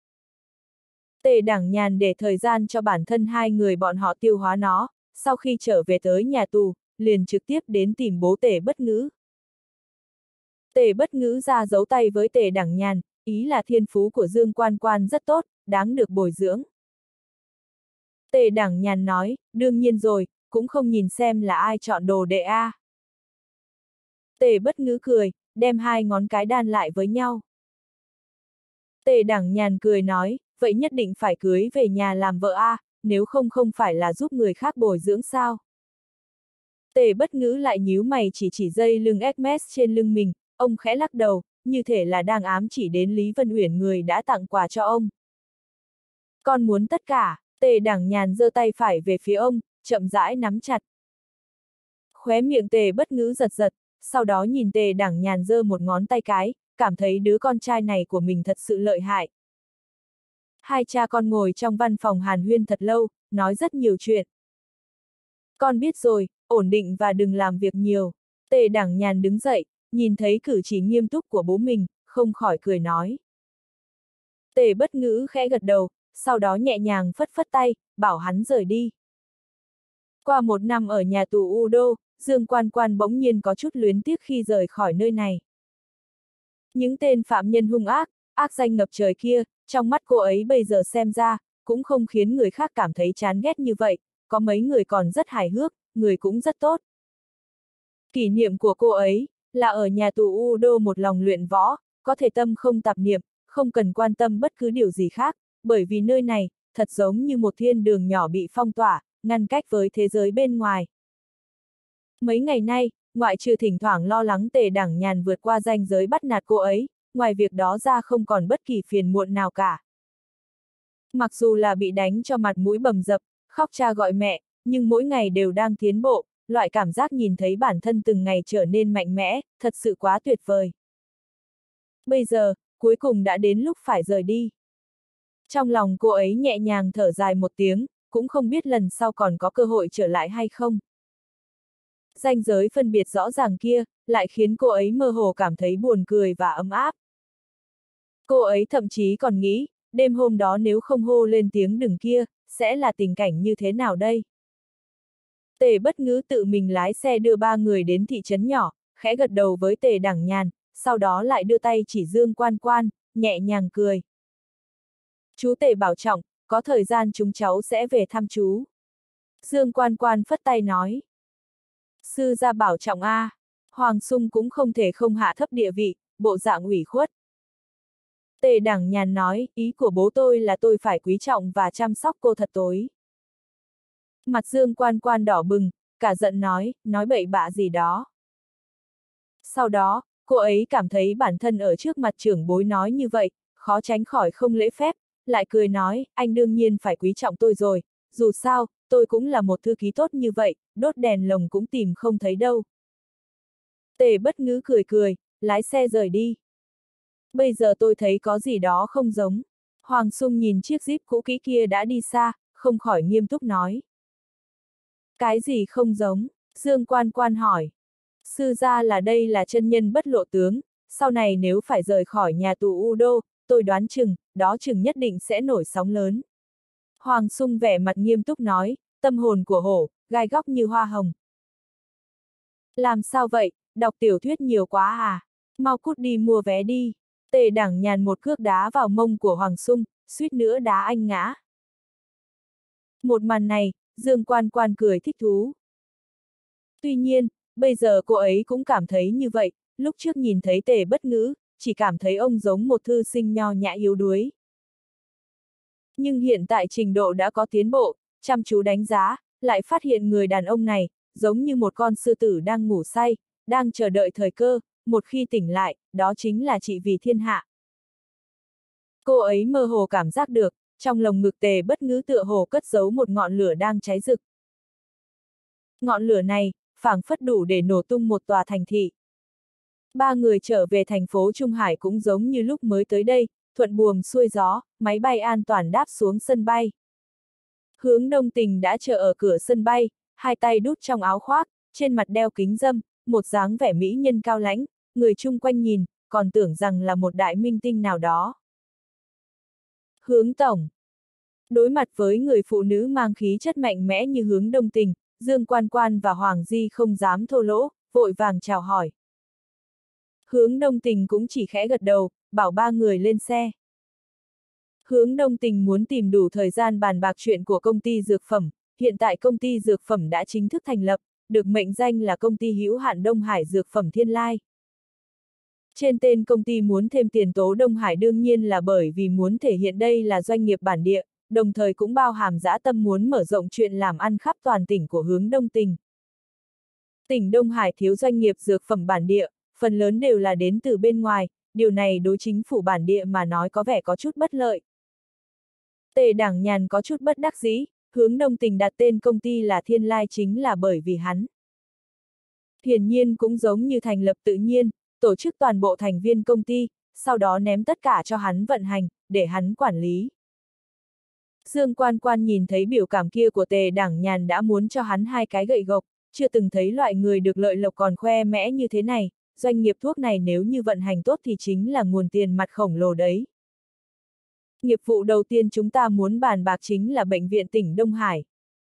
Tề Đẳng Nhàn để thời gian cho bản thân hai người bọn họ tiêu hóa nó, sau khi trở về tới nhà tù, liền trực tiếp đến tìm bố Tề Bất Ngữ. Tề Bất Ngữ ra giấu tay với Tề Đẳng Nhàn, ý là thiên phú của Dương Quan Quan rất tốt, đáng được bồi dưỡng. Tề Đẳng Nhàn nói, đương nhiên rồi, cũng không nhìn xem là ai chọn đồ đệ a. Tề Bất Ngữ cười, đem hai ngón cái đan lại với nhau. Tề Đẳng Nhàn cười nói, vậy nhất định phải cưới về nhà làm vợ a, nếu không không phải là giúp người khác bồi dưỡng sao. Tề Bất Ngữ lại nhíu mày chỉ dây lưng Hermes trên lưng mình, ông khẽ lắc đầu, như thể là đang ám chỉ đến Lý Vân Uyển người đã tặng quà cho ông. Con muốn tất cả. Tề Đẳng Nhàn giơ tay phải về phía ông, chậm rãi nắm chặt. Khóe miệng Tề Bất Ngữ giật giật, sau đó nhìn Tề Đẳng Nhàn giơ một ngón tay cái, cảm thấy đứa con trai này của mình thật sự lợi hại. Hai cha con ngồi trong văn phòng hàn huyên thật lâu, nói rất nhiều chuyện. Con biết rồi, ổn định và đừng làm việc nhiều. Tề Đẳng Nhàn đứng dậy, nhìn thấy cử chỉ nghiêm túc của bố mình, không khỏi cười nói. Tề Bất Ngữ khẽ gật đầu, sau đó nhẹ nhàng phất phất tay, bảo hắn rời đi. Qua một năm ở nhà tù U-đô, Dương Quan Quan bỗng nhiên có chút luyến tiếc khi rời khỏi nơi này. Những tên phạm nhân hung ác, ác danh ngập trời kia, trong mắt cô ấy bây giờ xem ra, cũng không khiến người khác cảm thấy chán ghét như vậy, có mấy người còn rất hài hước, người cũng rất tốt. Kỷ niệm của cô ấy, là ở nhà tù U-đô một lòng luyện võ, có thể tâm không tạp niệm, không cần quan tâm bất cứ điều gì khác, bởi vì nơi này, thật giống như một thiên đường nhỏ bị phong tỏa, ngăn cách với thế giới bên ngoài. Mấy ngày nay, ngoại trừ thỉnh thoảng lo lắng Tề Đẳng Nhàn vượt qua ranh giới bắt nạt cô ấy, ngoài việc đó ra không còn bất kỳ phiền muộn nào cả. Mặc dù là bị đánh cho mặt mũi bầm dập, khóc cha gọi mẹ, nhưng mỗi ngày đều đang tiến bộ, loại cảm giác nhìn thấy bản thân từng ngày trở nên mạnh mẽ, thật sự quá tuyệt vời. Bây giờ, cuối cùng đã đến lúc phải rời đi. Trong lòng cô ấy nhẹ nhàng thở dài một tiếng, cũng không biết lần sau còn có cơ hội trở lại hay không. Ranh giới phân biệt rõ ràng kia, lại khiến cô ấy mơ hồ cảm thấy buồn cười và ấm áp. Cô ấy thậm chí còn nghĩ, đêm hôm đó nếu không hô lên tiếng đừng kia, sẽ là tình cảnh như thế nào đây? Tề Bất Ngữ tự mình lái xe đưa ba người đến thị trấn nhỏ, khẽ gật đầu với Tề Đẳng Nhàn, sau đó lại đưa tay chỉ Dương Quan Quan, nhẹ nhàng cười. Chú Tề bảo trọng, có thời gian chúng cháu sẽ về thăm chú. Dương Quan Quan phất tay nói. Sư gia bảo trọng a. Hoàng Sung cũng không thể không hạ thấp địa vị, bộ dạng ủy khuất. Tề Đẳng Nhàn nói, ý của bố tôi là tôi phải quý trọng và chăm sóc cô thật tối. Mặt Dương Quan Quan đỏ bừng, cả giận nói bậy bạ gì đó. Sau đó, cô ấy cảm thấy bản thân ở trước mặt trưởng bối nói như vậy, khó tránh khỏi không lễ phép, lại cười nói, anh đương nhiên phải quý trọng tôi rồi, dù sao, tôi cũng là một thư ký tốt như vậy, đốt đèn lồng cũng tìm không thấy đâu. Tề Bất Ngữ cười cười, lái xe rời đi. Bây giờ tôi thấy có gì đó không giống. Hoàng Sung nhìn chiếc Jeep cũ kỹ kia đã đi xa, không khỏi nghiêm túc nói. Cái gì không giống? Dương Quan Quan hỏi. Sư gia là đây là chân nhân bất lộ tướng, sau này nếu phải rời khỏi nhà tù U-đô, tôi đoán chừng, đó chừng nhất định sẽ nổi sóng lớn. Hoàng Sung vẻ mặt nghiêm túc nói, tâm hồn của hổ, gai góc như hoa hồng. Làm sao vậy, đọc tiểu thuyết nhiều quá à? Mau cút đi mua vé đi. Tề Đẳng Nhàn một cước đá vào mông của Hoàng Sung, suýt nữa đá anh ngã. Một màn này, Dương Quan Quan cười thích thú. Tuy nhiên, bây giờ cô ấy cũng cảm thấy như vậy, lúc trước nhìn thấy Tề Bất Ngữ, chỉ cảm thấy ông giống một thư sinh nho nhã yếu đuối. Nhưng hiện tại trình độ đã có tiến bộ, chăm chú đánh giá, lại phát hiện người đàn ông này, giống như một con sư tử đang ngủ say, đang chờ đợi thời cơ, một khi tỉnh lại, đó chính là trị vì thiên hạ. Cô ấy mơ hồ cảm giác được, trong lồng ngực Tề Bất Ngữ tựa hồ cất giấu một ngọn lửa đang cháy rực. Ngọn lửa này, phảng phất đủ để nổ tung một tòa thành thị. Ba người trở về thành phố Trung Hải cũng giống như lúc mới tới đây, thuận buồm xuôi gió, máy bay an toàn đáp xuống sân bay. Hướng Đông Tình đã chờ ở cửa sân bay, hai tay đút trong áo khoác, trên mặt đeo kính râm, một dáng vẻ mỹ nhân cao lãnh, người chung quanh nhìn, còn tưởng rằng là một đại minh tinh nào đó. Hướng Tổng. Đối mặt với người phụ nữ mang khí chất mạnh mẽ như Hướng Đông Tình, Dương Quan Quan và Hoàng Di không dám thô lỗ, vội vàng chào hỏi. Hướng Đông Tình cũng chỉ khẽ gật đầu, bảo ba người lên xe. Hướng Đông Tình muốn tìm đủ thời gian bàn bạc chuyện của công ty dược phẩm, hiện tại công ty dược phẩm đã chính thức thành lập, được mệnh danh là công ty hữu hạn Đông Hải Dược Phẩm Thiên Lai. Trên tên công ty muốn thêm tiền tố Đông Hải đương nhiên là bởi vì muốn thể hiện đây là doanh nghiệp bản địa, đồng thời cũng bao hàm dã tâm muốn mở rộng chuyện làm ăn khắp toàn tỉnh của Hướng Đông Tình. Tỉnh Đông Hải thiếu doanh nghiệp dược phẩm bản địa, phần lớn đều là đến từ bên ngoài, điều này đối chính phủ bản địa mà nói có vẻ có chút bất lợi. Tề Đảng Nhàn có chút bất đắc dĩ, Hướng Đông Tình đặt tên công ty là Thiên Lai chính là bởi vì hắn. Hiển nhiên cũng giống như thành lập tự nhiên, tổ chức toàn bộ thành viên công ty, sau đó ném tất cả cho hắn vận hành, để hắn quản lý. Dương Quan Quan nhìn thấy biểu cảm kia của Tề Đảng Nhàn đã muốn cho hắn hai cái gậy gộc, chưa từng thấy loại người được lợi lộc còn khoe mẽ như thế này, doanh nghiệp thuốc này nếu như vận hành tốt thì chính là nguồn tiền mặt khổng lồ đấy. Nghiệp vụ đầu tiên chúng ta muốn bàn bạc chính là bệnh viện tỉnh Đông Hải.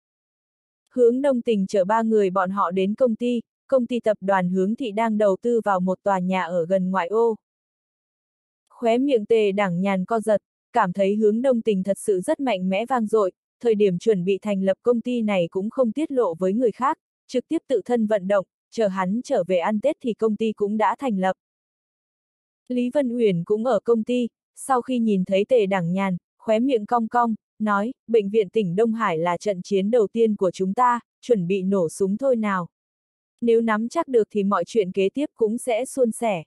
Hướng Đông Tình chở ba người bọn họ đến công ty tập đoàn Hướng Thị đang đầu tư vào một tòa nhà ở gần ngoại ô. Khóe miệng Tề Đảng Nhàn co giật, cảm thấy Hướng Đông Tình thật sự rất mạnh mẽ vang dội, thời điểm chuẩn bị thành lập công ty này cũng không tiết lộ với người khác, trực tiếp tự thân vận động, chờ hắn trở về ăn Tết thì công ty cũng đã thành lập. Lý Vân Uyển cũng ở công ty, sau khi nhìn thấy Tề Đảng Nhàn, khóe miệng cong cong, nói, bệnh viện tỉnh Đông Hải là trận chiến đầu tiên của chúng ta, chuẩn bị nổ súng thôi nào. Nếu nắm chắc được thì mọi chuyện kế tiếp cũng sẽ suôn sẻ.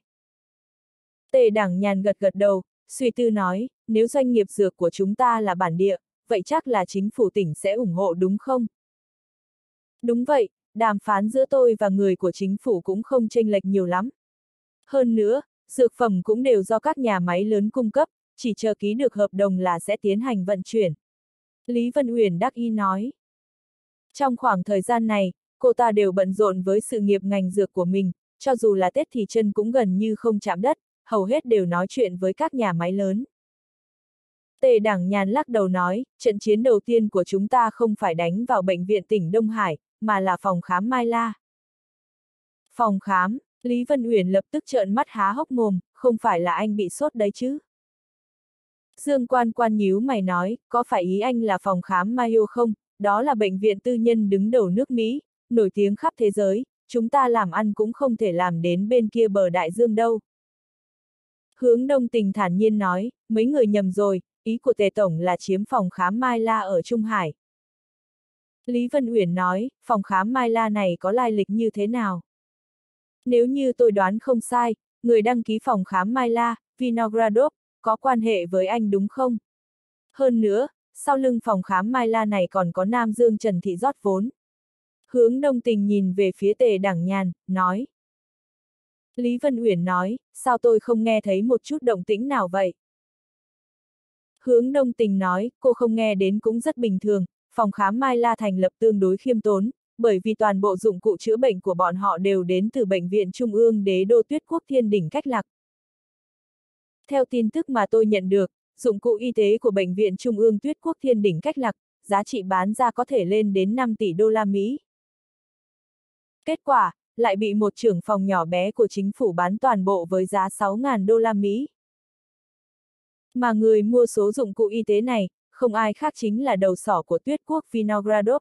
Tề Đảng Nhàn gật gật đầu, suy tư nói, nếu doanh nghiệp dược của chúng ta là bản địa, vậy chắc là chính phủ tỉnh sẽ ủng hộ đúng không? Đúng vậy, đàm phán giữa tôi và người của chính phủ cũng không chênh lệch nhiều lắm. Hơn nữa, dược phẩm cũng đều do các nhà máy lớn cung cấp, chỉ chờ ký được hợp đồng là sẽ tiến hành vận chuyển. Lý Vân Uyển đắc ý nói. Trong khoảng thời gian này, cô ta đều bận rộn với sự nghiệp ngành dược của mình, cho dù là Tết thì chân cũng gần như không chạm đất, hầu hết đều nói chuyện với các nhà máy lớn. Tề Đảng Nhàn lắc đầu nói, trận chiến đầu tiên của chúng ta không phải đánh vào bệnh viện tỉnh Đông Hải, mà là phòng khám Mai La. Phòng khám, Lý Vân Uyển lập tức trợn mắt há hốc mồm, không phải là anh bị sốt đấy chứ? Dương Quan Quan nhíu mày nói, có phải ý anh là phòng khám Mayo không? Đó là bệnh viện tư nhân đứng đầu nước Mỹ, nổi tiếng khắp thế giới, chúng ta làm ăn cũng không thể làm đến bên kia bờ đại dương đâu. Hướng Đông Tình thản nhiên nói, mấy người nhầm rồi, ý của Tề Tổng là chiếm phòng khám Mai La ở Trung Hải. Lý Vân Uyển nói, phòng khám Mai La này có lai lịch như thế nào? Nếu như tôi đoán không sai, người đăng ký phòng khám Mai La, Vinogradov, có quan hệ với anh đúng không? Hơn nữa, sau lưng phòng khám Mai La này còn có Nam Dương Trần Thị rót vốn. Hướng Đông Tình nhìn về phía Tề Đảng Nhàn, nói. Lý Vân Uyển nói, sao tôi không nghe thấy một chút động tĩnh nào vậy? Hướng Đông Tình nói, cô không nghe đến cũng rất bình thường, phòng khám Mai La thành lập tương đối khiêm tốn, bởi vì toàn bộ dụng cụ chữa bệnh của bọn họ đều đến từ Bệnh viện Trung ương Đế đô Tuyết Quốc Thiên Đỉnh Cách Lạc. Theo tin tức mà tôi nhận được, dụng cụ y tế của Bệnh viện Trung ương Tuyết Quốc Thiên Đỉnh Cách Lạc, giá trị bán ra có thể lên đến 5 tỷ đô la Mỹ. Kết quả, lại bị một trưởng phòng nhỏ bé của chính phủ bán toàn bộ với giá 6.000 đô la Mỹ. Mà người mua số dụng cụ y tế này, không ai khác chính là đầu sỏ của Tuyết Quốc Vinogradov.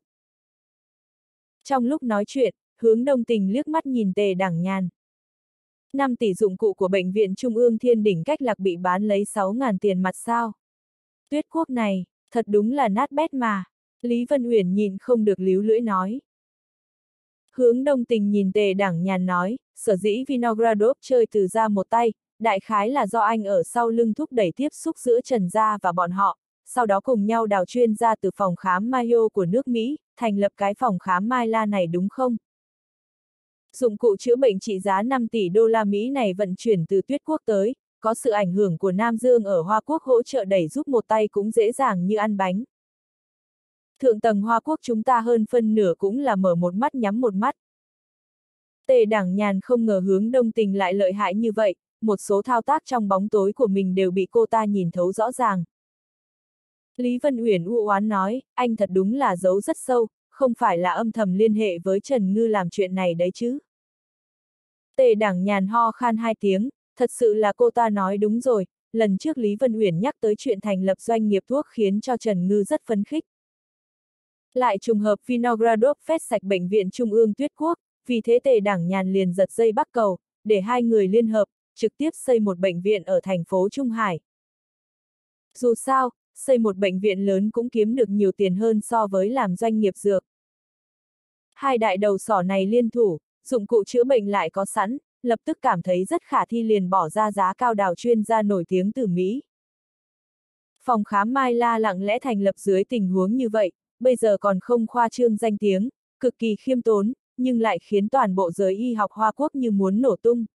Trong lúc nói chuyện, Hướng Đông Tình liếc mắt nhìn Tề Đảng Nhàn. 5 tỷ dụng cụ của Bệnh viện Trung ương Thiên Đỉnh Cách Lạc bị bán lấy 6.000 tiền mặt sao? Tuyết Quốc này, thật đúng là nát bét mà. Lý Vân Uyển nhìn không được líu lưỡi nói. Hướng Đông Tình nhìn Tề Đảng Nhàn nói, sở dĩ Vinogradov chơi từ ra một tay, đại khái là do anh ở sau lưng thúc đẩy tiếp xúc giữa Trần gia và bọn họ, sau đó cùng nhau đào chuyên gia từ phòng khám Mayo của nước Mỹ, thành lập cái phòng khám Mai La này đúng không? Dụng cụ chữa bệnh trị giá 5 tỷ đô la Mỹ này vận chuyển từ Tuyết Quốc tới, có sự ảnh hưởng của Nam Dương ở Hoa Quốc hỗ trợ đẩy giúp một tay cũng dễ dàng như ăn bánh. Thượng tầng Hoa Quốc chúng ta hơn phân nửa cũng là mở một mắt nhắm một mắt. Tề Đảng Nhàn không ngờ Hướng Đông Tình lại lợi hại như vậy, một số thao tác trong bóng tối của mình đều bị cô ta nhìn thấu rõ ràng. Lý Vân Uyển u oán nói, anh thật đúng là giấu rất sâu, không phải là âm thầm liên hệ với Trần Ngư làm chuyện này đấy chứ. Tề Đảng Nhàn ho khan 2 tiếng, thật sự là cô ta nói đúng rồi, lần trước Lý Vân Uyển nhắc tới chuyện thành lập doanh nghiệp thuốc khiến cho Trần Ngư rất phấn khích. Lại trùng hợp Vinogradov phét sạch bệnh viện Trung ương Tuyết Quốc, vì thế Tề Đảng Nhàn liền giật dây bắt cầu, để hai người liên hợp, trực tiếp xây một bệnh viện ở thành phố Trung Hải. Dù sao, xây một bệnh viện lớn cũng kiếm được nhiều tiền hơn so với làm doanh nghiệp dược. Hai đại đầu sỏ này liên thủ, dụng cụ chữa bệnh lại có sẵn, lập tức cảm thấy rất khả thi liền bỏ ra giá cao đào chuyên gia nổi tiếng từ Mỹ. Phòng khám Mai La lặng lẽ thành lập dưới tình huống như vậy, bây giờ còn không khoa trương danh tiếng, cực kỳ khiêm tốn, nhưng lại khiến toàn bộ giới y học Hoa Quốc như muốn nổ tung.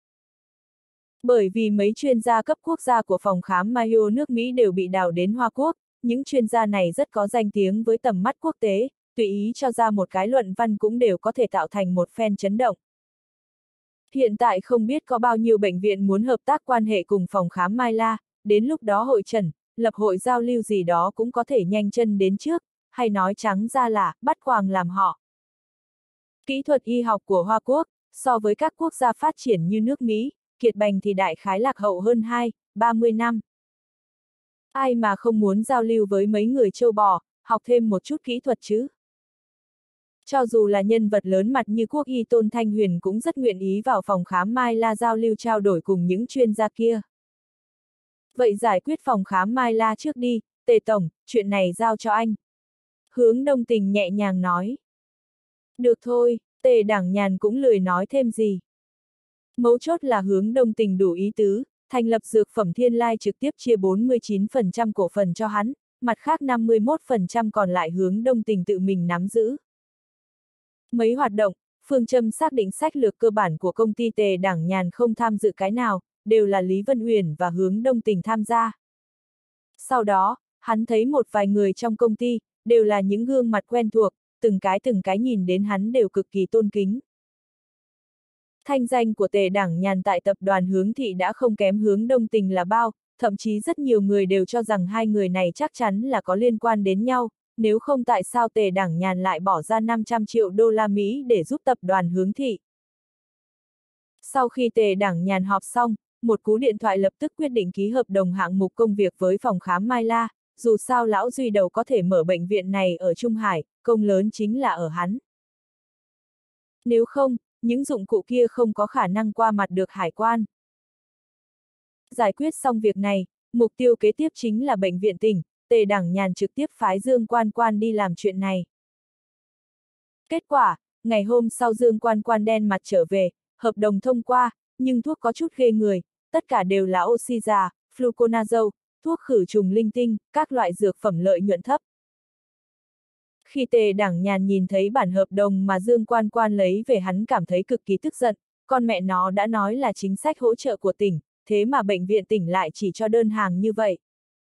Bởi vì mấy chuyên gia cấp quốc gia của phòng khám Mayo nước Mỹ đều bị đào đến Hoa Quốc, những chuyên gia này rất có danh tiếng với tầm mắt quốc tế, tùy ý cho ra một cái luận văn cũng đều có thể tạo thành một phen chấn động. Hiện tại không biết có bao nhiêu bệnh viện muốn hợp tác quan hệ cùng phòng khám Mai La, đến lúc đó hội trần, lập hội giao lưu gì đó cũng có thể nhanh chân đến trước, hay nói trắng ra là, bắt quàng làm họ. Kỹ thuật y học của Hoa Quốc, so với các quốc gia phát triển như nước Mỹ, kiệt bành thì đại khái lạc hậu hơn 30 năm. Ai mà không muốn giao lưu với mấy người châu bò, học thêm một chút kỹ thuật chứ. Cho dù là nhân vật lớn mặt như quốc y Tôn Thanh Huyền cũng rất nguyện ý vào phòng khám Mai La giao lưu trao đổi cùng những chuyên gia kia. Vậy giải quyết phòng khám Mai La trước đi, Tề Tổng, chuyện này giao cho anh. Hướng Đông Tình nhẹ nhàng nói. Được thôi, Tề Đảng Nhàn cũng lười nói thêm gì. Mấu chốt là Hướng Đông Tình đủ ý tứ, thành lập dược phẩm Thiên Lai trực tiếp chia 49% cổ phần cho hắn, mặt khác 51% còn lại Hướng Đông Tình tự mình nắm giữ. Mấy hoạt động, phương châm xác định sách lược cơ bản của công ty Tề Đảng Nhàn không tham dự cái nào, đều là Lý Vân Uyển và Hướng Đông Tình tham gia. Sau đó, hắn thấy một vài người trong công ty, đều là những gương mặt quen thuộc, từng cái nhìn đến hắn đều cực kỳ tôn kính. Thanh danh của Tề Đảng Nhàn tại tập đoàn Hướng Thị đã không kém Hướng Đông Tình là bao, thậm chí rất nhiều người đều cho rằng hai người này chắc chắn là có liên quan đến nhau, nếu không tại sao Tề Đảng Nhàn lại bỏ ra 500 triệu đô la Mỹ để giúp tập đoàn Hướng Thị. Sau khi Tề Đảng Nhàn họp xong, một cú điện thoại lập tức quyết định ký hợp đồng hạng mục công việc với phòng khám Mai La, dù sao lão Duy Đầu có thể mở bệnh viện này ở Trung Hải, công lớn chính là ở hắn. Nếu không, những dụng cụ kia không có khả năng qua mặt được hải quan. Giải quyết xong việc này, mục tiêu kế tiếp chính là bệnh viện tỉnh, Tề Đảng Nhàn trực tiếp phái Dương Quan Quan đi làm chuyện này. Kết quả, ngày hôm sau Dương Quan Quan đen mặt trở về, hợp đồng thông qua, nhưng thuốc có chút ghê người, tất cả đều là oxy già, fluconazole, thuốc khử trùng linh tinh, các loại dược phẩm lợi nhuận thấp. Khi Tề Đảng Nhàn nhìn thấy bản hợp đồng mà Dương Quan Quan lấy về hắn cảm thấy cực kỳ tức giận, con mẹ nó đã nói là chính sách hỗ trợ của tỉnh, thế mà bệnh viện tỉnh lại chỉ cho đơn hàng như vậy.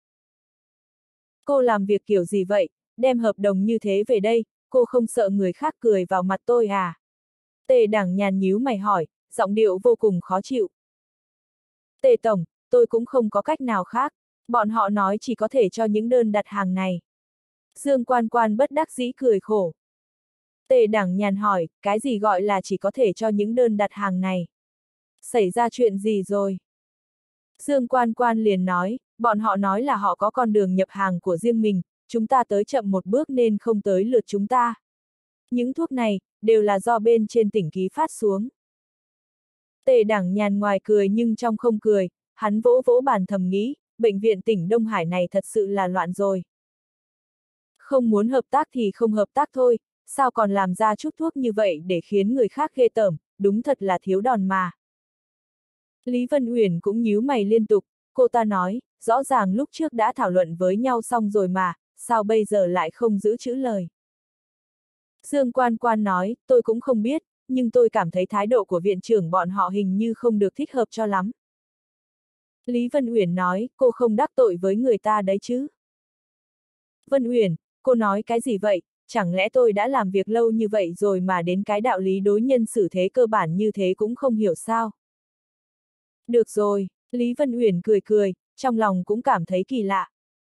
Cô làm việc kiểu gì vậy, đem hợp đồng như thế về đây, cô không sợ người khác cười vào mặt tôi à? Tề Đảng Nhàn nhíu mày hỏi, giọng điệu vô cùng khó chịu. Tề Tổng, tôi cũng không có cách nào khác, bọn họ nói chỉ có thể cho những đơn đặt hàng này. Dương Quan Quan bất đắc dĩ cười khổ. Tề Đảng Nhàn hỏi, cái gì gọi là chỉ có thể cho những đơn đặt hàng này? Xảy ra chuyện gì rồi? Dương Quan Quan liền nói, bọn họ nói là họ có con đường nhập hàng của riêng mình, chúng ta tới chậm một bước nên không tới lượt chúng ta. Những thuốc này, đều là do bên trên tỉnh ký phát xuống. Tề Đảng Nhàn ngoài cười nhưng trong không cười, hắn vỗ vỗ bàn thầm nghĩ, bệnh viện tỉnh Đông Hải này thật sự là loạn rồi. Không muốn hợp tác thì không hợp tác thôi, sao còn làm ra chút thuốc như vậy để khiến người khác ghê tởm, đúng thật là thiếu đòn mà. Lý Vân Uyển cũng nhíu mày liên tục, cô ta nói, rõ ràng lúc trước đã thảo luận với nhau xong rồi mà, sao bây giờ lại không giữ chữ lời. Dương Quan Quan nói, tôi cũng không biết, nhưng tôi cảm thấy thái độ của viện trưởng bọn họ hình như không được thích hợp cho lắm. Lý Vân Uyển nói, cô không đắc tội với người ta đấy chứ. Vân Uyển, cô nói cái gì vậy, chẳng lẽ tôi đã làm việc lâu như vậy rồi mà đến cái đạo lý đối nhân xử thế cơ bản như thế cũng không hiểu sao? Được rồi, Lý Vân Uyển cười cười, trong lòng cũng cảm thấy kỳ lạ.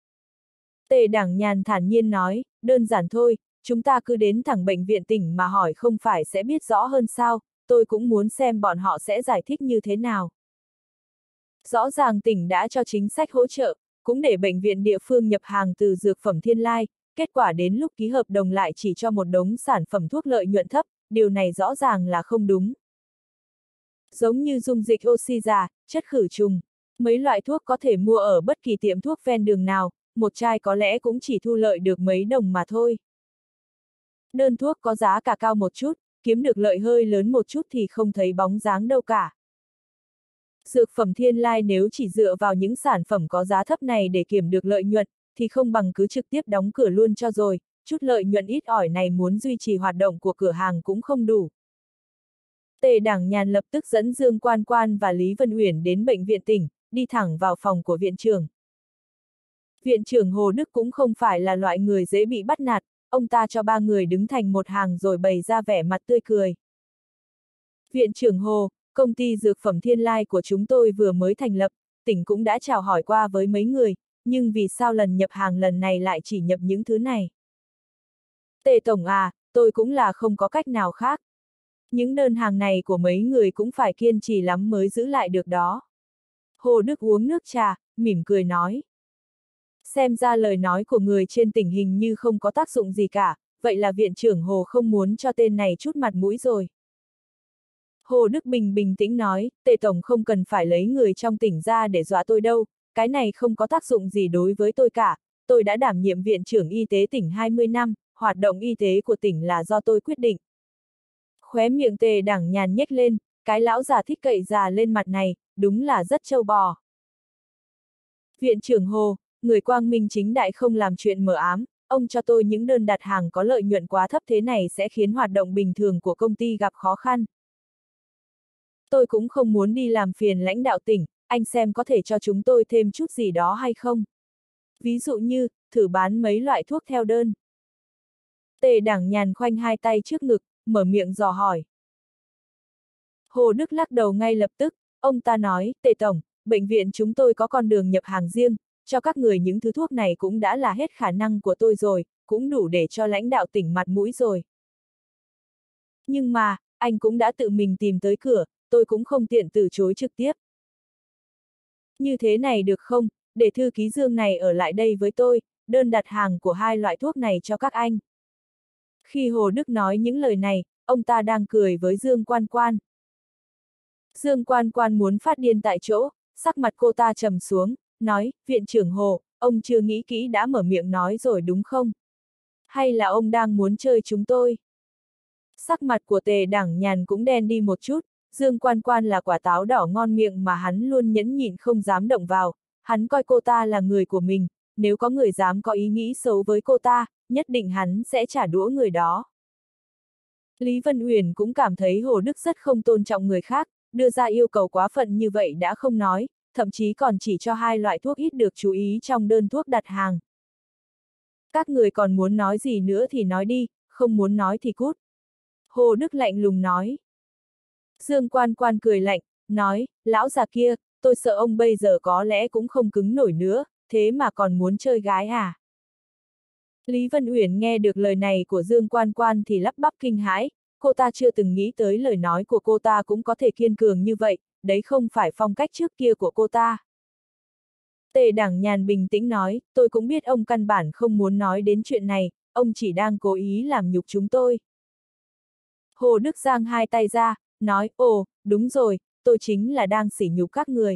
Tề Đảng Nhàn thản nhiên nói, đơn giản thôi, chúng ta cứ đến thẳng bệnh viện tỉnh mà hỏi không phải sẽ biết rõ hơn sao, tôi cũng muốn xem bọn họ sẽ giải thích như thế nào. Rõ ràng tỉnh đã cho chính sách hỗ trợ, cũng để bệnh viện địa phương nhập hàng từ dược phẩm Thiên Lai, kết quả đến lúc ký hợp đồng lại chỉ cho một đống sản phẩm thuốc lợi nhuận thấp, điều này rõ ràng là không đúng. Giống như dung dịch oxy già, chất khử trùng, mấy loại thuốc có thể mua ở bất kỳ tiệm thuốc ven đường nào, một chai có lẽ cũng chỉ thu lợi được mấy đồng mà thôi. Đơn thuốc có giá cả cao một chút, kiếm được lợi hơi lớn một chút thì không thấy bóng dáng đâu cả. Dược phẩm Thiên Lai nếu chỉ dựa vào những sản phẩm có giá thấp này để kiểm được lợi nhuận, thì không bằng cứ trực tiếp đóng cửa luôn cho rồi, chút lợi nhuận ít ỏi này muốn duy trì hoạt động của cửa hàng cũng không đủ. Tề Đảng Nhàn lập tức dẫn Dương Quan Quan và Lý Vân Uyển đến bệnh viện tỉnh, đi thẳng vào phòng của viện trưởng. Viện trưởng Hồ Đức cũng không phải là loại người dễ bị bắt nạt, ông ta cho ba người đứng thành một hàng rồi bày ra vẻ mặt tươi cười. Viện trưởng Hồ, công ty dược phẩm Thiên Lai của chúng tôi vừa mới thành lập, tỉnh cũng đã chào hỏi qua với mấy người, nhưng vì sao lần nhập hàng lần này lại chỉ nhập những thứ này? Tề Tổng à, tôi cũng là không có cách nào khác. Những đơn hàng này của mấy người cũng phải kiên trì lắm mới giữ lại được đó. Hồ Đức uống nước trà, mỉm cười nói. Xem ra lời nói của người trên tình hình như không có tác dụng gì cả, vậy là viện trưởng Hồ không muốn cho tên này chút mặt mũi rồi. Hồ Đức Bình bình tĩnh nói, Tề Tổng không cần phải lấy người trong tỉnh ra để dọa tôi đâu, cái này không có tác dụng gì đối với tôi cả, tôi đã đảm nhiệm viện trưởng y tế tỉnh 20 năm, hoạt động y tế của tỉnh là do tôi quyết định. Khóe miệng Tề Đảng Nhàn nhếch lên, cái lão già thích cậy già lên mặt này, đúng là rất trâu bò. Viện trưởng Hồ, người quang minh chính đại không làm chuyện mờ ám, ông cho tôi những đơn đặt hàng có lợi nhuận quá thấp thế này sẽ khiến hoạt động bình thường của công ty gặp khó khăn. Tôi cũng không muốn đi làm phiền lãnh đạo tỉnh, anh xem có thể cho chúng tôi thêm chút gì đó hay không? Ví dụ như, thử bán mấy loại thuốc theo đơn. Tề Đảng Nhàn khoanh hai tay trước ngực, mở miệng dò hỏi. Hồ Đức lắc đầu ngay lập tức, ông ta nói, Tề Tổng, bệnh viện chúng tôi có con đường nhập hàng riêng, cho các người những thứ thuốc này cũng đã là hết khả năng của tôi rồi, cũng đủ để cho lãnh đạo tỉnh mặt mũi rồi. Nhưng mà, anh cũng đã tự mình tìm tới cửa, tôi cũng không tiện từ chối trực tiếp. Như thế này được không, để thư ký Dương này ở lại đây với tôi, đơn đặt hàng của hai loại thuốc này cho các anh. Khi Hồ Đức nói những lời này, ông ta đang cười với Dương Quan Quan. Dương Quan Quan muốn phát điên tại chỗ, sắc mặt cô ta trầm xuống, nói, viện trưởng Hồ, ông chưa nghĩ kỹ đã mở miệng nói rồi đúng không? Hay là ông đang muốn chơi chúng tôi? Sắc mặt của Tề Đảng Nhàn cũng đen đi một chút, Dương Quan Quan là quả táo đỏ ngon miệng mà hắn luôn nhẫn nhịn không dám động vào, hắn coi cô ta là người của mình, nếu có người dám có ý nghĩ xấu với cô ta, nhất định hắn sẽ trả đũa người đó. Lý Vân Uyển cũng cảm thấy Hồ Đức rất không tôn trọng người khác, đưa ra yêu cầu quá phận như vậy đã không nói, thậm chí còn chỉ cho hai loại thuốc ít được chú ý trong đơn thuốc đặt hàng. Các người còn muốn nói gì nữa thì nói đi, không muốn nói thì cút. Hồ Đức lạnh lùng nói. Dương Quan Quan cười lạnh, nói, lão già kia, tôi sợ ông bây giờ có lẽ cũng không cứng nổi nữa, thế mà còn muốn chơi gái à? Lý Vân Uyển nghe được lời này của Dương Quan Quan thì lắp bắp kinh hãi, cô ta chưa từng nghĩ tới lời nói của cô ta cũng có thể kiên cường như vậy, đấy không phải phong cách trước kia của cô ta. Tề Đảng Nhàn bình tĩnh nói, tôi cũng biết ông căn bản không muốn nói đến chuyện này, ông chỉ đang cố ý làm nhục chúng tôi. Hồ Đức giang hai tay ra, nói, ồ, đúng rồi, tôi chính là đang sỉ nhục các người.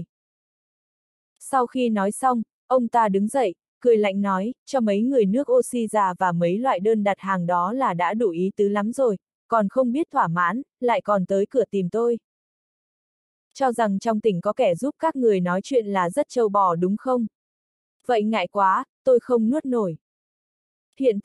Sau khi nói xong, ông ta đứng dậy, cười lạnh nói, cho mấy người nước oxy già và mấy loại đơn đặt hàng đó là đã đủ ý tứ lắm rồi, còn không biết thỏa mãn, lại còn tới cửa tìm tôi. Cho rằng trong tỉnh có kẻ giúp các người nói chuyện là rất trâu bò đúng không? Vậy ngại quá, tôi không nuốt nổi. Hiện tại,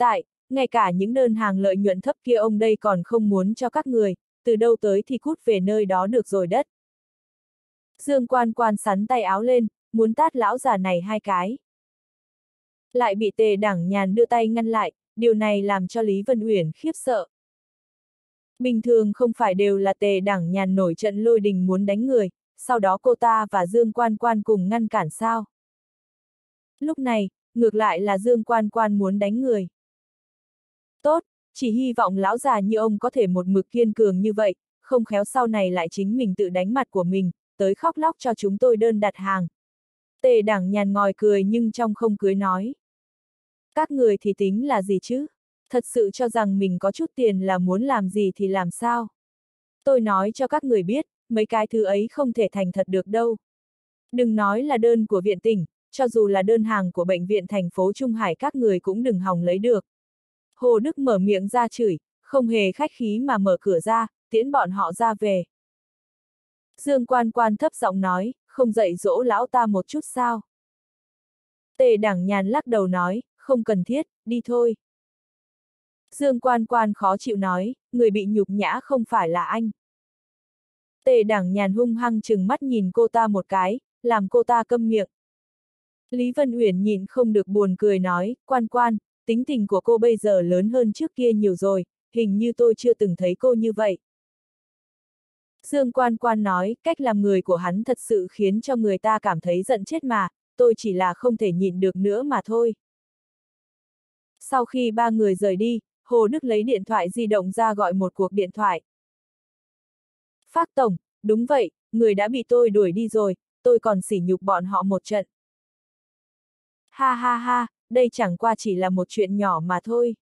Ngay cả những đơn hàng lợi nhuận thấp kia ông đây còn không muốn cho các người, từ đâu tới thì cút về nơi đó được rồi đất. Dương Quan Quan sắn tay áo lên, muốn tát lão già này 2 cái. Lại bị Tề Đảng Nhàn đưa tay ngăn lại, điều này làm cho Lý Vân Uyển khiếp sợ. Bình thường không phải đều là Tề Đảng Nhàn nổi trận lôi đình muốn đánh người, sau đó cô ta và Dương Quan Quan cùng ngăn cản sao? Lúc này, ngược lại là Dương Quan Quan muốn đánh người. Tốt, chỉ hy vọng lão già như ông có thể một mực kiên cường như vậy, không khéo sau này lại chính mình tự đánh mặt của mình, tới khóc lóc cho chúng tôi đơn đặt hàng. Tề Đảng Nhàn ngòi cười nhưng trong không cười nói. Các người thì tính là gì chứ? Thật sự cho rằng mình có chút tiền là muốn làm gì thì làm sao? Tôi nói cho các người biết, mấy cái thứ ấy không thể thành thật được đâu. Đừng nói là đơn của viện tỉnh, cho dù là đơn hàng của bệnh viện thành phố Trung Hải các người cũng đừng hòng lấy được. Hồ Đức mở miệng ra chửi, không hề khách khí mà mở cửa ra, tiễn bọn họ ra về. Dương Quan Quan thấp giọng nói, không dạy dỗ lão ta một chút sao? Tề Đảng Nhàn lắc đầu nói, không cần thiết, đi thôi. Dương Quan Quan khó chịu nói, người bị nhục nhã không phải là anh. Tề Đảng Nhàn hung hăng trừng mắt nhìn cô ta một cái, làm cô ta câm miệng. Lý Vân Uyển nhìn không được buồn cười nói, Quan Quan, tính tình của cô bây giờ lớn hơn trước kia nhiều rồi, hình như tôi chưa từng thấy cô như vậy. Dương Quan Quan nói, cách làm người của hắn thật sự khiến cho người ta cảm thấy giận chết mà, tôi chỉ là không thể nhịn được nữa mà thôi. Sau khi 3 người rời đi, Hồ Đức lấy điện thoại di động ra gọi một cuộc điện thoại. Phác Tổng, đúng vậy, người đã bị tôi đuổi đi rồi, tôi còn sỉ nhục bọn họ một trận. Ha ha ha, đây chẳng qua chỉ là một chuyện nhỏ mà thôi.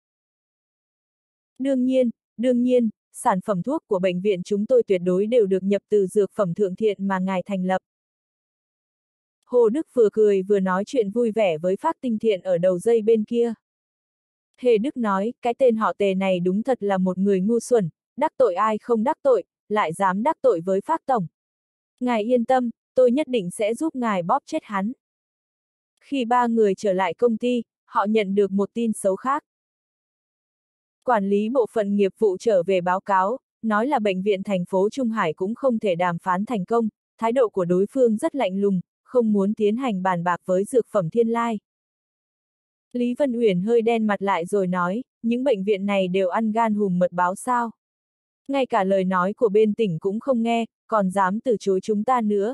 Đương nhiên, sản phẩm thuốc của bệnh viện chúng tôi tuyệt đối đều được nhập từ dược phẩm thượng thiện mà ngài thành lập. Hồ Đức vừa cười vừa nói chuyện vui vẻ với Phác Tinh Thiện ở đầu dây bên kia. Hề Đức nói, cái tên họ Tề này đúng thật là một người ngu xuẩn, đắc tội ai không đắc tội, lại dám đắc tội với Phác Tổng. Ngài yên tâm, tôi nhất định sẽ giúp ngài bóp chết hắn. Khi 3 người trở lại công ty, họ nhận được một tin xấu khác. Quản lý bộ phận nghiệp vụ trở về báo cáo, nói là bệnh viện thành phố Trung Hải cũng không thể đàm phán thành công, thái độ của đối phương rất lạnh lùng, không muốn tiến hành bàn bạc với dược phẩm Thiên Lai. Lý Vân Uyển hơi đen mặt lại rồi nói, những bệnh viện này đều ăn gan hùm mật báo sao? Ngay cả lời nói của bên tỉnh cũng không nghe, còn dám từ chối chúng ta nữa.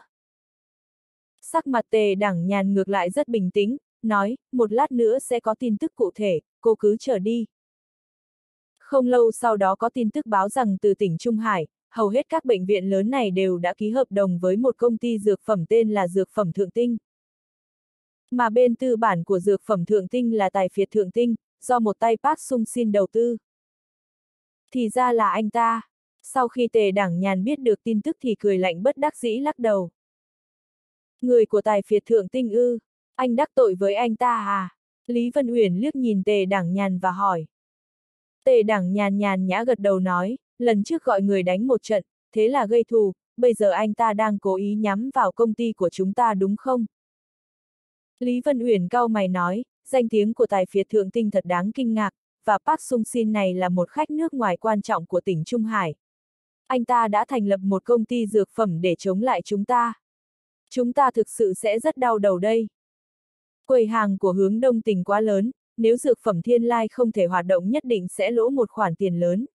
Sắc mặt Tề Đảng Nhàn ngược lại rất bình tĩnh, nói, một lát nữa sẽ có tin tức cụ thể, cô cứ chờ đi. Không lâu sau đó có tin tức báo rằng từ tỉnh Trung Hải, hầu hết các bệnh viện lớn này đều đã ký hợp đồng với một công ty dược phẩm tên là Dược phẩm Thượng Tinh. Mà bên tư bản của Dược phẩm Thượng Tinh là Tài phiệt Thượng Tinh, do một tay Park Sung Shin đầu tư. Thì ra là anh ta. Sau khi Tề Đảng Nhàn biết được tin tức thì cười lạnh bất đắc dĩ lắc đầu. Người của Tài phiệt Thượng Tinh ư, anh đắc tội với anh ta à? Lý Vân Uyển liếc nhìn Tề Đảng Nhàn và hỏi. Tề Đảng Nhàn nhàn nhã gật đầu nói, lần trước gọi người đánh một trận, thế là gây thù, bây giờ anh ta đang cố ý nhắm vào công ty của chúng ta đúng không? Lý Vân Uyển cau mày nói, danh tiếng của Tài phiệt Thượng Tinh thật đáng kinh ngạc, và Park Sung Shin này là một khách nước ngoài quan trọng của tỉnh Trung Hải. Anh ta đã thành lập một công ty dược phẩm để chống lại chúng ta. Chúng ta thực sự sẽ rất đau đầu đây. Quầy hàng của Hướng Đông tỉnh quá lớn, nếu dược phẩm Thiên Lai không thể hoạt động nhất định sẽ lỗ một khoản tiền lớn.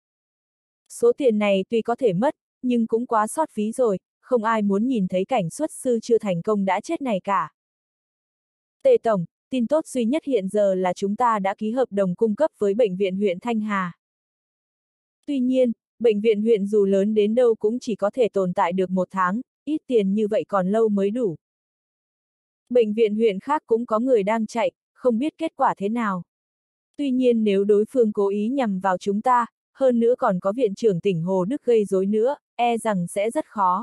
Số tiền này tuy có thể mất, nhưng cũng quá xót phí rồi, không ai muốn nhìn thấy cảnh xuất sư chưa thành công đã chết này cả. Tề Tổng, tin tốt duy nhất hiện giờ là chúng ta đã ký hợp đồng cung cấp với bệnh viện huyện Thanh Hà. Tuy nhiên, bệnh viện huyện dù lớn đến đâu cũng chỉ có thể tồn tại được 1 tháng, ít tiền như vậy còn lâu mới đủ. Bệnh viện huyện khác cũng có người đang chạy, không biết kết quả thế nào. Tuy nhiên nếu đối phương cố ý nhằm vào chúng ta, hơn nữa còn có viện trưởng tỉnh Hồ Đức gây rối nữa, e rằng sẽ rất khó.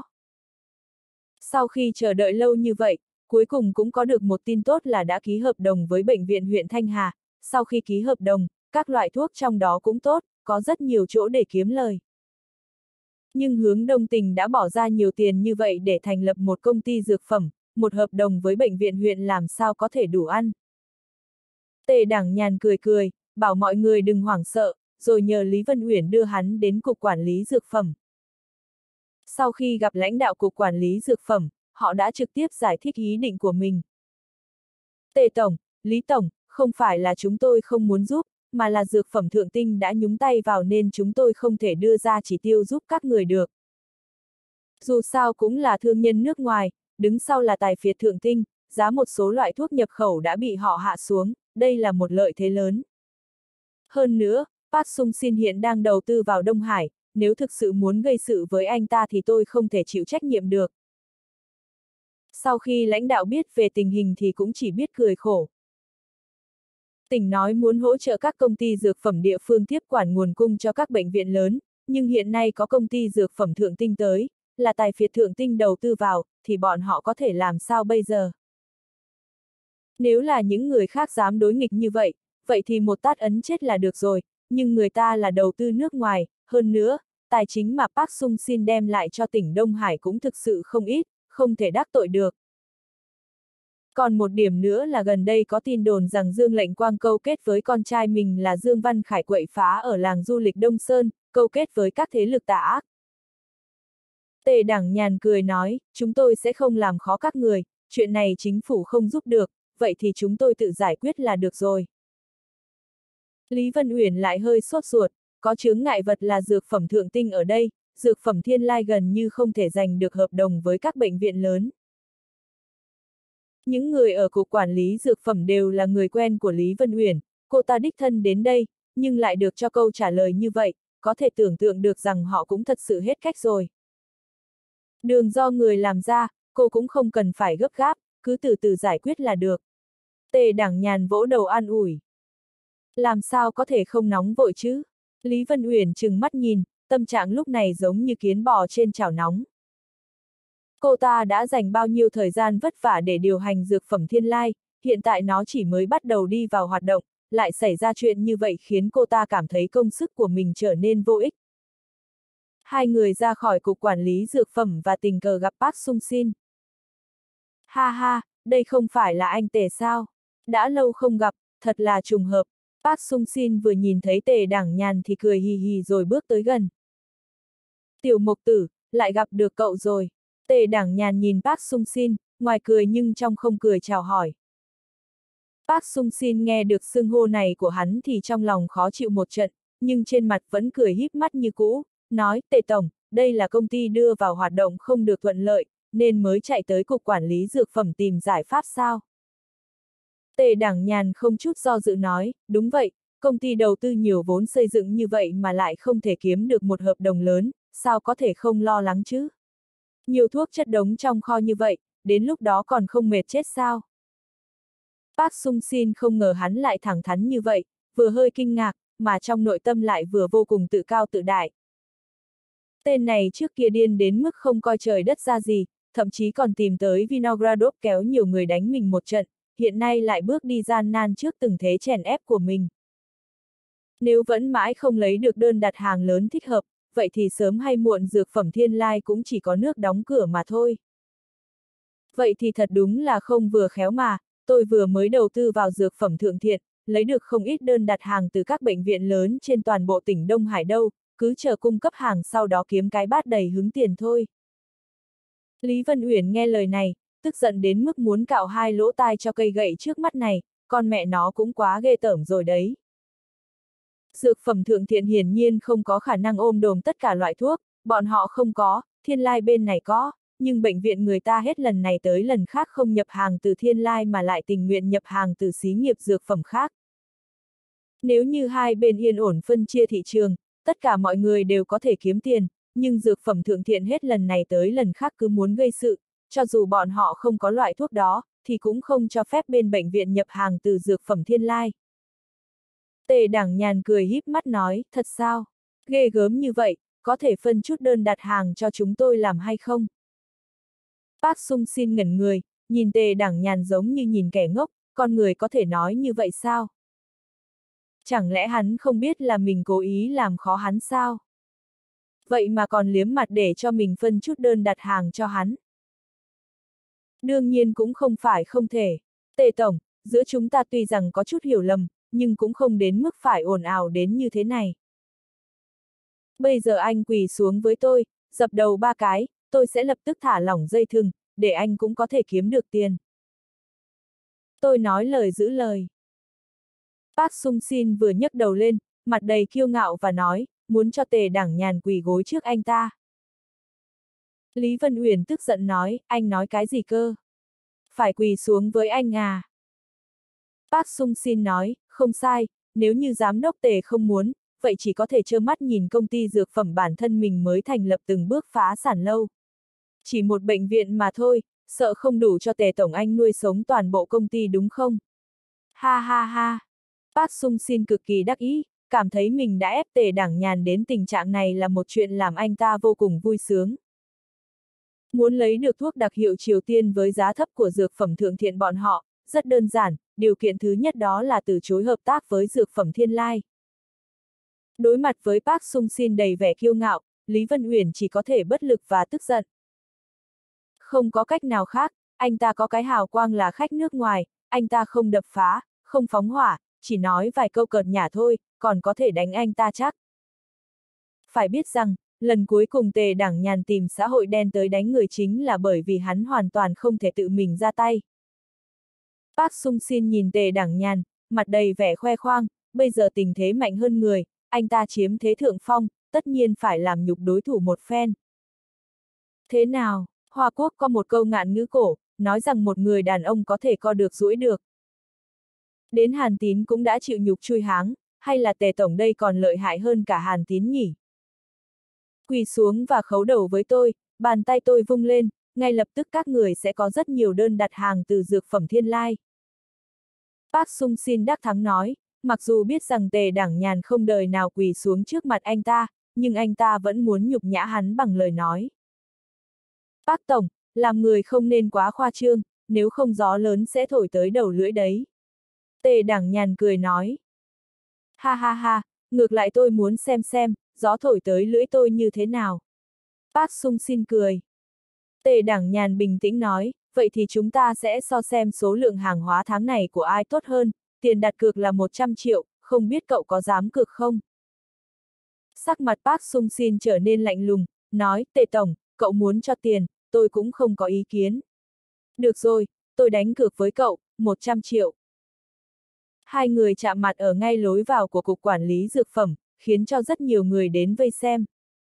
Sau khi chờ đợi lâu như vậy, cuối cùng cũng có được một tin tốt là đã ký hợp đồng với bệnh viện huyện Thanh Hà. Sau khi ký hợp đồng, các loại thuốc trong đó cũng tốt, có rất nhiều chỗ để kiếm lời. Nhưng Hướng Đông tỉnh đã bỏ ra nhiều tiền như vậy để thành lập một công ty dược phẩm, một hợp đồng với bệnh viện huyện làm sao có thể đủ ăn. Tề Đảng Nhàn cười cười, bảo mọi người đừng hoảng sợ, rồi nhờ Lý Vân Uyển đưa hắn đến Cục Quản lý Dược phẩm. Sau khi gặp lãnh đạo Cục Quản lý Dược phẩm, họ đã trực tiếp giải thích ý định của mình. Tề Tổng, Lý Tổng, không phải là chúng tôi không muốn giúp, mà là dược phẩm thượng tinh đã nhúng tay vào nên chúng tôi không thể đưa ra chỉ tiêu giúp các người được. Dù sao cũng là thương nhân nước ngoài, đứng sau là tài phiệt thượng tinh, giá một số loại thuốc nhập khẩu đã bị họ hạ xuống, đây là một lợi thế lớn. Hơn nữa, Park Sung Sin hiện đang đầu tư vào Đông Hải, nếu thực sự muốn gây sự với anh ta thì tôi không thể chịu trách nhiệm được. Sau khi lãnh đạo biết về tình hình thì cũng chỉ biết cười khổ. Tỉnh nói muốn hỗ trợ các công ty dược phẩm địa phương tiếp quản nguồn cung cho các bệnh viện lớn, nhưng hiện nay có công ty dược phẩm thượng tinh tới, là tài phiệt thượng tinh đầu tư vào, thì bọn họ có thể làm sao bây giờ? Nếu là những người khác dám đối nghịch như vậy, vậy thì một tát ấn chết là được rồi, nhưng người ta là đầu tư nước ngoài, hơn nữa, tài chính mà Park Sung Sin đem lại cho tỉnh Đông Hải cũng thực sự không ít, không thể đắc tội được. Còn một điểm nữa là gần đây có tin đồn rằng Dương Lệnh Quang câu kết với con trai mình là Dương Văn Khải quậy phá ở làng du lịch Đông Sơn, câu kết với các thế lực tà ác. Tề Đảng Nhàn cười nói, chúng tôi sẽ không làm khó các người, chuyện này chính phủ không giúp được, vậy thì chúng tôi tự giải quyết là được rồi. Lý Vân Uyển lại hơi sốt ruột, có chướng ngại vật là dược phẩm thượng tinh ở đây, dược phẩm Thiên Lai gần như không thể giành được hợp đồng với các bệnh viện lớn. Những người ở Cục Quản lý Dược phẩm đều là người quen của Lý Vân Uyển, cô ta đích thân đến đây, nhưng lại được cho câu trả lời như vậy, có thể tưởng tượng được rằng họ cũng thật sự hết cách rồi. Đường do người làm ra, cô cũng không cần phải gấp gáp, cứ từ từ giải quyết là được. Tề Đảng Nhàn vỗ đầu an ủi. Làm sao có thể không nóng vội chứ? Lý Vân Uyển trừng mắt nhìn, tâm trạng lúc này giống như kiến bò trên chảo nóng. Cô ta đã dành bao nhiêu thời gian vất vả để điều hành dược phẩm Thiên Lai, hiện tại nó chỉ mới bắt đầu đi vào hoạt động, lại xảy ra chuyện như vậy khiến cô ta cảm thấy công sức của mình trở nên vô ích. Hai người ra khỏi Cục Quản lý Dược phẩm và tình cờ gặp Park Sung Sin. Ha ha, đây không phải là anh Tề sao? Đã lâu không gặp, thật là trùng hợp. Park Sung Sin vừa nhìn thấy Tề Đảng Nhàn thì cười hì hì rồi bước tới gần. Tiểu Mộc Tử, lại gặp được cậu rồi. Tề Đảng Nhàn nhìn Park Sung Sin, ngoài cười nhưng trong không cười chào hỏi. Park Sung Sin nghe được xưng hô này của hắn thì trong lòng khó chịu một trận, nhưng trên mặt vẫn cười híp mắt như cũ, nói, Tề Tổng, đây là công ty đưa vào hoạt động không được thuận lợi, nên mới chạy tới Cục Quản lý Dược phẩm tìm giải pháp sao? Tề Đảng Nhàn không chút do dự nói, đúng vậy, công ty đầu tư nhiều vốn xây dựng như vậy mà lại không thể kiếm được một hợp đồng lớn, sao có thể không lo lắng chứ? Nhiều thuốc chất đống trong kho như vậy, đến lúc đó còn không mệt chết sao? Park Sung Sin không ngờ hắn lại thẳng thắn như vậy, vừa hơi kinh ngạc, mà trong nội tâm lại vừa vô cùng tự cao tự đại. Tên này trước kia điên đến mức không coi trời đất ra gì, thậm chí còn tìm tới Vinogradov kéo nhiều người đánh mình một trận, hiện nay lại bước đi gian nan trước từng thế chèn ép của mình. Nếu vẫn mãi không lấy được đơn đặt hàng lớn thích hợp, vậy thì sớm hay muộn dược phẩm Thiên Lai cũng chỉ có nước đóng cửa mà thôi. Vậy thì thật đúng là không vừa khéo mà, tôi vừa mới đầu tư vào dược phẩm thượng thiện, lấy được không ít đơn đặt hàng từ các bệnh viện lớn trên toàn bộ tỉnh Đông Hải đâu, cứ chờ cung cấp hàng sau đó kiếm cái bát đầy hứng tiền thôi. Lý Vân Uyển nghe lời này, tức giận đến mức muốn cạo hai lỗ tai cho cây gậy trước mắt này, con mẹ nó cũng quá ghê tởm rồi đấy. Dược phẩm thượng thiện hiển nhiên không có khả năng ôm đồm tất cả loại thuốc, bọn họ không có, Thiên Lai bên này có, nhưng bệnh viện người ta hết lần này tới lần khác không nhập hàng từ Thiên Lai mà lại tình nguyện nhập hàng từ xí nghiệp dược phẩm khác. Nếu như hai bên yên ổn phân chia thị trường, tất cả mọi người đều có thể kiếm tiền, nhưng dược phẩm thượng thiện hết lần này tới lần khác cứ muốn gây sự, cho dù bọn họ không có loại thuốc đó, thì cũng không cho phép bên bệnh viện nhập hàng từ dược phẩm Thiên Lai. Tề Đảng Nhàn cười híp mắt nói, thật sao? Ghê gớm như vậy, có thể phân chút đơn đặt hàng cho chúng tôi làm hay không? Park Sung Sin ngẩn người, nhìn Tề Đảng Nhàn giống như nhìn kẻ ngốc, con người có thể nói như vậy sao? Chẳng lẽ hắn không biết là mình cố ý làm khó hắn sao? Vậy mà còn liếm mặt để cho mình phân chút đơn đặt hàng cho hắn. Đương nhiên cũng không phải không thể. Tề Tổng, giữa chúng ta tuy rằng có chút hiểu lầm, nhưng cũng không đến mức phải ồn ào đến như thế này. Bây giờ anh quỳ xuống với tôi, dập đầu 3 cái, tôi sẽ lập tức thả lỏng dây thừng, để anh cũng có thể kiếm được tiền. Tôi nói lời giữ lời. Park Sung Sin vừa nhấc đầu lên, mặt đầy kiêu ngạo và nói, muốn cho Tề Đảng Nhàn quỳ gối trước anh ta. Lý Vân Uyển tức giận nói, anh nói cái gì cơ? Phải quỳ xuống với anh à? Park Sung Sin nói, không sai, nếu như giám đốc Tề không muốn, vậy chỉ có thể trơ mắt nhìn công ty dược phẩm bản thân mình mới thành lập từng bước phá sản lâu. Chỉ một bệnh viện mà thôi, sợ không đủ cho Tề Tổng Anh nuôi sống toàn bộ công ty đúng không? Ha ha ha! Park Sung Sin cực kỳ đắc ý, cảm thấy mình đã ép Tề Đảng Nhàn đến tình trạng này là một chuyện làm anh ta vô cùng vui sướng. Muốn lấy được thuốc đặc hiệu Triều Tiên với giá thấp của dược phẩm Thượng Thiện bọn họ, rất đơn giản, điều kiện thứ nhất đó là từ chối hợp tác với dược phẩm Thiên Lai. Đối mặt với Park Sung Sin đầy vẻ kiêu ngạo, Lý Vân Uyển chỉ có thể bất lực và tức giận. Không có cách nào khác, anh ta có cái hào quang là khách nước ngoài, anh ta không đập phá, không phóng hỏa, chỉ nói vài câu cợt nhả thôi, còn có thể đánh anh ta chắc. Phải biết rằng, lần cuối cùng Tề Đảng Nhàn tìm xã hội đen tới đánh người chính là bởi vì hắn hoàn toàn không thể tự mình ra tay. Park Sung Sin nhìn Tề Đảng Nhàn, mặt đầy vẻ khoe khoang, bây giờ tình thế mạnh hơn người, anh ta chiếm thế thượng phong, tất nhiên phải làm nhục đối thủ một phen. Thế nào, Hoa Quốc có một câu ngạn ngữ cổ, nói rằng một người đàn ông có thể co được duỗi được. Đến Hàn Tín cũng đã chịu nhục chui háng, hay là Tề Tổng đây còn lợi hại hơn cả Hàn Tín nhỉ? Quỳ xuống và khấu đầu với tôi, bàn tay tôi vung lên, ngay lập tức các người sẽ có rất nhiều đơn đặt hàng từ dược phẩm Thiên Lai. Park Sung Sin đắc thắng nói, mặc dù biết rằng Tề Đảng Nhàn không đời nào quỳ xuống trước mặt anh ta, nhưng anh ta vẫn muốn nhục nhã hắn bằng lời nói. Park Tổng, làm người không nên quá khoa trương, nếu không gió lớn sẽ thổi tới đầu lưỡi đấy. Tề Đảng Nhàn cười nói. Ha ha ha, ngược lại tôi muốn xem, gió thổi tới lưỡi tôi như thế nào. Park Sung Sin cười. Tề Đảng Nhàn bình tĩnh nói, vậy thì chúng ta sẽ so xem số lượng hàng hóa tháng này của ai tốt hơn, tiền đặt cược là 100 triệu, không biết cậu có dám cược không? Sắc mặt Park Sung Sin trở nên lạnh lùng, nói, Tề Tổng, cậu muốn cho tiền, tôi cũng không có ý kiến. Được rồi, tôi đánh cược với cậu, 100 triệu. Hai người chạm mặt ở ngay lối vào của Cục Quản lý Dược phẩm, khiến cho rất nhiều người đến vây xem.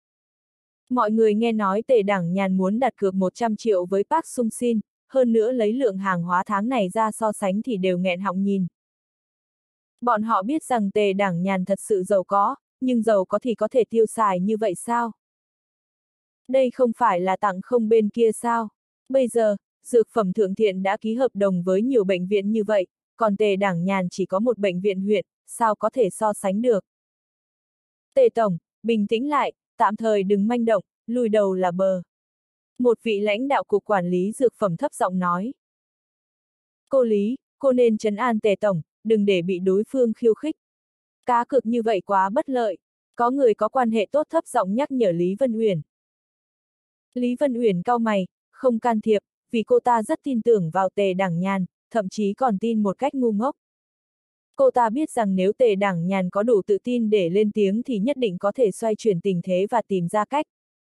Mọi người nghe nói Tề Đảng Nhàn muốn đặt cược 100 triệu với Park Sung Sin, hơn nữa lấy lượng hàng hóa tháng này ra so sánh thì đều nghẹn họng nhìn. Bọn họ biết rằng Tề Đảng Nhàn thật sự giàu có, nhưng giàu có thì có thể tiêu xài như vậy sao? Đây không phải là tặng không bên kia sao? Bây giờ, Dược phẩm Thượng Thiện đã ký hợp đồng với nhiều bệnh viện như vậy, còn Tề Đảng Nhàn chỉ có một bệnh viện huyện, sao có thể so sánh được? Tề Tổng, bình tĩnh lại, tạm thời đừng manh động, lùi đầu là bờ. Một vị lãnh đạo Cục Quản lý Dược phẩm thấp giọng nói. Cô Lý, cô nên trấn an Tề Tổng, đừng để bị đối phương khiêu khích. Cá cược như vậy quá bất lợi. Có người có quan hệ tốt thấp giọng nhắc nhở Lý Vân Uyển. Lý Vân Uyển cau mày, không can thiệp, vì cô ta rất tin tưởng vào Tề Đảng Nhàn, thậm chí còn tin một cách ngu ngốc. Cô ta biết rằng nếu Tề Đảng Nhàn có đủ tự tin để lên tiếng thì nhất định có thể xoay chuyển tình thế và tìm ra cách.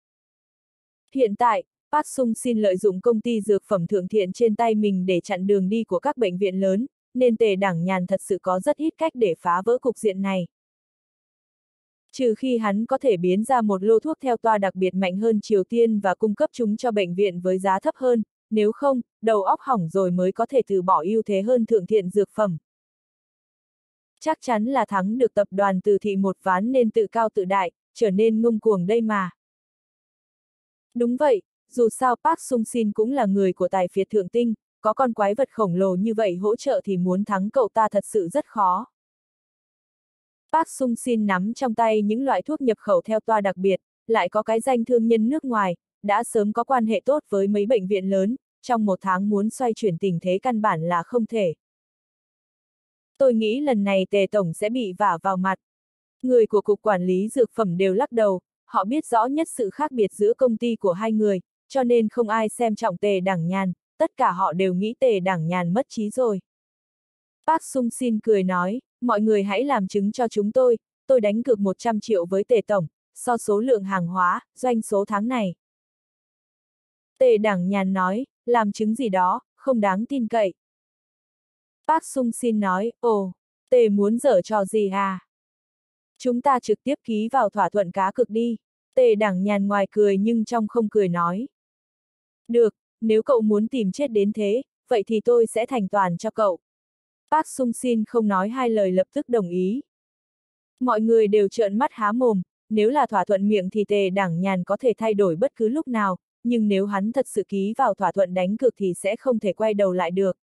Hiện tại, Park Sung Sin lợi dụng công ty dược phẩm Thượng Thiện trên tay mình để chặn đường đi của các bệnh viện lớn, nên Tề Đảng Nhàn thật sự có rất ít cách để phá vỡ cục diện này. Trừ khi hắn có thể biến ra một lô thuốc theo toa đặc biệt mạnh hơn Triều Tiên và cung cấp chúng cho bệnh viện với giá thấp hơn, nếu không, đầu óc hỏng rồi mới có thể từ bỏ ưu thế hơn Thượng Thiện dược phẩm. Chắc chắn là thắng được tập đoàn Từ Thị một ván nên tự cao tự đại, trở nên ngông cuồng đây mà. Đúng vậy, dù sao Park Sung Sin cũng là người của tài phiệt thượng tinh, có con quái vật khổng lồ như vậy hỗ trợ thì muốn thắng cậu ta thật sự rất khó. Park Sung Sin nắm trong tay những loại thuốc nhập khẩu theo toa đặc biệt, lại có cái danh thương nhân nước ngoài, đã sớm có quan hệ tốt với mấy bệnh viện lớn, trong một tháng muốn xoay chuyển tình thế căn bản là không thể. Tôi nghĩ lần này Tề Tổng sẽ bị vả vào mặt. Người của Cục Quản lý Dược phẩm đều lắc đầu, họ biết rõ nhất sự khác biệt giữa công ty của hai người, cho nên không ai xem trọng Tề Đảng Nhàn, tất cả họ đều nghĩ Tề Đảng Nhàn mất trí rồi. Park Sung Sin cười nói, mọi người hãy làm chứng cho chúng tôi đánh cược 100 triệu với Tề Tổng, so số lượng hàng hóa, doanh số tháng này. Tề Đảng Nhàn nói, làm chứng gì đó, không đáng tin cậy. Park Sung Sin nói, ồ, Tề muốn giở trò gì à? Chúng ta trực tiếp ký vào thỏa thuận cá cược đi. Tề Đảng Nhàn ngoài cười nhưng trong không cười nói. Được, nếu cậu muốn tìm chết đến thế, vậy thì tôi sẽ thành toàn cho cậu. Park Sung Sin không nói hai lời lập tức đồng ý. Mọi người đều trợn mắt há mồm, nếu là thỏa thuận miệng thì Tề Đảng Nhàn có thể thay đổi bất cứ lúc nào, nhưng nếu hắn thật sự ký vào thỏa thuận đánh cược thì sẽ không thể quay đầu lại được.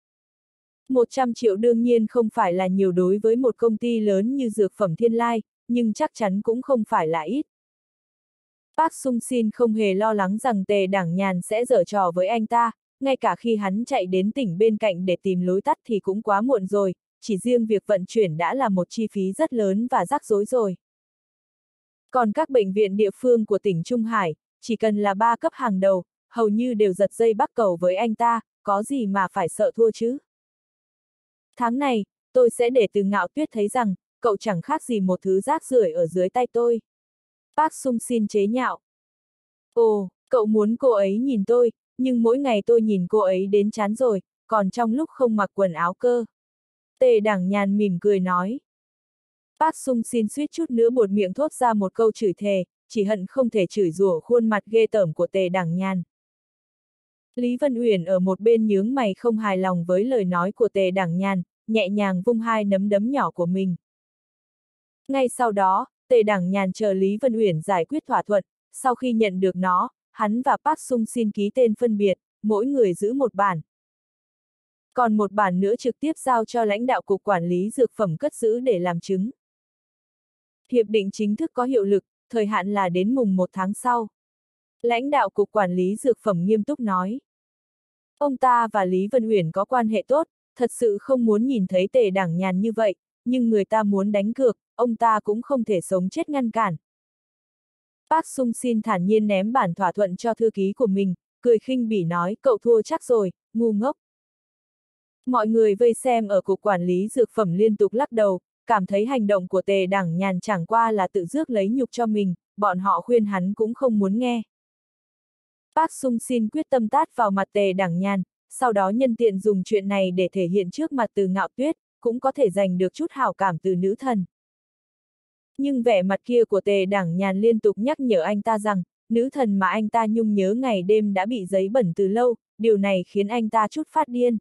100 triệu đương nhiên không phải là nhiều đối với một công ty lớn như Dược phẩm Thiên Lai, nhưng chắc chắn cũng không phải là ít. Park Sung Sin không hề lo lắng rằng Tề Đảng Nhàn sẽ giở trò với anh ta, ngay cả khi hắn chạy đến tỉnh bên cạnh để tìm lối tắt thì cũng quá muộn rồi, chỉ riêng việc vận chuyển đã là một chi phí rất lớn và rắc rối rồi. Còn các bệnh viện địa phương của tỉnh Trung Hải, chỉ cần là 3 cấp hàng đầu, hầu như đều giật dây bắt cầu với anh ta, có gì mà phải sợ thua chứ. Tháng này, tôi sẽ để Từ Ngạo Tuyết thấy rằng, cậu chẳng khác gì một thứ rác rưởi ở dưới tay tôi. Park Sung Sin chế nhạo. Ồ, cậu muốn cô ấy nhìn tôi, nhưng mỗi ngày tôi nhìn cô ấy đến chán rồi, còn trong lúc không mặc quần áo cơ. Tề Đảng Nhàn mỉm cười nói. Park Sung Sin suýt chút nữa buột miệng thốt ra một câu chửi thề, chỉ hận không thể chửi rủa khuôn mặt ghê tởm của Tề Đảng Nhàn. Lý Vân Uyển ở một bên nhướng mày không hài lòng với lời nói của Tề Đảng Nhàn, nhẹ nhàng vung hai nắm đấm nhỏ của mình. Ngay sau đó, Tề Đảng Nhàn chờ Lý Vân Uyển giải quyết thỏa thuận, sau khi nhận được nó, hắn và Park Sung Sin ký tên phân biệt, mỗi người giữ một bản. Còn một bản nữa trực tiếp giao cho lãnh đạo Cục Quản lý Dược phẩm cất giữ để làm chứng. Hiệp định chính thức có hiệu lực, thời hạn là đến mùng 1 tháng sau. Lãnh đạo Cục Quản lý Dược phẩm nghiêm túc nói. Ông ta và Lý Vân Uyển có quan hệ tốt, thật sự không muốn nhìn thấy Tề Đảng Nhàn như vậy, nhưng người ta muốn đánh cược, ông ta cũng không thể sống chết ngăn cản. Park Sung Sin thản nhiên ném bản thỏa thuận cho thư ký của mình, cười khinh bỉ nói, cậu thua chắc rồi, ngu ngốc. Mọi người vây xem ở Cục Quản lý Dược phẩm liên tục lắc đầu, cảm thấy hành động của Tề Đảng Nhàn chẳng qua là tự rước lấy nhục cho mình, bọn họ khuyên hắn cũng không muốn nghe. Park Sung Sin quyết tâm tát vào mặt Tề Đảng Nhàn, sau đó nhân tiện dùng chuyện này để thể hiện trước mặt Từ Ngạo Tuyết, cũng có thể giành được chút hảo cảm từ nữ thần. Nhưng vẻ mặt kia của Tề Đảng Nhàn liên tục nhắc nhở anh ta rằng, nữ thần mà anh ta nhung nhớ ngày đêm đã bị giấy bẩn từ lâu, điều này khiến anh ta chút phát điên.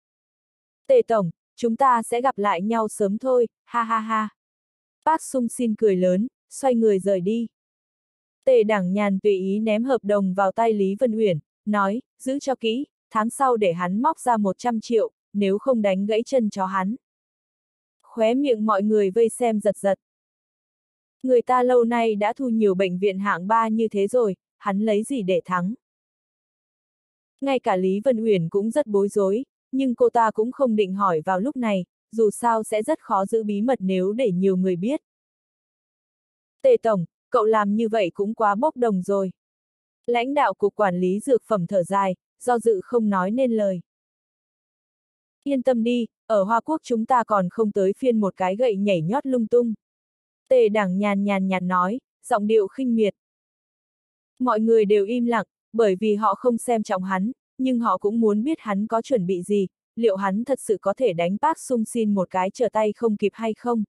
Tề Tổng, chúng ta sẽ gặp lại nhau sớm thôi, ha ha ha. Park Sung Sin cười lớn, xoay người rời đi. Tề Đảng Nhàn tùy ý ném hợp đồng vào tay Lý Vân Uyển, nói, giữ cho kỹ, tháng sau để hắn móc ra 100 triệu, nếu không đánh gãy chân cho hắn. Khóe miệng mọi người vây xem giật giật. Người ta lâu nay đã thu nhiều bệnh viện hạng 3 như thế rồi, hắn lấy gì để thắng. Ngay cả Lý Vân Uyển cũng rất bối rối, nhưng cô ta cũng không định hỏi vào lúc này, dù sao sẽ rất khó giữ bí mật nếu để nhiều người biết. Tề Tổng, cậu làm như vậy cũng quá bốc đồng rồi. Lãnh đạo Cục Quản lý Dược phẩm thở dài, do dự không nói nên lời. Yên tâm đi, ở Hoa Quốc chúng ta còn không tới phiên một cái gậy nhảy nhót lung tung. Tề Đảng Nhàn nhàn nhạt nói, giọng điệu khinh miệt. Mọi người đều im lặng, bởi vì họ không xem trọng hắn, nhưng họ cũng muốn biết hắn có chuẩn bị gì, liệu hắn thật sự có thể đánh Park Sung Sin một cái trở tay không kịp hay không.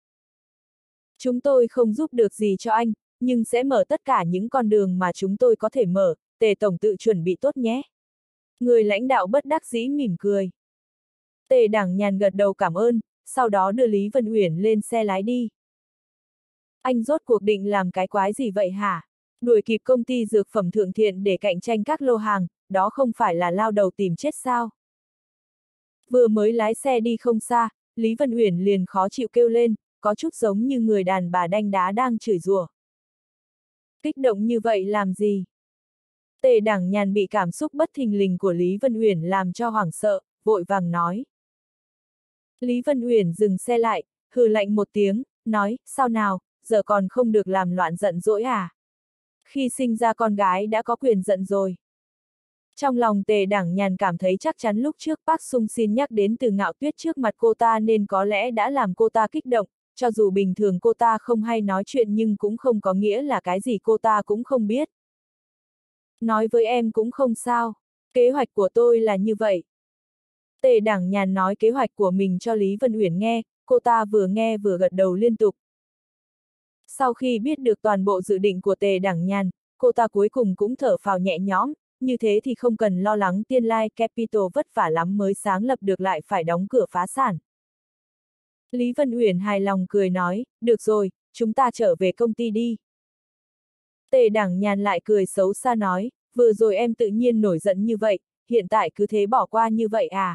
Chúng tôi không giúp được gì cho anh, nhưng sẽ mở tất cả những con đường mà chúng tôi có thể mở, Tề Tổng tự chuẩn bị tốt nhé. Người lãnh đạo bất đắc dĩ mỉm cười. Tề Đảng Nhàn gật đầu cảm ơn, sau đó đưa Lý Vân Uyển lên xe lái đi. Anh rốt cuộc định làm cái quái gì vậy hả? Đuổi kịp công ty dược phẩm Thượng Thiện để cạnh tranh các lô hàng, đó không phải là lao đầu tìm chết sao? Vừa mới lái xe đi không xa, Lý Vân Uyển liền khó chịu kêu lên, có chút giống như người đàn bà đanh đá đang chửi rủa. Kích động như vậy làm gì? Tề Đảng Nhàn bị cảm xúc bất thình lình của Lý Vân Uyển làm cho hoảng sợ, vội vàng nói. Lý Vân Uyển dừng xe lại, hừ lạnh một tiếng, nói, sao nào, giờ còn không được làm loạn giận dỗi à? Khi sinh ra con gái đã có quyền giận rồi. Trong lòng Tề Đảng Nhàn cảm thấy chắc chắn lúc trước Park Sung Sin nhắc đến từ Ngạo Tuyết trước mặt cô ta nên có lẽ đã làm cô ta kích động, cho dù bình thường cô ta không hay nói chuyện nhưng cũng không có nghĩa là cái gì cô ta cũng không biết. Nói với em cũng không sao, kế hoạch của tôi là như vậy. Tề Đảng Nhàn nói kế hoạch của mình cho Lý Vân Uyển nghe, cô ta vừa nghe vừa gật đầu liên tục. Sau khi biết được toàn bộ dự định của Tề Đảng Nhàn, cô ta cuối cùng cũng thở phào nhẹ nhõm, như thế thì không cần lo lắng Tiên Lai Capital vất vả lắm mới sáng lập được lại phải đóng cửa phá sản. Lý Vân Uyển hài lòng cười nói, được rồi, chúng ta trở về công ty đi. Tề Đảng Nhàn lại cười xấu xa nói, vừa rồi em tự nhiên nổi giận như vậy, hiện tại cứ thế bỏ qua như vậy à?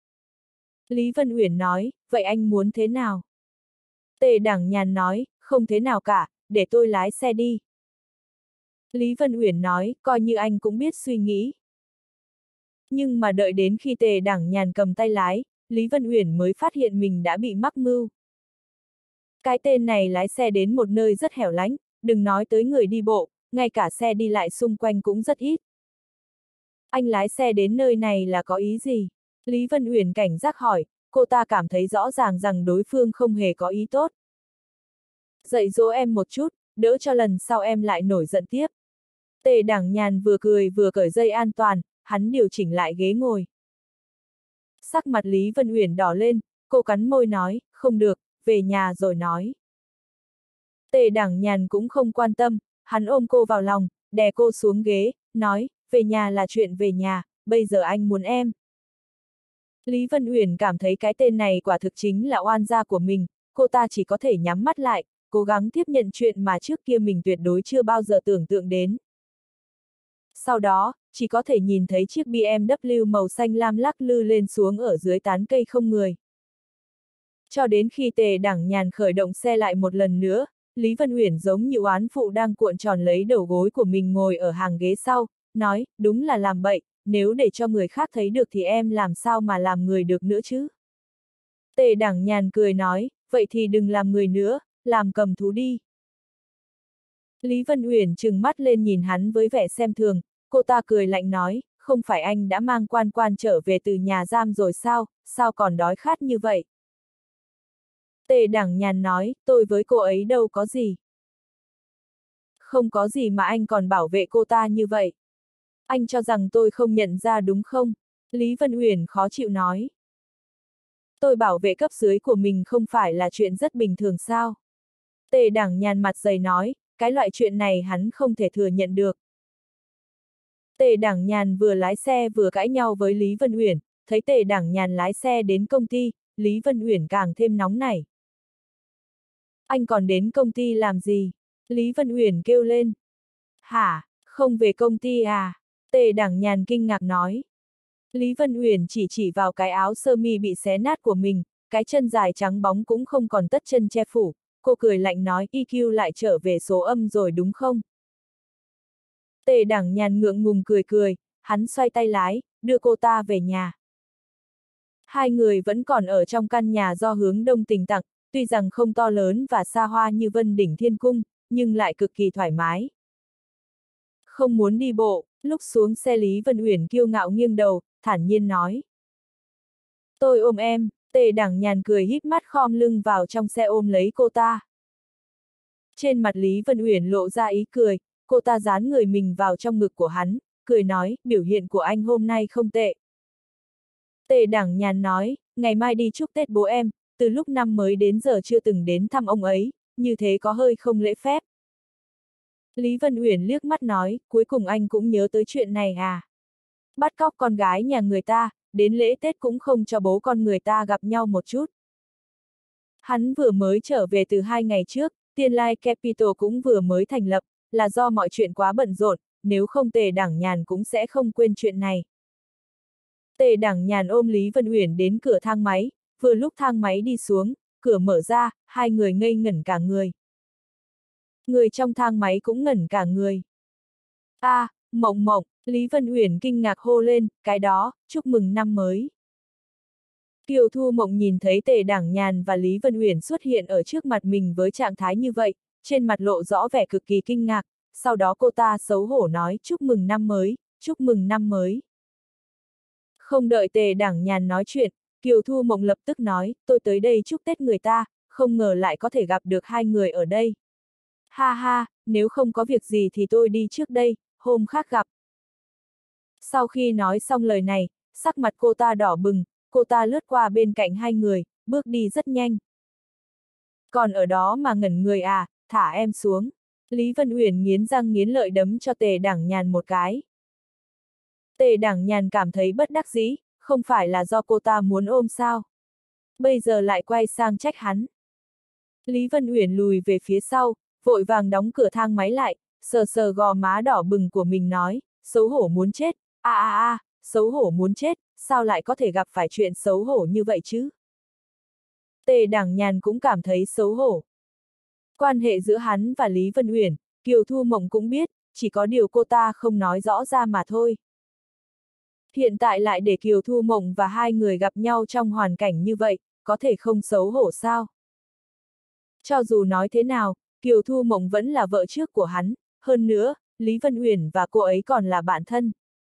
Lý Vân Uyển nói, vậy anh muốn thế nào? Tề Đảng Nhàn nói, không thế nào cả, để tôi lái xe đi. Lý Vân Uyển nói, coi như anh cũng biết suy nghĩ. Nhưng mà đợi đến khi Tề Đảng Nhàn cầm tay lái, Lý Vân Uyển mới phát hiện mình đã bị mắc mưu. Cái tên này lái xe đến một nơi rất hẻo lánh, đừng nói tới người đi bộ, ngay cả xe đi lại xung quanh cũng rất ít. Anh lái xe đến nơi này là có ý gì? Lý Vân Uyển cảnh giác hỏi, cô ta cảm thấy rõ ràng rằng đối phương không hề có ý tốt. Dạy dỗ em một chút, đỡ cho lần sau em lại nổi giận tiếp. Tề Đảng Nhàn vừa cười vừa cởi dây an toàn, hắn điều chỉnh lại ghế ngồi. Sắc mặt Lý Vân Uyển đỏ lên, cô cắn môi nói, không được, về nhà rồi nói. Tề Đảng Nhàn cũng không quan tâm, hắn ôm cô vào lòng, đè cô xuống ghế, nói, về nhà là chuyện về nhà, bây giờ anh muốn em. Lý Vân Uyển cảm thấy cái tên này quả thực chính là oan gia của mình, cô ta chỉ có thể nhắm mắt lại, cố gắng tiếp nhận chuyện mà trước kia mình tuyệt đối chưa bao giờ tưởng tượng đến. Sau đó, chỉ có thể nhìn thấy chiếc BMW màu xanh lam lắc lư lên xuống ở dưới tán cây không người. Cho đến khi Tề Đảng Nhàn khởi động xe lại một lần nữa, Lý Vân Uyển giống như oán phụ đang cuộn tròn lấy đầu gối của mình ngồi ở hàng ghế sau, nói, đúng là làm bậy, nếu để cho người khác thấy được thì em làm sao mà làm người được nữa chứ? Tề Đảng Nhàn cười nói, vậy thì đừng làm người nữa, làm cầm thú đi. Lý Vân Uyển trừng mắt lên nhìn hắn với vẻ xem thường, cô ta cười lạnh nói, không phải anh đã mang Quan Quan trở về từ nhà giam rồi sao còn đói khát như vậy? Tề Đảng Nhàn nói, tôi với cô ấy đâu có gì. Không có gì mà anh còn bảo vệ cô ta như vậy. Anh cho rằng tôi không nhận ra đúng không? Lý Vân Uyển khó chịu nói. Tôi bảo vệ cấp dưới của mình không phải là chuyện rất bình thường sao? Tề Đảng Nhàn mặt dày nói, cái loại chuyện này hắn không thể thừa nhận được. Tề Đảng Nhàn vừa lái xe vừa cãi nhau với Lý Vân Uyển, thấy Tề Đảng Nhàn lái xe đến công ty, Lý Vân Uyển càng thêm nóng nảy. Anh còn đến công ty làm gì? Lý Vân Uyển kêu lên. Hả, không về công ty à? Tề Đảng Nhàn kinh ngạc nói. Lý Vân Uyển chỉ vào cái áo sơ mi bị xé nát của mình, cái chân dài trắng bóng cũng không còn tất chân che phủ, cô cười lạnh nói EQ lại trở về số âm rồi đúng không? Tề Đảng Nhàn ngượng ngùng cười, hắn xoay tay lái, đưa cô ta về nhà. Hai người vẫn còn ở trong căn nhà do Hướng Đông Tình tặng, tuy rằng không to lớn và xa hoa như Vân Đỉnh Thiên Cung, nhưng lại cực kỳ thoải mái. Không muốn đi bộ, lúc xuống xe Lý Vân Uyển kiêu ngạo nghiêng đầu, thản nhiên nói. Tôi ôm em, Tề Đảng Nhàn cười híp mắt khom lưng vào trong xe ôm lấy cô ta. Trên mặt Lý Vân Uyển lộ ra ý cười, cô ta dán người mình vào trong ngực của hắn, cười nói, biểu hiện của anh hôm nay không tệ. Tề Đảng Nhàn nói, ngày mai đi chúc Tết bố em, từ lúc năm mới đến giờ chưa từng đến thăm ông ấy, như thế có hơi không lễ phép. Lý Vân Uyển liếc mắt nói, cuối cùng anh cũng nhớ tới chuyện này à? Bắt cóc con gái nhà người ta, đến lễ Tết cũng không cho bố con người ta gặp nhau một chút. Hắn vừa mới trở về từ 2 ngày trước, Tiên Lai Capital cũng vừa mới thành lập, là do mọi chuyện quá bận rộn, nếu không Tề Đảng Nhàn cũng sẽ không quên chuyện này. Tề Đảng Nhàn ôm Lý Vân Uyển đến cửa thang máy, vừa lúc thang máy đi xuống, cửa mở ra, hai người ngây ngẩn cả người. Người trong thang máy cũng ngẩn cả người. Mộng Mộng, Lý Vân Uyển kinh ngạc hô lên, cái đó, chúc mừng năm mới. Kiều Thu Mộng nhìn thấy Tề Đảng Nhàn và Lý Vân Uyển xuất hiện ở trước mặt mình với trạng thái như vậy, trên mặt lộ rõ vẻ cực kỳ kinh ngạc, sau đó cô ta xấu hổ nói chúc mừng năm mới, chúc mừng năm mới. Không đợi Tề Đảng Nhàn nói chuyện, Kiều Thu Mộng lập tức nói, tôi tới đây chúc Tết người ta, không ngờ lại có thể gặp được hai người ở đây. Ha ha, nếu không có việc gì thì tôi đi trước đây, hôm khác gặp. Sau khi nói xong lời này, sắc mặt cô ta đỏ bừng, cô ta lướt qua bên cạnh hai người, bước đi rất nhanh. Còn ở đó mà ngẩn người à, thả em xuống. Lý Vân Uyển nghiến răng nghiến lợi đấm cho Tề Đảng Nhàn một cái. Tề Đảng Nhàn cảm thấy bất đắc dĩ, không phải là do cô ta muốn ôm sao. Bây giờ lại quay sang trách hắn. Lý Vân Uyển lùi về phía sau, vội vàng đóng cửa thang máy lại, sờ sờ gò má đỏ bừng của mình nói, xấu hổ muốn chết, xấu hổ muốn chết, sao lại có thể gặp phải chuyện xấu hổ như vậy chứ? Tề Đảng Nhàn cũng cảm thấy xấu hổ. Quan hệ giữa hắn và Lý Vân Uyển, Kiều Thu Mộng cũng biết, chỉ có điều cô ta không nói rõ ra mà thôi. Hiện tại lại để Kiều Thu Mộng và hai người gặp nhau trong hoàn cảnh như vậy, có thể không xấu hổ sao? Cho dù nói thế nào, Kiều Thu Mộng vẫn là vợ trước của hắn, hơn nữa, Lý Vân Uyển và cô ấy còn là bạn thân.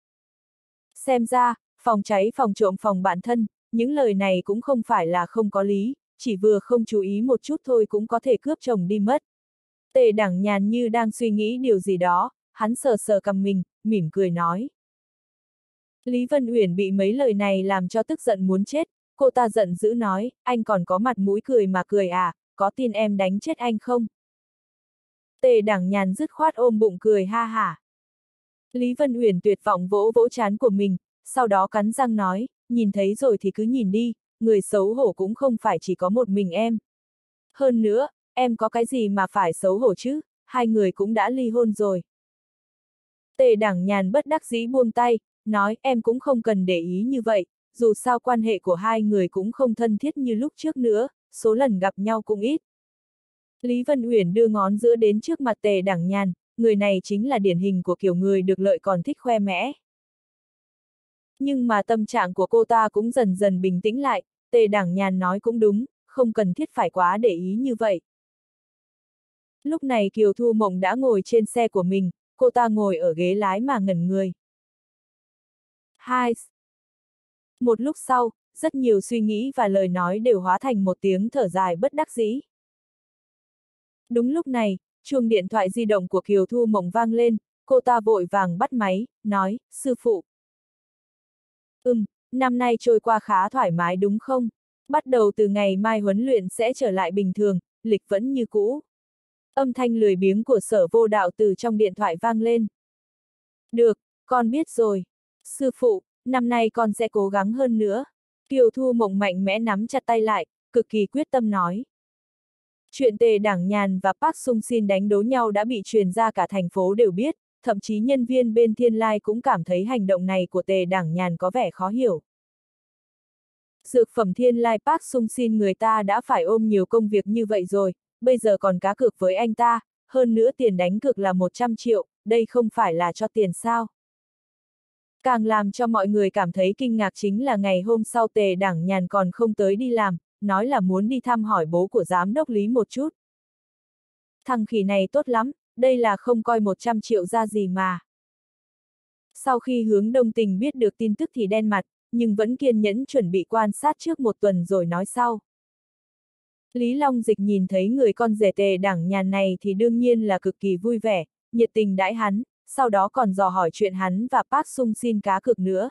Xem ra, phòng cháy phòng trộm phòng bạn thân, những lời này cũng không phải là không có lý, chỉ vừa không chú ý một chút thôi cũng có thể cướp chồng đi mất. Tề Đảng Nhàn như đang suy nghĩ điều gì đó, hắn sờ sờ cằm mình, mỉm cười nói. Lý Vân Uyển bị mấy lời này làm cho tức giận muốn chết, cô ta giận dữ nói, anh còn có mặt mũi cười mà cười à, có tin em đánh chết anh không? Tề Đảng Nhàn dứt khoát ôm bụng cười ha hả. Lý Vân Uyển tuyệt vọng vỗ vỗ trán của mình, sau đó cắn răng nói, nhìn thấy rồi thì cứ nhìn đi, người xấu hổ cũng không phải chỉ có một mình em. Hơn nữa, em có cái gì mà phải xấu hổ chứ, hai người cũng đã ly hôn rồi. Tề Đảng Nhàn bất đắc dĩ buông tay, nói em cũng không cần để ý như vậy, dù sao quan hệ của hai người cũng không thân thiết như lúc trước nữa, số lần gặp nhau cũng ít. Lý Vân Uyển đưa ngón giữa đến trước mặt Tề Đảng Nhàn, người này chính là điển hình của kiểu người được lợi còn thích khoe mẽ. Nhưng mà tâm trạng của cô ta cũng dần dần bình tĩnh lại, Tề Đảng Nhàn nói cũng đúng, không cần thiết phải quá để ý như vậy. Lúc này Kiều Thu Mộng đã ngồi trên xe của mình, cô ta ngồi ở ghế lái mà ngẩn người. Một lúc sau, rất nhiều suy nghĩ và lời nói đều hóa thành một tiếng thở dài bất đắc dĩ. Đúng lúc này, chuông điện thoại di động của Kiều Thu Mộng vang lên, cô ta vội vàng bắt máy, nói, sư phụ. Năm nay trôi qua khá thoải mái đúng không? Bắt đầu từ ngày mai huấn luyện sẽ trở lại bình thường, lịch vẫn như cũ. Âm thanh lười biếng của Sở Vô Đạo từ trong điện thoại vang lên. Được, con biết rồi. Sư phụ, năm nay con sẽ cố gắng hơn nữa. Kiều Thu Mộng mạnh mẽ nắm chặt tay lại, cực kỳ quyết tâm nói. Chuyện Tề Đảng Nhàn và Park Sung Sin đánh đố nhau đã bị truyền ra cả thành phố đều biết, thậm chí nhân viên bên Thiên Lai cũng cảm thấy hành động này của Tề Đảng Nhàn có vẻ khó hiểu. Dược phẩm Thiên Lai Park Sung Sin người ta đã phải ôm nhiều công việc như vậy rồi, bây giờ còn cá cược với anh ta, hơn nữa tiền đánh cược là 100 triệu, đây không phải là cho tiền sao. Càng làm cho mọi người cảm thấy kinh ngạc chính là ngày hôm sau Tề Đảng Nhàn còn không tới đi làm, nói là muốn đi thăm hỏi bố của giám đốc Lý một chút. Thằng khỉ này tốt lắm, đây là không coi 100 triệu ra gì mà. Sau khi Hướng Đông Tình biết được tin tức thì đen mặt, nhưng vẫn kiên nhẫn chuẩn bị quan sát trước một tuần rồi nói sau. Lý Long Dịch nhìn thấy người con rể Tề Đảng Nhàn này thì đương nhiên là cực kỳ vui vẻ, nhiệt tình đãi hắn, sau đó còn dò hỏi chuyện hắn và Park Sung Sin cá cược nữa.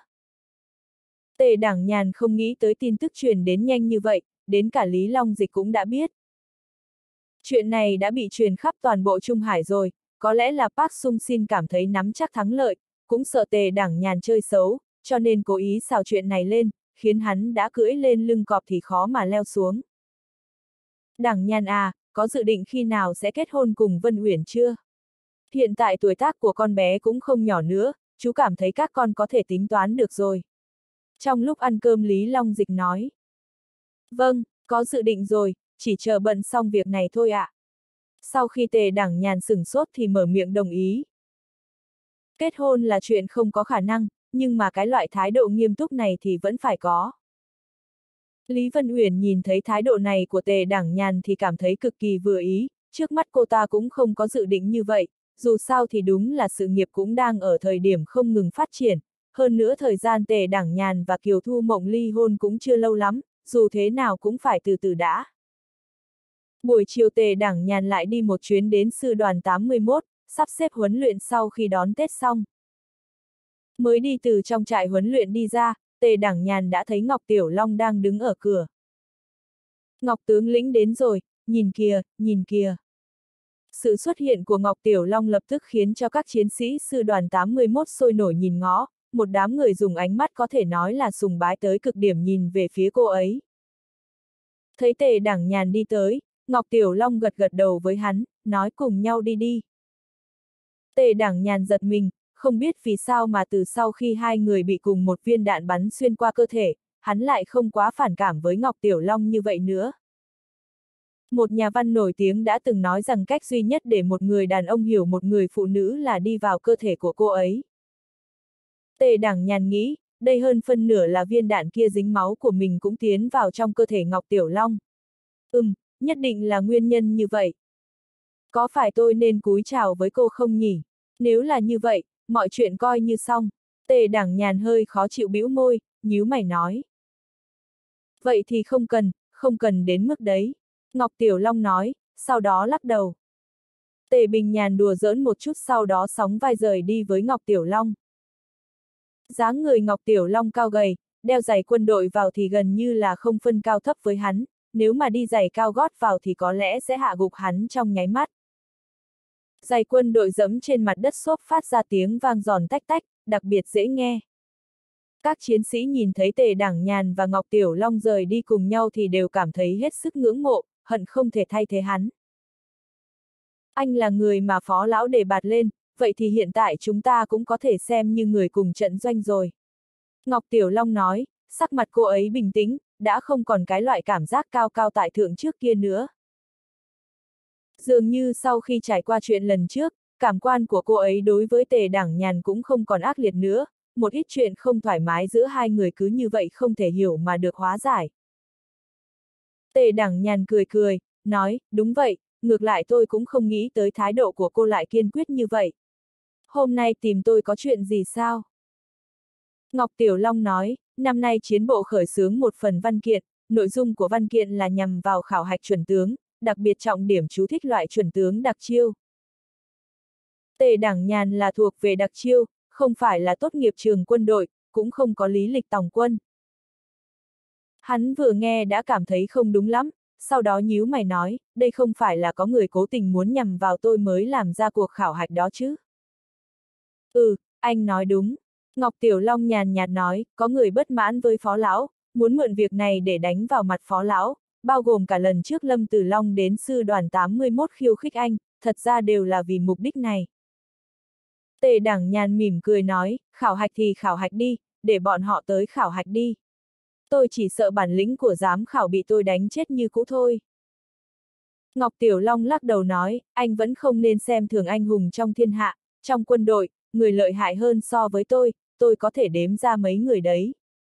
Tề Đảng Nhàn không nghĩ tới tin tức truyền đến nhanh như vậy, đến cả Lý Long Dịch cũng đã biết. Chuyện này đã bị truyền khắp toàn bộ Trung Hải rồi, có lẽ là Park Sung Sin cảm thấy nắm chắc thắng lợi, cũng sợ Tề Đảng Nhàn chơi xấu, cho nên cố ý xào chuyện này lên, khiến hắn đã cưỡi lên lưng cọp thì khó mà leo xuống. Đảng Nhàn à, có dự định khi nào sẽ kết hôn cùng Vân Uyển chưa? Hiện tại tuổi tác của con bé cũng không nhỏ nữa, chú cảm thấy các con có thể tính toán được rồi. Trong lúc ăn cơm Lý Long Dịch nói. Vâng, có dự định rồi, chỉ chờ bận xong việc này thôi ạ. Sau khi Tề Đảng Nhàn sửng sốt thì mở miệng đồng ý. Kết hôn là chuyện không có khả năng, nhưng mà cái loại thái độ nghiêm túc này thì vẫn phải có. Lý Vân Uyển nhìn thấy thái độ này của Tề Đảng Nhàn thì cảm thấy cực kỳ vừa ý, trước mắt cô ta cũng không có dự định như vậy, dù sao thì đúng là sự nghiệp cũng đang ở thời điểm không ngừng phát triển, hơn nữa thời gian Tề Đảng Nhàn và Kiều Thu Mộng ly hôn cũng chưa lâu lắm, dù thế nào cũng phải từ từ đã. Buổi chiều Tề Đảng Nhàn lại đi một chuyến đến sư đoàn 81, sắp xếp huấn luyện sau khi đón Tết xong. Mới đi từ trong trại huấn luyện đi ra, Tề Đảng Nhàn đã thấy Ngọc Tiểu Long đang đứng ở cửa. Ngọc tướng lĩnh đến rồi, nhìn kìa, nhìn kìa. Sự xuất hiện của Ngọc Tiểu Long lập tức khiến cho các chiến sĩ sư đoàn 81 sôi nổi nhìn ngó, một đám người dùng ánh mắt có thể nói là sùng bái tới cực điểm nhìn về phía cô ấy. Thấy Tề Đảng Nhàn đi tới, Ngọc Tiểu Long gật gật đầu với hắn, nói cùng nhau đi đi. Tề Đảng Nhàn giật mình, không biết vì sao mà từ sau khi hai người bị cùng một viên đạn bắn xuyên qua cơ thể, hắn lại không quá phản cảm với Ngọc Tiểu Long như vậy nữa. Một nhà văn nổi tiếng đã từng nói rằng cách duy nhất để một người đàn ông hiểu một người phụ nữ là đi vào cơ thể của cô ấy. Tề Đảng Nhàn nghĩ, đây hơn phân nửa là viên đạn kia dính máu của mình cũng tiến vào trong cơ thể Ngọc Tiểu Long. Nhất định là nguyên nhân như vậy. Có phải tôi nên cúi chào với cô không nhỉ? Nếu là như vậy, mọi chuyện coi như xong. Tề Đảng Nhàn hơi khó chịu bĩu môi, nhíu mày nói. Vậy thì không cần đến mức đấy. Ngọc Tiểu Long nói, sau đó lắc đầu. Tề Bình Nhàn đùa giỡn một chút sau đó sóng vai rời đi với Ngọc Tiểu Long. Dáng người Ngọc Tiểu Long cao gầy, đeo giày quân đội vào thì gần như là không phân cao thấp với hắn, nếu mà đi giày cao gót vào thì có lẽ sẽ hạ gục hắn trong nháy mắt. Giày quân đội dẫm trên mặt đất xốp phát ra tiếng vang giòn tách tách, đặc biệt dễ nghe. Các chiến sĩ nhìn thấy Tề Đảng Nhàn và Ngọc Tiểu Long rời đi cùng nhau thì đều cảm thấy hết sức ngưỡng mộ, hận không thể thay thế hắn. Anh là người mà phó lão đề bạt lên, vậy thì hiện tại chúng ta cũng có thể xem như người cùng trận doanh rồi. Ngọc Tiểu Long nói, sắc mặt cô ấy bình tĩnh, đã không còn cái loại cảm giác cao cao tại thượng trước kia nữa. Dường như sau khi trải qua chuyện lần trước, cảm quan của cô ấy đối với Tề Đảng Nhàn cũng không còn ác liệt nữa, một ít chuyện không thoải mái giữa hai người cứ như vậy không thể hiểu mà được hóa giải. Tề Đảng Nhàn cười cười, nói, đúng vậy, ngược lại tôi cũng không nghĩ tới thái độ của cô lại kiên quyết như vậy. Hôm nay tìm tôi có chuyện gì sao? Ngọc Tiểu Long nói, năm nay chiến bộ khởi xướng một phần văn kiện, nội dung của văn kiện là nhằm vào khảo hạch chuẩn tướng, đặc biệt trọng điểm chú thích loại chuẩn tướng đặc chiêu. Tề Đảng Nhàn là thuộc về đặc chiêu, không phải là tốt nghiệp trường quân đội, cũng không có lý lịch tòng quân. Hắn vừa nghe đã cảm thấy không đúng lắm, sau đó nhíu mày nói, đây không phải là có người cố tình muốn nhằm vào tôi mới làm ra cuộc khảo hạch đó chứ. Anh nói đúng. Ngọc Tiểu Long nhàn nhạt nói, có người bất mãn với phó lão, muốn mượn việc này để đánh vào mặt phó lão, bao gồm cả lần trước Lâm Tử Long đến sư đoàn 81 khiêu khích anh, thật ra đều là vì mục đích này. Tề Đảng Nhàn mỉm cười nói, khảo hạch thì khảo hạch đi, để bọn họ tới khảo hạch đi. Tôi chỉ sợ bản lĩnh của giám khảo bị tôi đánh chết như cũ thôi. Ngọc Tiểu Long lắc đầu nói, anh vẫn không nên xem thường anh hùng trong thiên hạ, trong quân đội, người lợi hại hơn so với tôi có thể đếm ra mấy người đấy.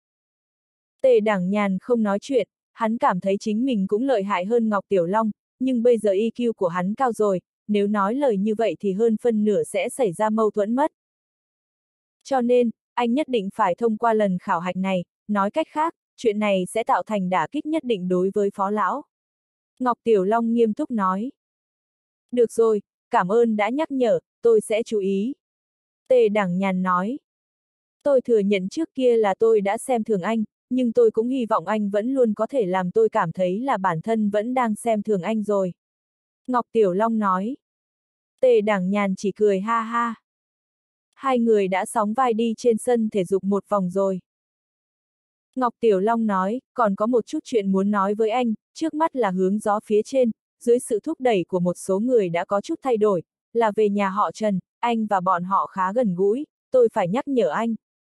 Tề Đảng Nhàn không nói chuyện, hắn cảm thấy chính mình cũng lợi hại hơn Ngọc Tiểu Long, nhưng bây giờ EQ của hắn cao rồi, nếu nói lời như vậy thì hơn phân nửa sẽ xảy ra mâu thuẫn mất. Cho nên, anh nhất định phải thông qua lần khảo hạch này, nói cách khác, chuyện này sẽ tạo thành đả kích nhất định đối với phó lão. Ngọc Tiểu Long nghiêm túc nói. Được rồi, cảm ơn đã nhắc nhở, tôi sẽ chú ý. Tề Đảng Nhàn nói. Tôi thừa nhận trước kia là tôi đã xem thường anh, nhưng tôi cũng hy vọng anh vẫn luôn có thể làm tôi cảm thấy là bản thân vẫn đang xem thường anh rồi. Ngọc Tiểu Long nói. Tề Đảng Nhàn chỉ cười ha ha. Hai người đã sóng vai đi trên sân thể dục một vòng rồi. Ngọc Tiểu Long nói, còn có một chút chuyện muốn nói với anh, trước mắt là hướng gió phía trên, dưới sự thúc đẩy của một số người đã có chút thay đổi, là về nhà họ Trần, anh và bọn họ khá gần gũi, tôi phải nhắc nhở anh.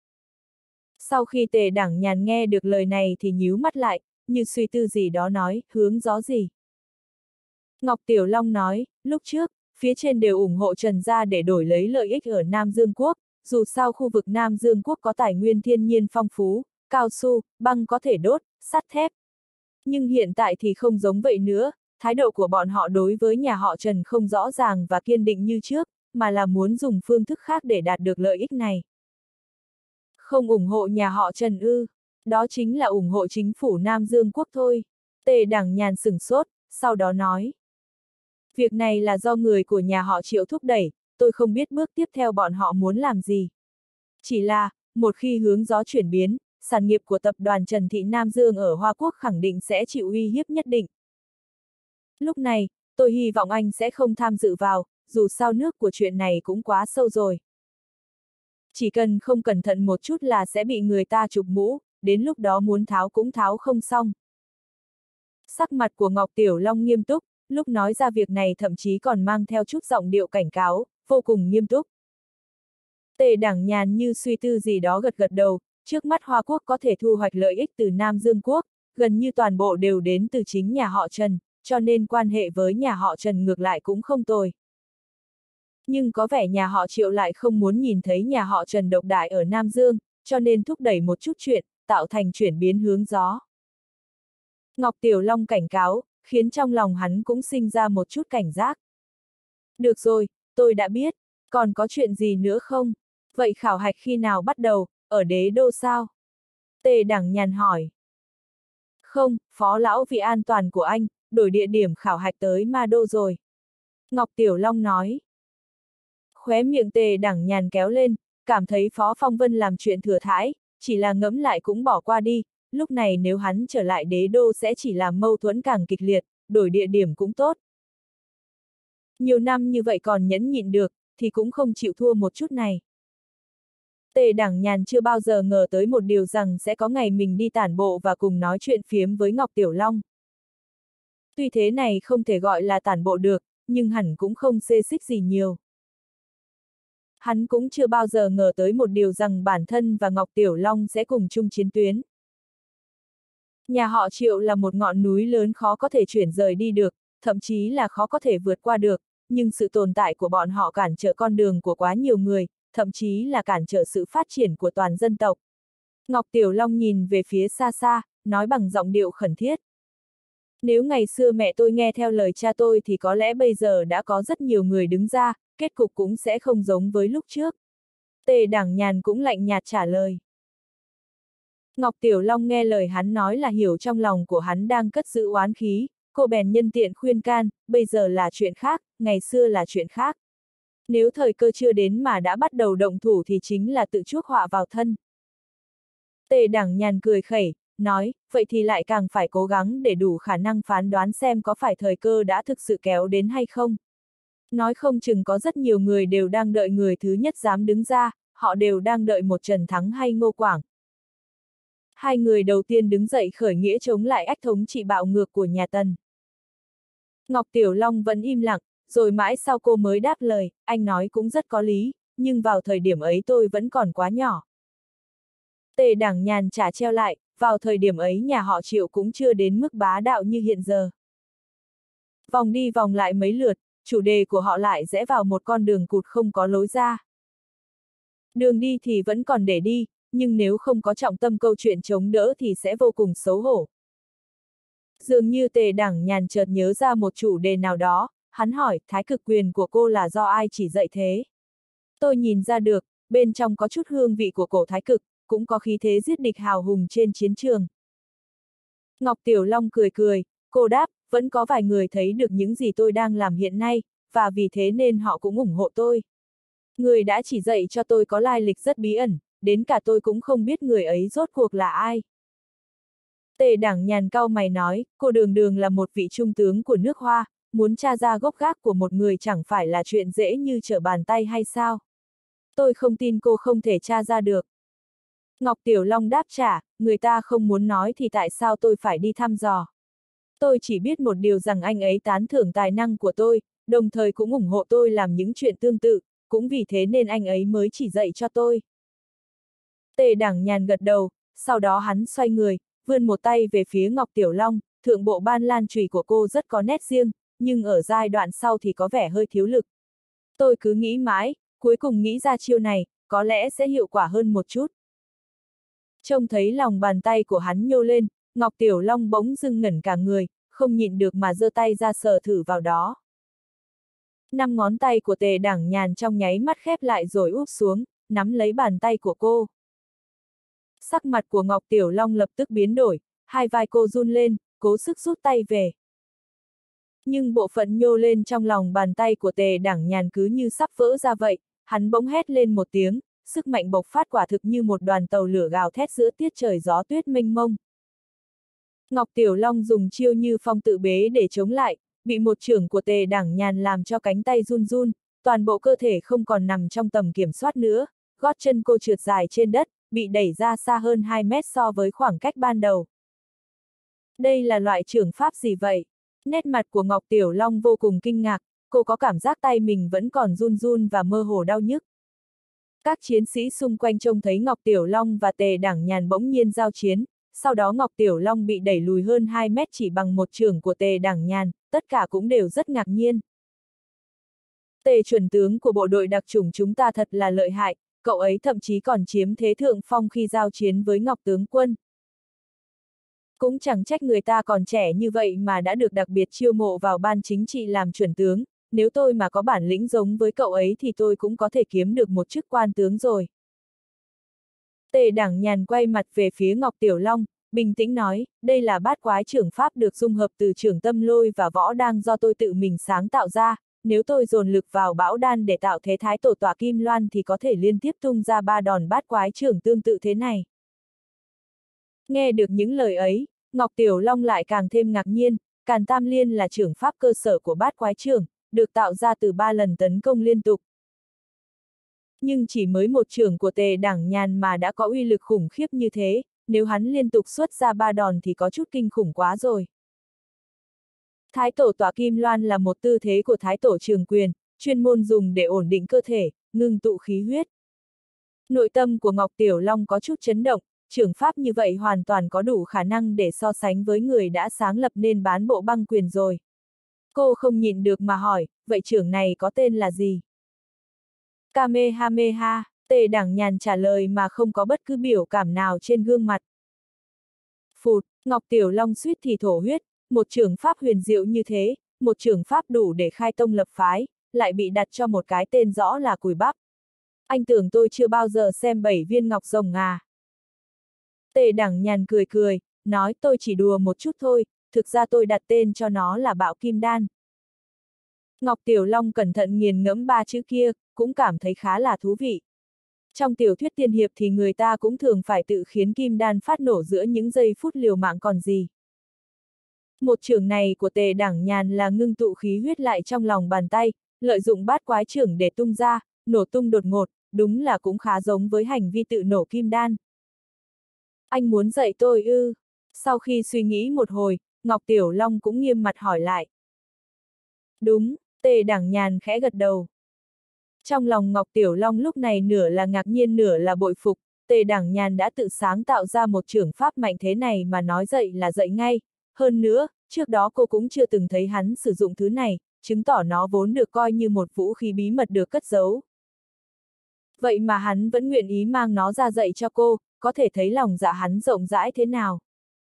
Sau khi Tề Đảng Nhàn nghe được lời này thì nhíu mắt lại, như suy tư gì đó nói, hướng gió gì. Ngọc Tiểu Long nói, lúc trước, phía trên đều ủng hộ Trần gia để đổi lấy lợi ích ở Nam Dương Quốc, dù sao khu vực Nam Dương Quốc có tài nguyên thiên nhiên phong phú, cao su, băng có thể đốt, sắt thép. Nhưng hiện tại thì không giống vậy nữa, thái độ của bọn họ đối với nhà họ Trần không rõ ràng và kiên định như trước, mà là muốn dùng phương thức khác để đạt được lợi ích này. Không ủng hộ nhà họ Trần ư? Đó chính là ủng hộ chính phủ Nam Dương Quốc thôi. Tề Đẳng Nhàn sửng sốt, sau đó nói. Việc này là do người của nhà họ Triệu thúc đẩy, tôi không biết bước tiếp theo bọn họ muốn làm gì. Chỉ là, một khi hướng gió chuyển biến, sản nghiệp của tập đoàn Trần Thị Nam Dương ở Hoa Quốc khẳng định sẽ chịu uy hiếp nhất định. Lúc này, tôi hy vọng anh sẽ không tham dự vào, dù sao nước của chuyện này cũng quá sâu rồi. Chỉ cần không cẩn thận một chút là sẽ bị người ta chụp mũ, đến lúc đó muốn tháo cũng tháo không xong. Sắc mặt của Ngọc Tiểu Long nghiêm túc, lúc nói ra việc này thậm chí còn mang theo chút giọng điệu cảnh cáo, vô cùng nghiêm túc. Tề Đẳng Nhàn như suy tư gì đó gật gật đầu, trước mắt Hoa Quốc có thể thu hoạch lợi ích từ Nam Dương Quốc, gần như toàn bộ đều đến từ chính nhà họ Trần, cho nên quan hệ với nhà họ Trần ngược lại cũng không tồi. Nhưng có vẻ nhà họ Triệu lại không muốn nhìn thấy nhà họ Trần độc đại ở Nam Dương, cho nên thúc đẩy một chút chuyện, tạo thành chuyển biến hướng gió. Ngọc Tiểu Long cảnh cáo, khiến trong lòng hắn cũng sinh ra một chút cảnh giác. Được rồi, tôi đã biết, còn có chuyện gì nữa không? Vậy khảo hạch khi nào bắt đầu, ở đế đô sao? Tề Đẳng Nhàn hỏi. Không, phó lão vì an toàn của anh, đổi địa điểm khảo hạch tới Ma Đô rồi. Ngọc Tiểu Long nói. Khóe miệng Tề Đẳng Nhàn kéo lên, cảm thấy Phó Phong Vân làm chuyện thừa thãi, chỉ là ngẫm lại cũng bỏ qua đi, lúc này nếu hắn trở lại đế đô sẽ chỉ làm mâu thuẫn càng kịch liệt, đổi địa điểm cũng tốt. Nhiều năm như vậy còn nhẫn nhịn được, thì cũng không chịu thua một chút này. Tề Đẳng Nhàn chưa bao giờ ngờ tới một điều rằng sẽ có ngày mình đi tản bộ và cùng nói chuyện phiếm với Ngọc Tiểu Long. Tuy thế này không thể gọi là tản bộ được, nhưng hẳn cũng không xê xích gì nhiều. Hắn cũng chưa bao giờ ngờ tới một điều rằng bản thân và Ngọc Tiểu Long sẽ cùng chung chiến tuyến. Nhà họ Triệu là một ngọn núi lớn khó có thể chuyển rời đi được, thậm chí là khó có thể vượt qua được, nhưng sự tồn tại của bọn họ cản trở con đường của quá nhiều người, thậm chí là cản trở sự phát triển của toàn dân tộc. Ngọc Tiểu Long nhìn về phía xa xa, nói bằng giọng điệu khẩn thiết. Nếu ngày xưa mẹ tôi nghe theo lời cha tôi thì có lẽ bây giờ đã có rất nhiều người đứng ra, kết cục cũng sẽ không giống với lúc trước. Tề Đẳng Nhàn cũng lạnh nhạt trả lời. Ngọc Tiểu Long nghe lời hắn nói là hiểu trong lòng của hắn đang cất giữ oán khí, cô bèn nhân tiện khuyên can, bây giờ là chuyện khác, ngày xưa là chuyện khác. Nếu thời cơ chưa đến mà đã bắt đầu động thủ thì chính là tự chuốc họa vào thân. Tề Đẳng Nhàn cười khẩy, nói, vậy thì lại càng phải cố gắng để đủ khả năng phán đoán xem có phải thời cơ đã thực sự kéo đến hay không. Nói không chừng có rất nhiều người đều đang đợi người thứ nhất dám đứng ra, họ đều đang đợi một Trần Thắng hay Ngô Quảng. Hai người đầu tiên đứng dậy khởi nghĩa chống lại ách thống trị bạo ngược của nhà Tần. Ngọc Tiểu Long vẫn im lặng, rồi mãi sau cô mới đáp lời, anh nói cũng rất có lý, nhưng vào thời điểm ấy tôi vẫn còn quá nhỏ. Tề Đẳng Nhàn trả treo lại, vào thời điểm ấy nhà họ Triệu cũng chưa đến mức bá đạo như hiện giờ. Vòng đi vòng lại mấy lượt, chủ đề của họ lại rẽ vào một con đường cụt không có lối ra. Đường đi thì vẫn còn để đi, nhưng nếu không có trọng tâm câu chuyện chống đỡ thì sẽ vô cùng xấu hổ. Dường như Tề Đẳng Nhàn chợt nhớ ra một chủ đề nào đó, hắn hỏi, thái cực quyền của cô là do ai chỉ dạy thế? Tôi nhìn ra được, bên trong có chút hương vị của cổ thái cực, cũng có khí thế giết địch hào hùng trên chiến trường. Ngọc Tiểu Long cười cười, cô đáp, vẫn có vài người thấy được những gì tôi đang làm hiện nay, và vì thế nên họ cũng ủng hộ tôi. Người đã chỉ dạy cho tôi có lai lịch rất bí ẩn, đến cả tôi cũng không biết người ấy rốt cuộc là ai. Tề Đẳng Nhàn cau mày nói, cô Đường Đường là một vị trung tướng của nước Hoa, muốn tra ra gốc gác của một người chẳng phải là chuyện dễ như trở bàn tay hay sao? Tôi không tin cô không thể tra ra được. Ngọc Tiểu Long đáp trả, người ta không muốn nói thì tại sao tôi phải đi thăm dò? Tôi chỉ biết một điều rằng anh ấy tán thưởng tài năng của tôi, đồng thời cũng ủng hộ tôi làm những chuyện tương tự, cũng vì thế nên anh ấy mới chỉ dạy cho tôi. Tề Đẳng Nhàn gật đầu, sau đó hắn xoay người, vươn một tay về phía Ngọc Tiểu Long, thượng bộ ban lan chùy của cô rất có nét riêng, nhưng ở giai đoạn sau thì có vẻ hơi thiếu lực. Tôi cứ nghĩ mãi, cuối cùng nghĩ ra chiêu này, có lẽ sẽ hiệu quả hơn một chút. Trông thấy lòng bàn tay của hắn nhô lên, Ngọc Tiểu Long bỗng dưng ngẩn cả người, không nhịn được mà giơ tay ra sờ thử vào đó. 5 ngón tay của Tề Đẳng Nhàn trong nháy mắt khép lại rồi úp xuống, nắm lấy bàn tay của cô. Sắc mặt của Ngọc Tiểu Long lập tức biến đổi, hai vai cô run lên, cố sức rút tay về. Nhưng bộ phận nhô lên trong lòng bàn tay của Tề Đảng Nhàn cứ như sắp vỡ ra vậy, hắn bỗng hét lên một tiếng, sức mạnh bộc phát quả thực như một đoàn tàu lửa gào thét giữa tiết trời gió tuyết mênh mông. Ngọc Tiểu Long dùng chiêu Như Phong tự bế để chống lại, bị một chưởng của Tề Đảng Nhàn làm cho cánh tay run run, toàn bộ cơ thể không còn nằm trong tầm kiểm soát nữa, gót chân cô trượt dài trên đất, bị đẩy ra xa hơn 2 mét so với khoảng cách ban đầu. Đây là loại chưởng pháp gì vậy? Nét mặt của Ngọc Tiểu Long vô cùng kinh ngạc, cô có cảm giác tay mình vẫn còn run run và mơ hồ đau nhức. Các chiến sĩ xung quanh trông thấy Ngọc Tiểu Long và Tề Đảng Nhàn bỗng nhiên giao chiến, sau đó Ngọc Tiểu Long bị đẩy lùi hơn 2 mét chỉ bằng một chưởng của Tề Đảng Nhàn, tất cả cũng đều rất ngạc nhiên. Tề chuẩn tướng của bộ đội đặc chủng chúng ta thật là lợi hại, cậu ấy thậm chí còn chiếm thế thượng phong khi giao chiến với Ngọc tướng quân. Cũng chẳng trách người ta còn trẻ như vậy mà đã được đặc biệt chiêu mộ vào ban chính trị làm chuẩn tướng, nếu tôi mà có bản lĩnh giống với cậu ấy thì tôi cũng có thể kiếm được một chức quan tướng rồi. Tề Đảng Nhàn quay mặt về phía Ngọc Tiểu Long, bình tĩnh nói, đây là bát quái chưởng pháp được dung hợp từ chưởng tâm lôi và võ đan do tôi tự mình sáng tạo ra, nếu tôi dồn lực vào bão đan để tạo thế thái tổ tỏa kim loan thì có thể liên tiếp tung ra 3 đòn bát quái chưởng tương tự thế này. Nghe được những lời ấy, Ngọc Tiểu Long lại càng thêm ngạc nhiên, Càn Tam Liên là chưởng pháp cơ sở của bát quái chưởng, được tạo ra từ 3 lần tấn công liên tục. Nhưng chỉ mới một chưởng của Tề Đảng Nhàn mà đã có uy lực khủng khiếp như thế, nếu hắn liên tục xuất ra 3 đòn thì có chút kinh khủng quá rồi. Thái tổ tỏa kim loan là một tư thế của Thái tổ Trường Quyền, chuyên môn dùng để ổn định cơ thể, ngưng tụ khí huyết. Nội tâm của Ngọc Tiểu Long có chút chấn động, chưởng pháp như vậy hoàn toàn có đủ khả năng để so sánh với người đã sáng lập nên bán bộ băng quyền rồi. Cô không nhịn được mà hỏi, vậy chưởng này có tên là gì? Kamehameha, Tề Đảng Nhàn trả lời mà không có bất cứ biểu cảm nào trên gương mặt. Phụt, Ngọc Tiểu Long suýt thì thổ huyết, một chưởng pháp huyền diệu như thế, một chưởng pháp đủ để khai tông lập phái, lại bị đặt cho một cái tên rõ là cùi bắp. Anh tưởng tôi chưa bao giờ xem 7 viên ngọc rồng à? Tề Đảng Nhàn cười cười, nói tôi chỉ đùa một chút thôi, thực ra tôi đặt tên cho nó là Bạo Kim Đan. Ngọc Tiểu Long cẩn thận nghiền ngẫm 3 chữ kia, cũng cảm thấy khá là thú vị. Trong tiểu thuyết tiên hiệp thì người ta cũng thường phải tự khiến kim đan phát nổ giữa những giây phút liều mạng còn gì. Một chưởng này của Tề Đảng Nhàn là ngưng tụ khí huyết lại trong lòng bàn tay, lợi dụng bát quái chưởng để tung ra, nổ tung đột ngột, đúng là cũng khá giống với hành vi tự nổ kim đan. Anh muốn dạy tôi ư? Sau khi suy nghĩ một hồi, Ngọc Tiểu Long cũng nghiêm mặt hỏi lại. Đúng, Tề Đảng Nhàn khẽ gật đầu. Trong lòng Ngọc Tiểu Long lúc này nửa là ngạc nhiên nửa là bội phục, Tề Đảng Nhàn đã tự sáng tạo ra một chưởng pháp mạnh thế này mà nói dạy là dạy ngay. Hơn nữa, trước đó cô cũng chưa từng thấy hắn sử dụng thứ này, chứng tỏ nó vốn được coi như một vũ khí bí mật được cất giấu. Vậy mà hắn vẫn nguyện ý mang nó ra dạy cho cô, có thể thấy lòng dạ hắn rộng rãi thế nào.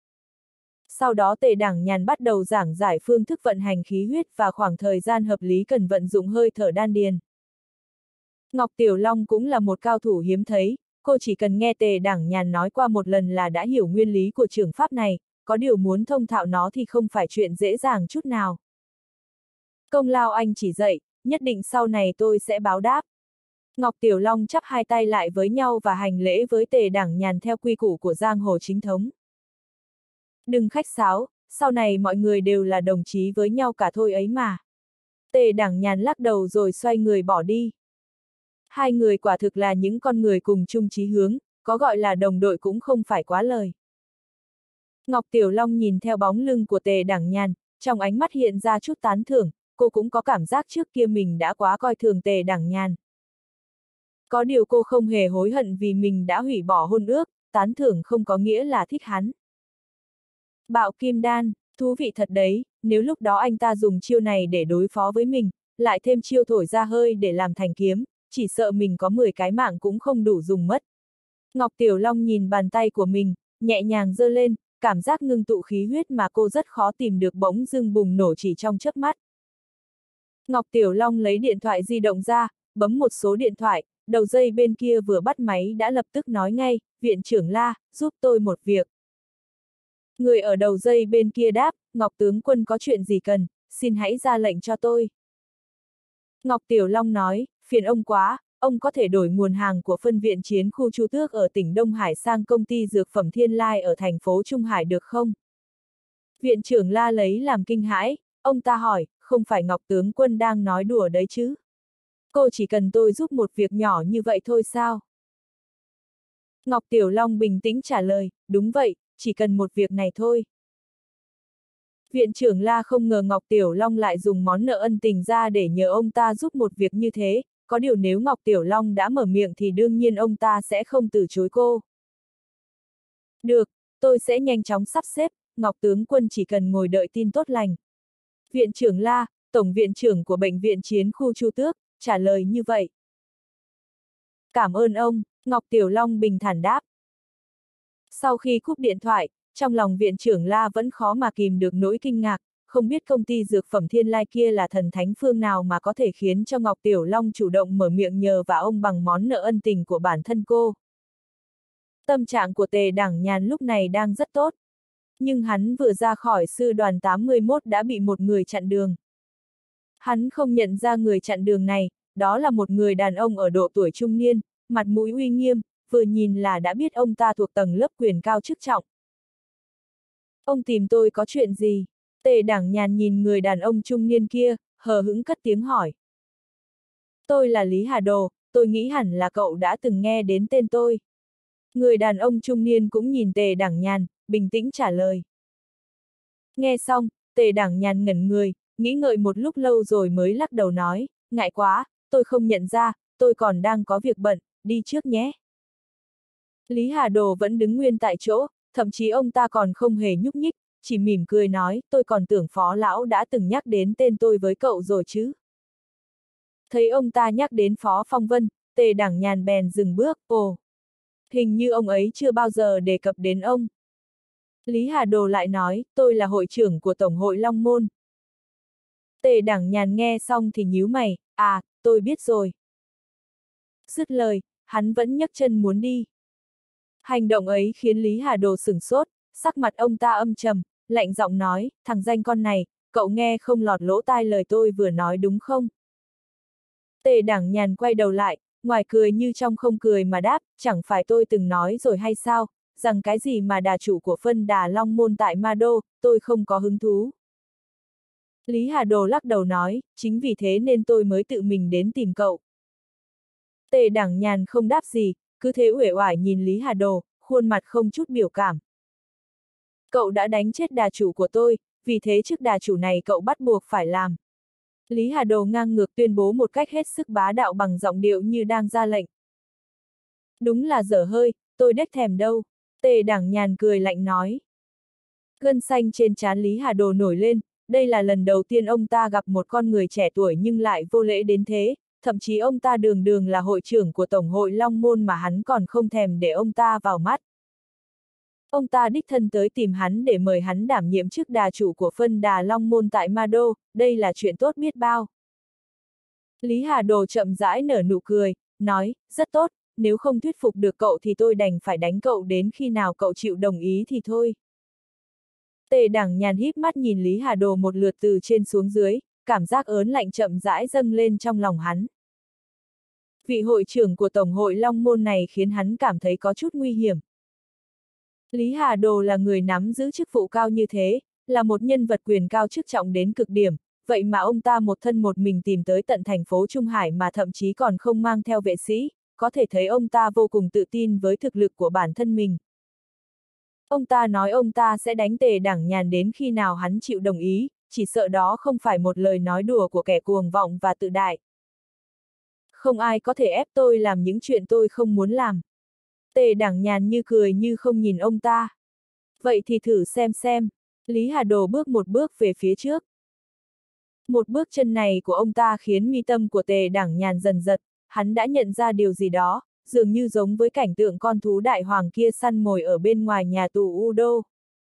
Sau đó Tề Đảng Nhàn bắt đầu giảng giải phương thức vận hành khí huyết và khoảng thời gian hợp lý cần vận dụng hơi thở đan điền. Ngọc Tiểu Long cũng là một cao thủ hiếm thấy, cô chỉ cần nghe Tề Đảng Nhàn nói qua một lần là đã hiểu nguyên lý của chưởng pháp này, có điều muốn thông thạo nó thì không phải chuyện dễ dàng chút nào. Công lao anh chỉ dạy, nhất định sau này tôi sẽ báo đáp. Ngọc Tiểu Long chắp hai tay lại với nhau và hành lễ với Tề Đảng Nhàn theo quy củ của giang hồ chính thống. Đừng khách sáo, sau này mọi người đều là đồng chí với nhau cả thôi ấy mà. Tề Đảng Nhàn lắc đầu rồi xoay người bỏ đi. Hai người quả thực là những con người cùng chung chí hướng, có gọi là đồng đội cũng không phải quá lời. Ngọc Tiểu Long nhìn theo bóng lưng của Tề Đảng Nhàn, trong ánh mắt hiện ra chút tán thưởng, cô cũng có cảm giác trước kia mình đã quá coi thường Tề Đảng Nhàn. Có điều cô không hề hối hận vì mình đã hủy bỏ hôn ước, tán thưởng không có nghĩa là thích hắn. Bạo Kim Đan, thú vị thật đấy, nếu lúc đó anh ta dùng chiêu này để đối phó với mình, lại thêm chiêu thổi ra hơi để làm thành kiếm, chỉ sợ mình có 10 cái mạng cũng không đủ dùng mất. Ngọc Tiểu Long nhìn bàn tay của mình, nhẹ nhàng giơ lên, cảm giác ngưng tụ khí huyết mà cô rất khó tìm được bỗng dưng bùng nổ chỉ trong chớp mắt. Ngọc Tiểu Long lấy điện thoại di động ra, bấm một số điện thoại, đầu dây bên kia vừa bắt máy đã lập tức nói ngay, viện trưởng La, giúp tôi một việc. Người ở đầu dây bên kia đáp, Ngọc tướng quân có chuyện gì cần, xin hãy ra lệnh cho tôi. Ngọc Tiểu Long nói, phiền ông quá, ông có thể đổi nguồn hàng của phân viện chiến khu Chu Tước ở tỉnh Đông Hải sang công ty dược phẩm Thiên Lai ở thành phố Trung Hải được không? Viện trưởng La lấy làm kinh hãi, ông ta hỏi, không phải Ngọc tướng quân đang nói đùa đấy chứ? Cô chỉ cần tôi giúp một việc nhỏ như vậy thôi sao? Ngọc Tiểu Long bình tĩnh trả lời, đúng vậy, chỉ cần một việc này thôi. Viện trưởng La không ngờ Ngọc Tiểu Long lại dùng món nợ ân tình ra để nhờ ông ta giúp một việc như thế, có điều nếu Ngọc Tiểu Long đã mở miệng thì đương nhiên ông ta sẽ không từ chối cô. Được, tôi sẽ nhanh chóng sắp xếp, Ngọc tướng quân chỉ cần ngồi đợi tin tốt lành. Viện trưởng La, tổng viện trưởng của bệnh viện chiến khu Chu Tước, trả lời như vậy. Cảm ơn ông, Ngọc Tiểu Long bình thản đáp. Sau khi cúp điện thoại, trong lòng viện trưởng La vẫn khó mà kìm được nỗi kinh ngạc, không biết công ty dược phẩm Thiên Lai kia là thần thánh phương nào mà có thể khiến cho Ngọc Tiểu Long chủ động mở miệng nhờ vả ông bằng món nợ ân tình của bản thân cô. Tâm trạng của Tề Đảng Nhàn lúc này đang rất tốt. Nhưng hắn vừa ra khỏi sư đoàn 81 đã bị một người chặn đường. Hắn không nhận ra người chặn đường này, đó là một người đàn ông ở độ tuổi trung niên, mặt mũi uy nghiêm, vừa nhìn là đã biết ông ta thuộc tầng lớp quyền cao chức trọng. Ông tìm tôi có chuyện gì? Tề Đảng Nhàn nhìn người đàn ông trung niên kia, hờ hững cất tiếng hỏi. Tôi là Lý Hà Đồ, tôi nghĩ hẳn là cậu đã từng nghe đến tên tôi. Người đàn ông trung niên cũng nhìn Tề Đảng Nhàn, bình tĩnh trả lời. Nghe xong, Tề Đảng Nhàn ngẩn người, nghĩ ngợi một lúc lâu rồi mới lắc đầu nói, ngại quá, tôi không nhận ra, tôi còn đang có việc bận, đi trước nhé. Lý Hà Đồ vẫn đứng nguyên tại chỗ, thậm chí ông ta còn không hề nhúc nhích, chỉ mỉm cười nói, tôi còn tưởng Phó Lão đã từng nhắc đến tên tôi với cậu rồi chứ. Thấy ông ta nhắc đến Phó Phong Vân, Tề Đảng Nhàn bèn dừng bước, ồ. Hình như ông ấy chưa bao giờ đề cập đến ông. Lý Hà Đồ lại nói, tôi là hội trưởng của Tổng hội Long Môn. Tề Đảng Nhàn nghe xong thì nhíu mày, à, tôi biết rồi. Dứt lời, hắn vẫn nhấc chân muốn đi. Hành động ấy khiến Lý Hà Đồ sửng sốt, sắc mặt ông ta âm trầm, lạnh giọng nói, thằng danh con này, cậu nghe không lọt lỗ tai lời tôi vừa nói đúng không? Tề Đảng Nhàn quay đầu lại, ngoài cười như trong không cười mà đáp, chẳng phải tôi từng nói rồi hay sao, rằng cái gì mà đà chủ của phân đà Long Môn tại Ma Đô, tôi không có hứng thú. Lý Hà Đồ lắc đầu nói, chính vì thế nên tôi mới tự mình đến tìm cậu. Tề Đảng Nhàn không đáp gì, cứ thế uể oải nhìn Lý Hà Đồ, khuôn mặt không chút biểu cảm. Cậu đã đánh chết đà chủ của tôi, vì thế trước đà chủ này cậu bắt buộc phải làm. Lý Hà Đồ ngang ngược tuyên bố một cách hết sức bá đạo bằng giọng điệu như đang ra lệnh. Đúng là dở hơi, tôi đếch thèm đâu. Tề Đảng Nhàn cười lạnh nói. Gân xanh trên trán Lý Hà Đồ nổi lên, đây là lần đầu tiên ông ta gặp một con người trẻ tuổi nhưng lại vô lễ đến thế, thậm chí ông ta đường đường là hội trưởng của Tổng hội Long Môn mà hắn còn không thèm để ông ta vào mắt. Ông ta đích thân tới tìm hắn để mời hắn đảm nhiệm chức đà chủ của phân đà Long Môn tại Ma Đô, đây là chuyện tốt biết bao. Lý Hà Đồ chậm rãi nở nụ cười, nói, rất tốt, nếu không thuyết phục được cậu thì tôi đành phải đánh cậu đến khi nào cậu chịu đồng ý thì thôi. Tề Đảng Nhàn híp mắt nhìn Lý Hà Đồ một lượt từ trên xuống dưới, cảm giác ớn lạnh chậm rãi dâng lên trong lòng hắn. Vị hội trưởng của Tổng hội Long Môn này khiến hắn cảm thấy có chút nguy hiểm. Lý Hà Đồ là người nắm giữ chức vụ cao như thế, là một nhân vật quyền cao chức trọng đến cực điểm, vậy mà ông ta một thân một mình tìm tới tận thành phố Trung Hải mà thậm chí còn không mang theo vệ sĩ, có thể thấy ông ta vô cùng tự tin với thực lực của bản thân mình. Ông ta nói ông ta sẽ đánh Tề Đảng Nhàn đến khi nào hắn chịu đồng ý, chỉ sợ đó không phải một lời nói đùa của kẻ cuồng vọng và tự đại. Không ai có thể ép tôi làm những chuyện tôi không muốn làm. Tề Đảng Nhàn như cười như không nhìn ông ta. Vậy thì thử xem. Lý Hà Đồ bước một bước về phía trước. Một bước chân này của ông ta khiến mi tâm của Tề Đảng Nhàn dần giật, hắn đã nhận ra điều gì đó, dường như giống với cảnh tượng con thú đại hoàng kia săn mồi ở bên ngoài nhà tù Udo.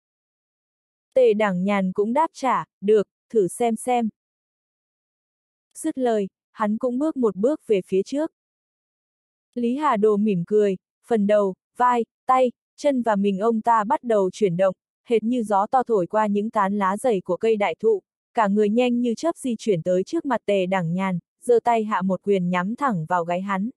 Tề Đảng Nhàn cũng đáp trả, được, thử xem. Dứt lời, hắn cũng bước một bước về phía trước. Lý Hà Đồ mỉm cười, phần đầu, vai, tay, chân và mình ông ta bắt đầu chuyển động, hệt như gió to thổi qua những tán lá dày của cây đại thụ, cả người nhanh như chớp di chuyển tới trước mặt Tề Đẳng Nhàn, giơ tay hạ một quyền nhắm thẳng vào gáy hắn.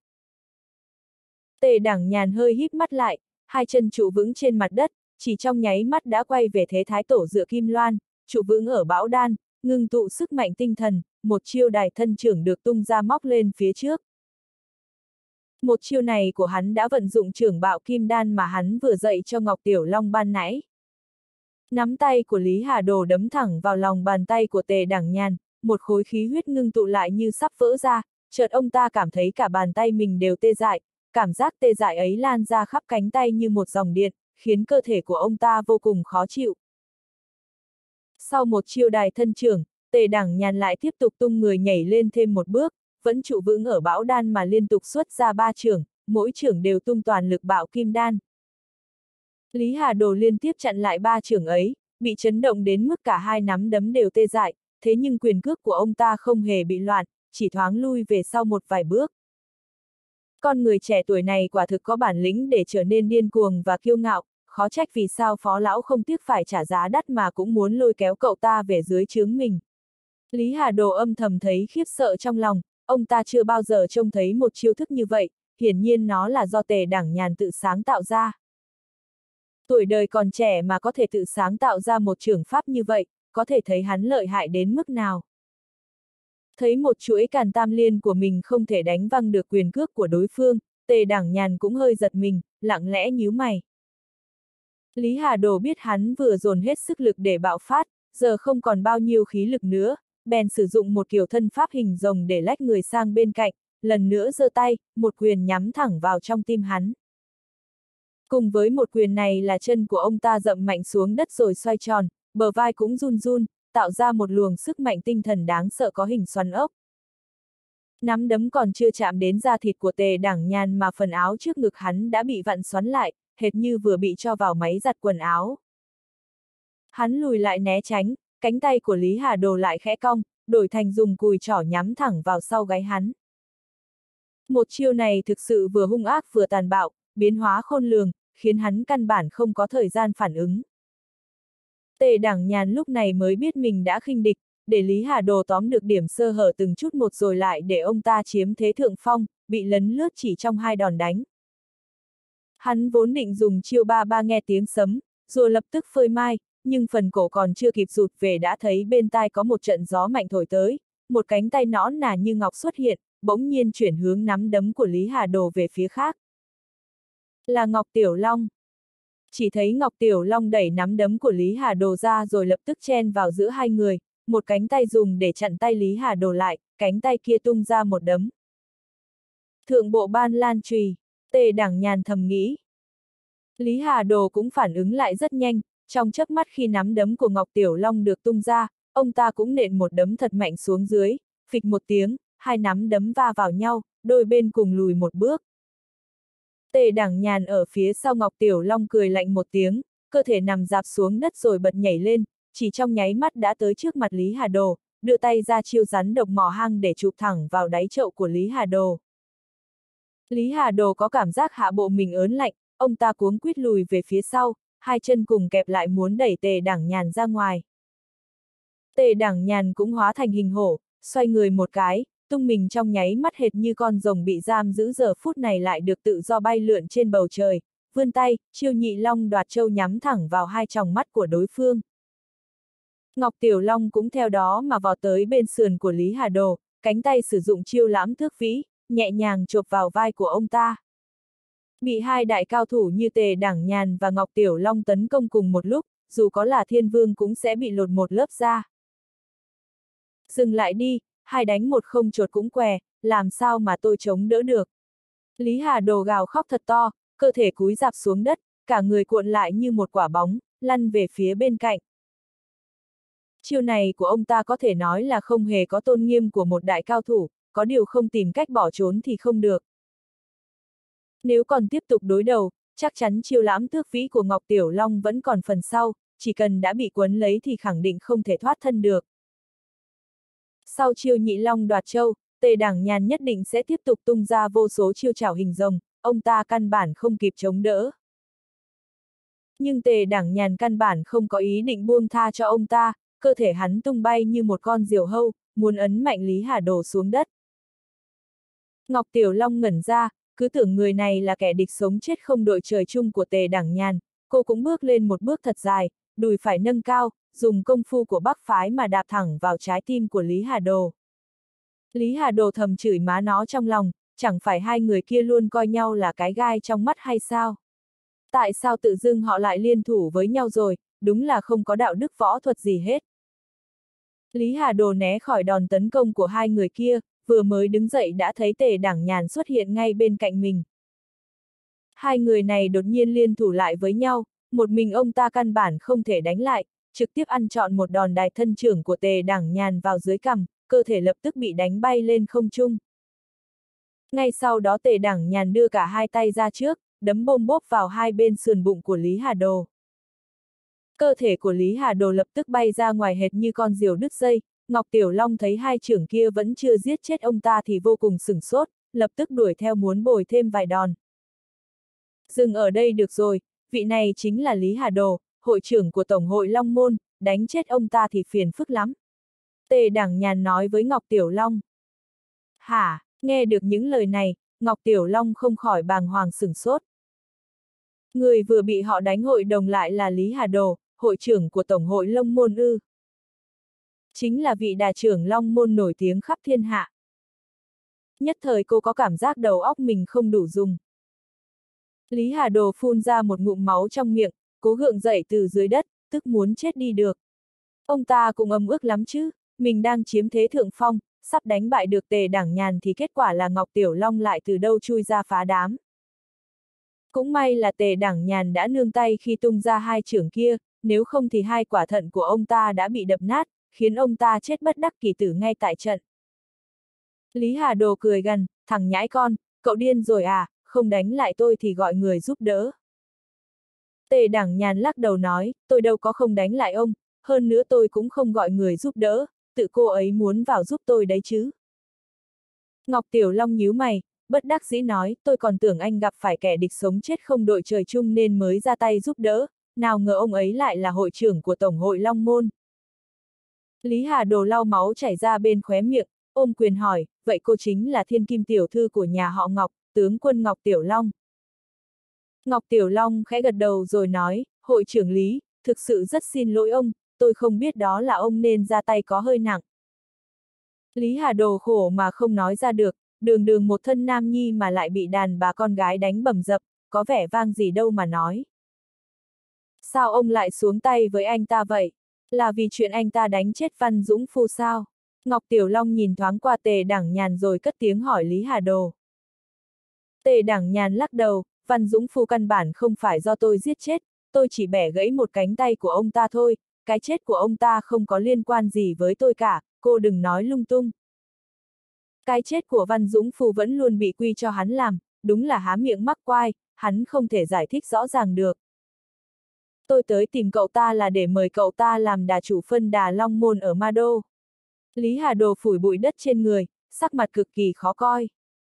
Tề Đẳng Nhàn hơi híp mắt lại, hai chân trụ vững trên mặt đất, chỉ trong nháy mắt đã quay về thế thái tổ dựa kim loan, trụ vững ở bão đan, ngưng tụ sức mạnh tinh thần, một chiêu đài thân trưởng được tung ra móc lên phía trước. Một chiêu này của hắn đã vận dụng trưởng bạo kim đan mà hắn vừa dạy cho Ngọc Tiểu Long ban nãy. Nắm tay của Lý Hà Đồ đấm thẳng vào lòng bàn tay của Tề Đẳng Nhàn, một khối khí huyết ngưng tụ lại như sắp vỡ ra, chợt ông ta cảm thấy cả bàn tay mình đều tê dại, cảm giác tê dại ấy lan ra khắp cánh tay như một dòng điện, khiến cơ thể của ông ta vô cùng khó chịu. Sau một chiêu đài thân trưởng, Tề Đẳng Nhàn lại tiếp tục tung người nhảy lên thêm một bước, vẫn trụ vững ở bão đan mà liên tục xuất ra 3 chưởng, mỗi chưởng đều tung toàn lực bạo kim đan. Lý Hà Đồ liên tiếp chặn lại 3 chưởng ấy, bị chấn động đến mức cả hai nắm đấm đều tê dại, thế nhưng quyền cước của ông ta không hề bị loạn, chỉ thoáng lui về sau một vài bước. Con người trẻ tuổi này quả thực có bản lĩnh để trở nên điên cuồng và kiêu ngạo, khó trách vì sao Phó Lão không tiếc phải trả giá đắt mà cũng muốn lôi kéo cậu ta về dưới trướng mình. Lý Hà Đồ âm thầm thấy khiếp sợ trong lòng, ông ta chưa bao giờ trông thấy một chiêu thức như vậy, hiển nhiên nó là do Tề Đẳng Nhàn tự sáng tạo ra. Tuổi đời còn trẻ mà có thể tự sáng tạo ra một chưởng pháp như vậy, có thể thấy hắn lợi hại đến mức nào. Thấy một chuỗi càn tam liên của mình không thể đánh văng được quyền cước của đối phương, Tề Đẳng Nhàn cũng hơi giật mình, lặng lẽ nhíu mày. Lý Hà Đồ biết hắn vừa dồn hết sức lực để bạo phát, giờ không còn bao nhiêu khí lực nữa, bèn sử dụng một kiểu thân pháp hình rồng để lách người sang bên cạnh, lần nữa giơ tay, một quyền nhắm thẳng vào trong tim hắn. Cùng với một quyền này là chân của ông ta dậm mạnh xuống đất rồi xoay tròn, bờ vai cũng run run, tạo ra một luồng sức mạnh tinh thần đáng sợ có hình xoắn ốc. Nắm đấm còn chưa chạm đến da thịt của Tề Đẳng Nhàn mà phần áo trước ngực hắn đã bị vặn xoắn lại, hệt như vừa bị cho vào máy giặt quần áo. Hắn lùi lại né tránh, cánh tay của Lý Hà Đồ lại khẽ cong, đổi thành dùng cùi trỏ nhắm thẳng vào sau gáy hắn. Một chiêu này thực sự vừa hung ác vừa tàn bạo, biến hóa khôn lường, khiến hắn căn bản không có thời gian phản ứng. Tề Đẳng Nhàn lúc này mới biết mình đã khinh địch, để Lý Hà Đồ tóm được điểm sơ hở từng chút một rồi lại để ông ta chiếm thế thượng phong, bị lấn lướt chỉ trong 2 đòn đánh. Hắn vốn định dùng chiêu 3-3 nghe tiếng sấm, rồi lập tức phơi mai, nhưng phần cổ còn chưa kịp rụt về đã thấy bên tai có một trận gió mạnh thổi tới, một cánh tay nõn nà như ngọc xuất hiện, bỗng nhiên chuyển hướng nắm đấm của Lý Hà Đồ về phía khác. Là Ngọc Tiểu Long. Chỉ thấy Ngọc Tiểu Long đẩy nắm đấm của Lý Hà Đồ ra rồi lập tức chen vào giữa hai người, một cánh tay dùng để chặn tay Lý Hà Đồ lại, cánh tay kia tung ra một đấm. Thượng bộ ban lan chùy, Tề Đẳng Nhàn thầm nghĩ. Lý Hà Đồ cũng phản ứng lại rất nhanh, trong chớp mắt khi nắm đấm của Ngọc Tiểu Long được tung ra, ông ta cũng nện một đấm thật mạnh xuống dưới, phịch một tiếng, hai nắm đấm va vào nhau, đôi bên cùng lùi một bước. Tề Đẳng Nhàn ở phía sau Ngọc Tiểu Long cười lạnh một tiếng, cơ thể nằm dạp xuống đất rồi bật nhảy lên, chỉ trong nháy mắt đã tới trước mặt Lý Hà Đồ, đưa tay ra chiêu rắn độc mỏ hang để chụp thẳng vào đáy chậu của Lý Hà Đồ. Lý Hà Đồ có cảm giác hạ bộ mình ớn lạnh, ông ta cuống quýt lùi về phía sau, hai chân cùng kẹp lại muốn đẩy Tề Đẳng Nhàn ra ngoài. Tề Đẳng Nhàn cũng hóa thành hình hổ, xoay người một cái, tung mình trong nháy mắt hệt như con rồng bị giam giữ giờ phút này lại được tự do bay lượn trên bầu trời, vươn tay, chiêu nhị long đoạt châu nhắm thẳng vào hai tròng mắt của đối phương. Ngọc Tiểu Long cũng theo đó mà vọt tới bên sườn của Lý Hà Đồ, cánh tay sử dụng chiêu lãm thước vĩ, nhẹ nhàng chộp vào vai của ông ta. Bị hai đại cao thủ như Tề Đẳng Nhàn và Ngọc Tiểu Long tấn công cùng một lúc, dù có là Thiên Vương cũng sẽ bị lột một lớp da. Dừng lại đi, hai đánh một không chột cũng què, làm sao mà tôi chống đỡ được. Lý Hà Đồ gào khóc thật to, cơ thể cúi rạp xuống đất, cả người cuộn lại như một quả bóng, lăn về phía bên cạnh. Chiêu này của ông ta có thể nói là không hề có tôn nghiêm của một đại cao thủ, có điều không tìm cách bỏ trốn thì không được. Nếu còn tiếp tục đối đầu, chắc chắn chiêu lãm tước vĩ của Ngọc Tiểu Long vẫn còn phần sau, chỉ cần đã bị quấn lấy thì khẳng định không thể thoát thân được. Sau chiêu nhị long đoạt châu, Tề Đảng Nhàn nhất định sẽ tiếp tục tung ra vô số chiêu trảo hình rồng, ông ta căn bản không kịp chống đỡ. Nhưng Tề Đảng Nhàn căn bản không có ý định buông tha cho ông ta, cơ thể hắn tung bay như một con diều hâu, muốn ấn mạnh Lý Hà Đồ xuống đất. Ngọc Tiểu Long ngẩn ra, cứ tưởng người này là kẻ địch sống chết không đội trời chung của Tề Đảng Nhàn, cô cũng bước lên một bước thật dài, đùi phải nâng cao, dùng công phu của Bắc phái mà đạp thẳng vào trái tim của Lý Hà Đồ. Lý Hà Đồ thầm chửi má nó trong lòng, chẳng phải hai người kia luôn coi nhau là cái gai trong mắt hay sao? Tại sao tự dưng họ lại liên thủ với nhau rồi, đúng là không có đạo đức võ thuật gì hết. Lý Hà Đồ né khỏi đòn tấn công của hai người kia, vừa mới đứng dậy đã thấy Tề Đảng Nhàn xuất hiện ngay bên cạnh mình. Hai người này đột nhiên liên thủ lại với nhau, một mình ông ta căn bản không thể đánh lại, trực tiếp ăn trọn một đòn đài thân trưởng của Tề Đảng Nhàn vào dưới cằm, cơ thể lập tức bị đánh bay lên không trung. Ngay sau đó Tề Đảng Nhàn đưa cả hai tay ra trước, đấm bôm bốp vào hai bên sườn bụng của Lý Hà Đồ. Cơ thể của Lý Hà Đồ lập tức bay ra ngoài hệt như con diều đứt dây. Ngọc Tiểu Long thấy hai trưởng kia vẫn chưa giết chết ông ta thì vô cùng sửng sốt, lập tức đuổi theo muốn bồi thêm vài đòn. Dừng ở đây được rồi, vị này chính là Lý Hà Đồ, hội trưởng của Tổng hội Long Môn, đánh chết ông ta thì phiền phức lắm. Tề Đảng Nhàn nói với Ngọc Tiểu Long. Hả, nghe được những lời này, Ngọc Tiểu Long không khỏi bàng hoàng sửng sốt. Người vừa bị họ đánh hội đồng lại là Lý Hà Đồ, hội trưởng của Tổng hội Long Môn ư. Chính là vị đà trưởng Long Môn nổi tiếng khắp thiên hạ. Nhất thời cô có cảm giác đầu óc mình không đủ dùng. Lý Hà Đồ phun ra một ngụm máu trong miệng, cố gượng dậy từ dưới đất, tức muốn chết đi được. Ông ta cũng ấm ức lắm chứ, mình đang chiếm thế thượng phong, sắp đánh bại được Tề Đảng Nhàn thì kết quả là Ngọc Tiểu Long lại từ đâu chui ra phá đám. Cũng may là Tề Đảng Nhàn đã nương tay khi tung ra hai chưởng kia, nếu không thì hai quả thận của ông ta đã bị đập nát, khiến ông ta chết bất đắc kỳ tử ngay tại trận. Lý Hà Đồ cười gằn, thằng nhãi con, cậu điên rồi à, không đánh lại tôi thì gọi người giúp đỡ. Tề Đảng Nhàn lắc đầu nói, tôi đâu có không đánh lại ông, hơn nữa tôi cũng không gọi người giúp đỡ, tự cô ấy muốn vào giúp tôi đấy chứ. Ngọc Tiểu Long nhíu mày, bất đắc dĩ nói, tôi còn tưởng anh gặp phải kẻ địch sống chết không đội trời chung nên mới ra tay giúp đỡ, nào ngờ ông ấy lại là hội trưởng của Tổng hội Long Môn. Lý Hà Đồ lau máu chảy ra bên khóe miệng, ôm quyền hỏi, vậy cô chính là thiên kim tiểu thư của nhà họ Ngọc, tướng quân Ngọc Tiểu Long. Ngọc Tiểu Long khẽ gật đầu rồi nói, hội trưởng Lý, thực sự rất xin lỗi ông, tôi không biết đó là ông nên ra tay có hơi nặng. Lý Hà Đồ khổ mà không nói ra được, đường đường một thân nam nhi mà lại bị đàn bà con gái đánh bầm dập, có vẻ vang gì đâu mà nói. Sao ông lại xuống tay với anh ta vậy? Là vì chuyện anh ta đánh chết Văn Dũng Phu sao? Ngọc Tiểu Long nhìn thoáng qua Tề Đảng Nhàn rồi cất tiếng hỏi Lý Hà Đồ. Tề Đảng Nhàn lắc đầu, Văn Dũng Phu căn bản không phải do tôi giết chết, tôi chỉ bẻ gãy một cánh tay của ông ta thôi, cái chết của ông ta không có liên quan gì với tôi cả, cô đừng nói lung tung. Cái chết của Văn Dũng Phu vẫn luôn bị quy cho hắn làm, đúng là há miệng mắc quai, hắn không thể giải thích rõ ràng được. Tôi tới tìm cậu ta là để mời cậu ta làm đà chủ phân đà Long Môn ở Ma Đô. Lý Hà Đồ phủi bụi đất trên người, sắc mặt cực kỳ khó coi.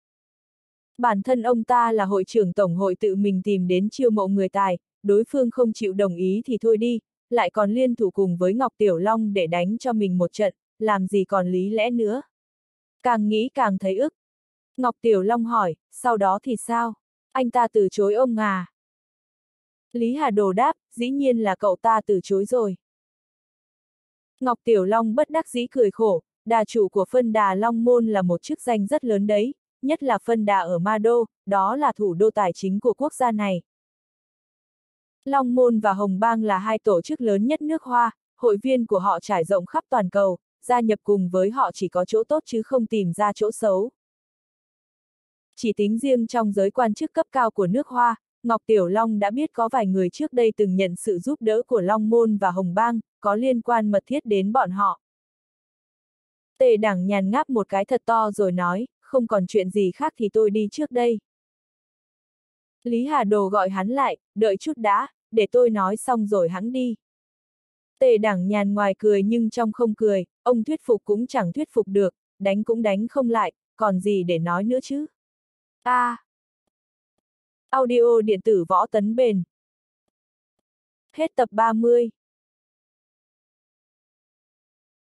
Bản thân ông ta là hội trưởng tổng hội tự mình tìm đến chiêu mộ người tài, đối phương không chịu đồng ý thì thôi đi, lại còn liên thủ cùng với Ngọc Tiểu Long để đánh cho mình một trận, làm gì còn lý lẽ nữa. Càng nghĩ càng thấy ức. Ngọc Tiểu Long hỏi, sau đó thì sao? Anh ta từ chối ông à? Lý Hà Đồ đáp, dĩ nhiên là cậu ta từ chối rồi. Ngọc Tiểu Long bất đắc dĩ cười khổ, đà chủ của phân đà Long Môn là một chức danh rất lớn đấy, nhất là phân đà ở Ma Đô, đó là thủ đô tài chính của quốc gia này. Long Môn và Hồng Bang là hai tổ chức lớn nhất nước Hoa, hội viên của họ trải rộng khắp toàn cầu, gia nhập cùng với họ chỉ có chỗ tốt chứ không tìm ra chỗ xấu. Chỉ tính riêng trong giới quan chức cấp cao của nước Hoa, Ngọc Tiểu Long đã biết có vài người trước đây từng nhận sự giúp đỡ của Long Môn và Hồng Bang, có liên quan mật thiết đến bọn họ. Tề Đảng Nhàn ngáp một cái thật to rồi nói, không còn chuyện gì khác thì tôi đi trước đây. Lý Hà Đồ gọi hắn lại, đợi chút đã, để tôi nói xong rồi hắn đi. Tề Đảng Nhàn ngoài cười nhưng trong không cười, ông thuyết phục cũng chẳng thuyết phục được, đánh cũng đánh không lại, còn gì để nói nữa chứ? Audio điện tử võ tấn bền. Hết tập 30.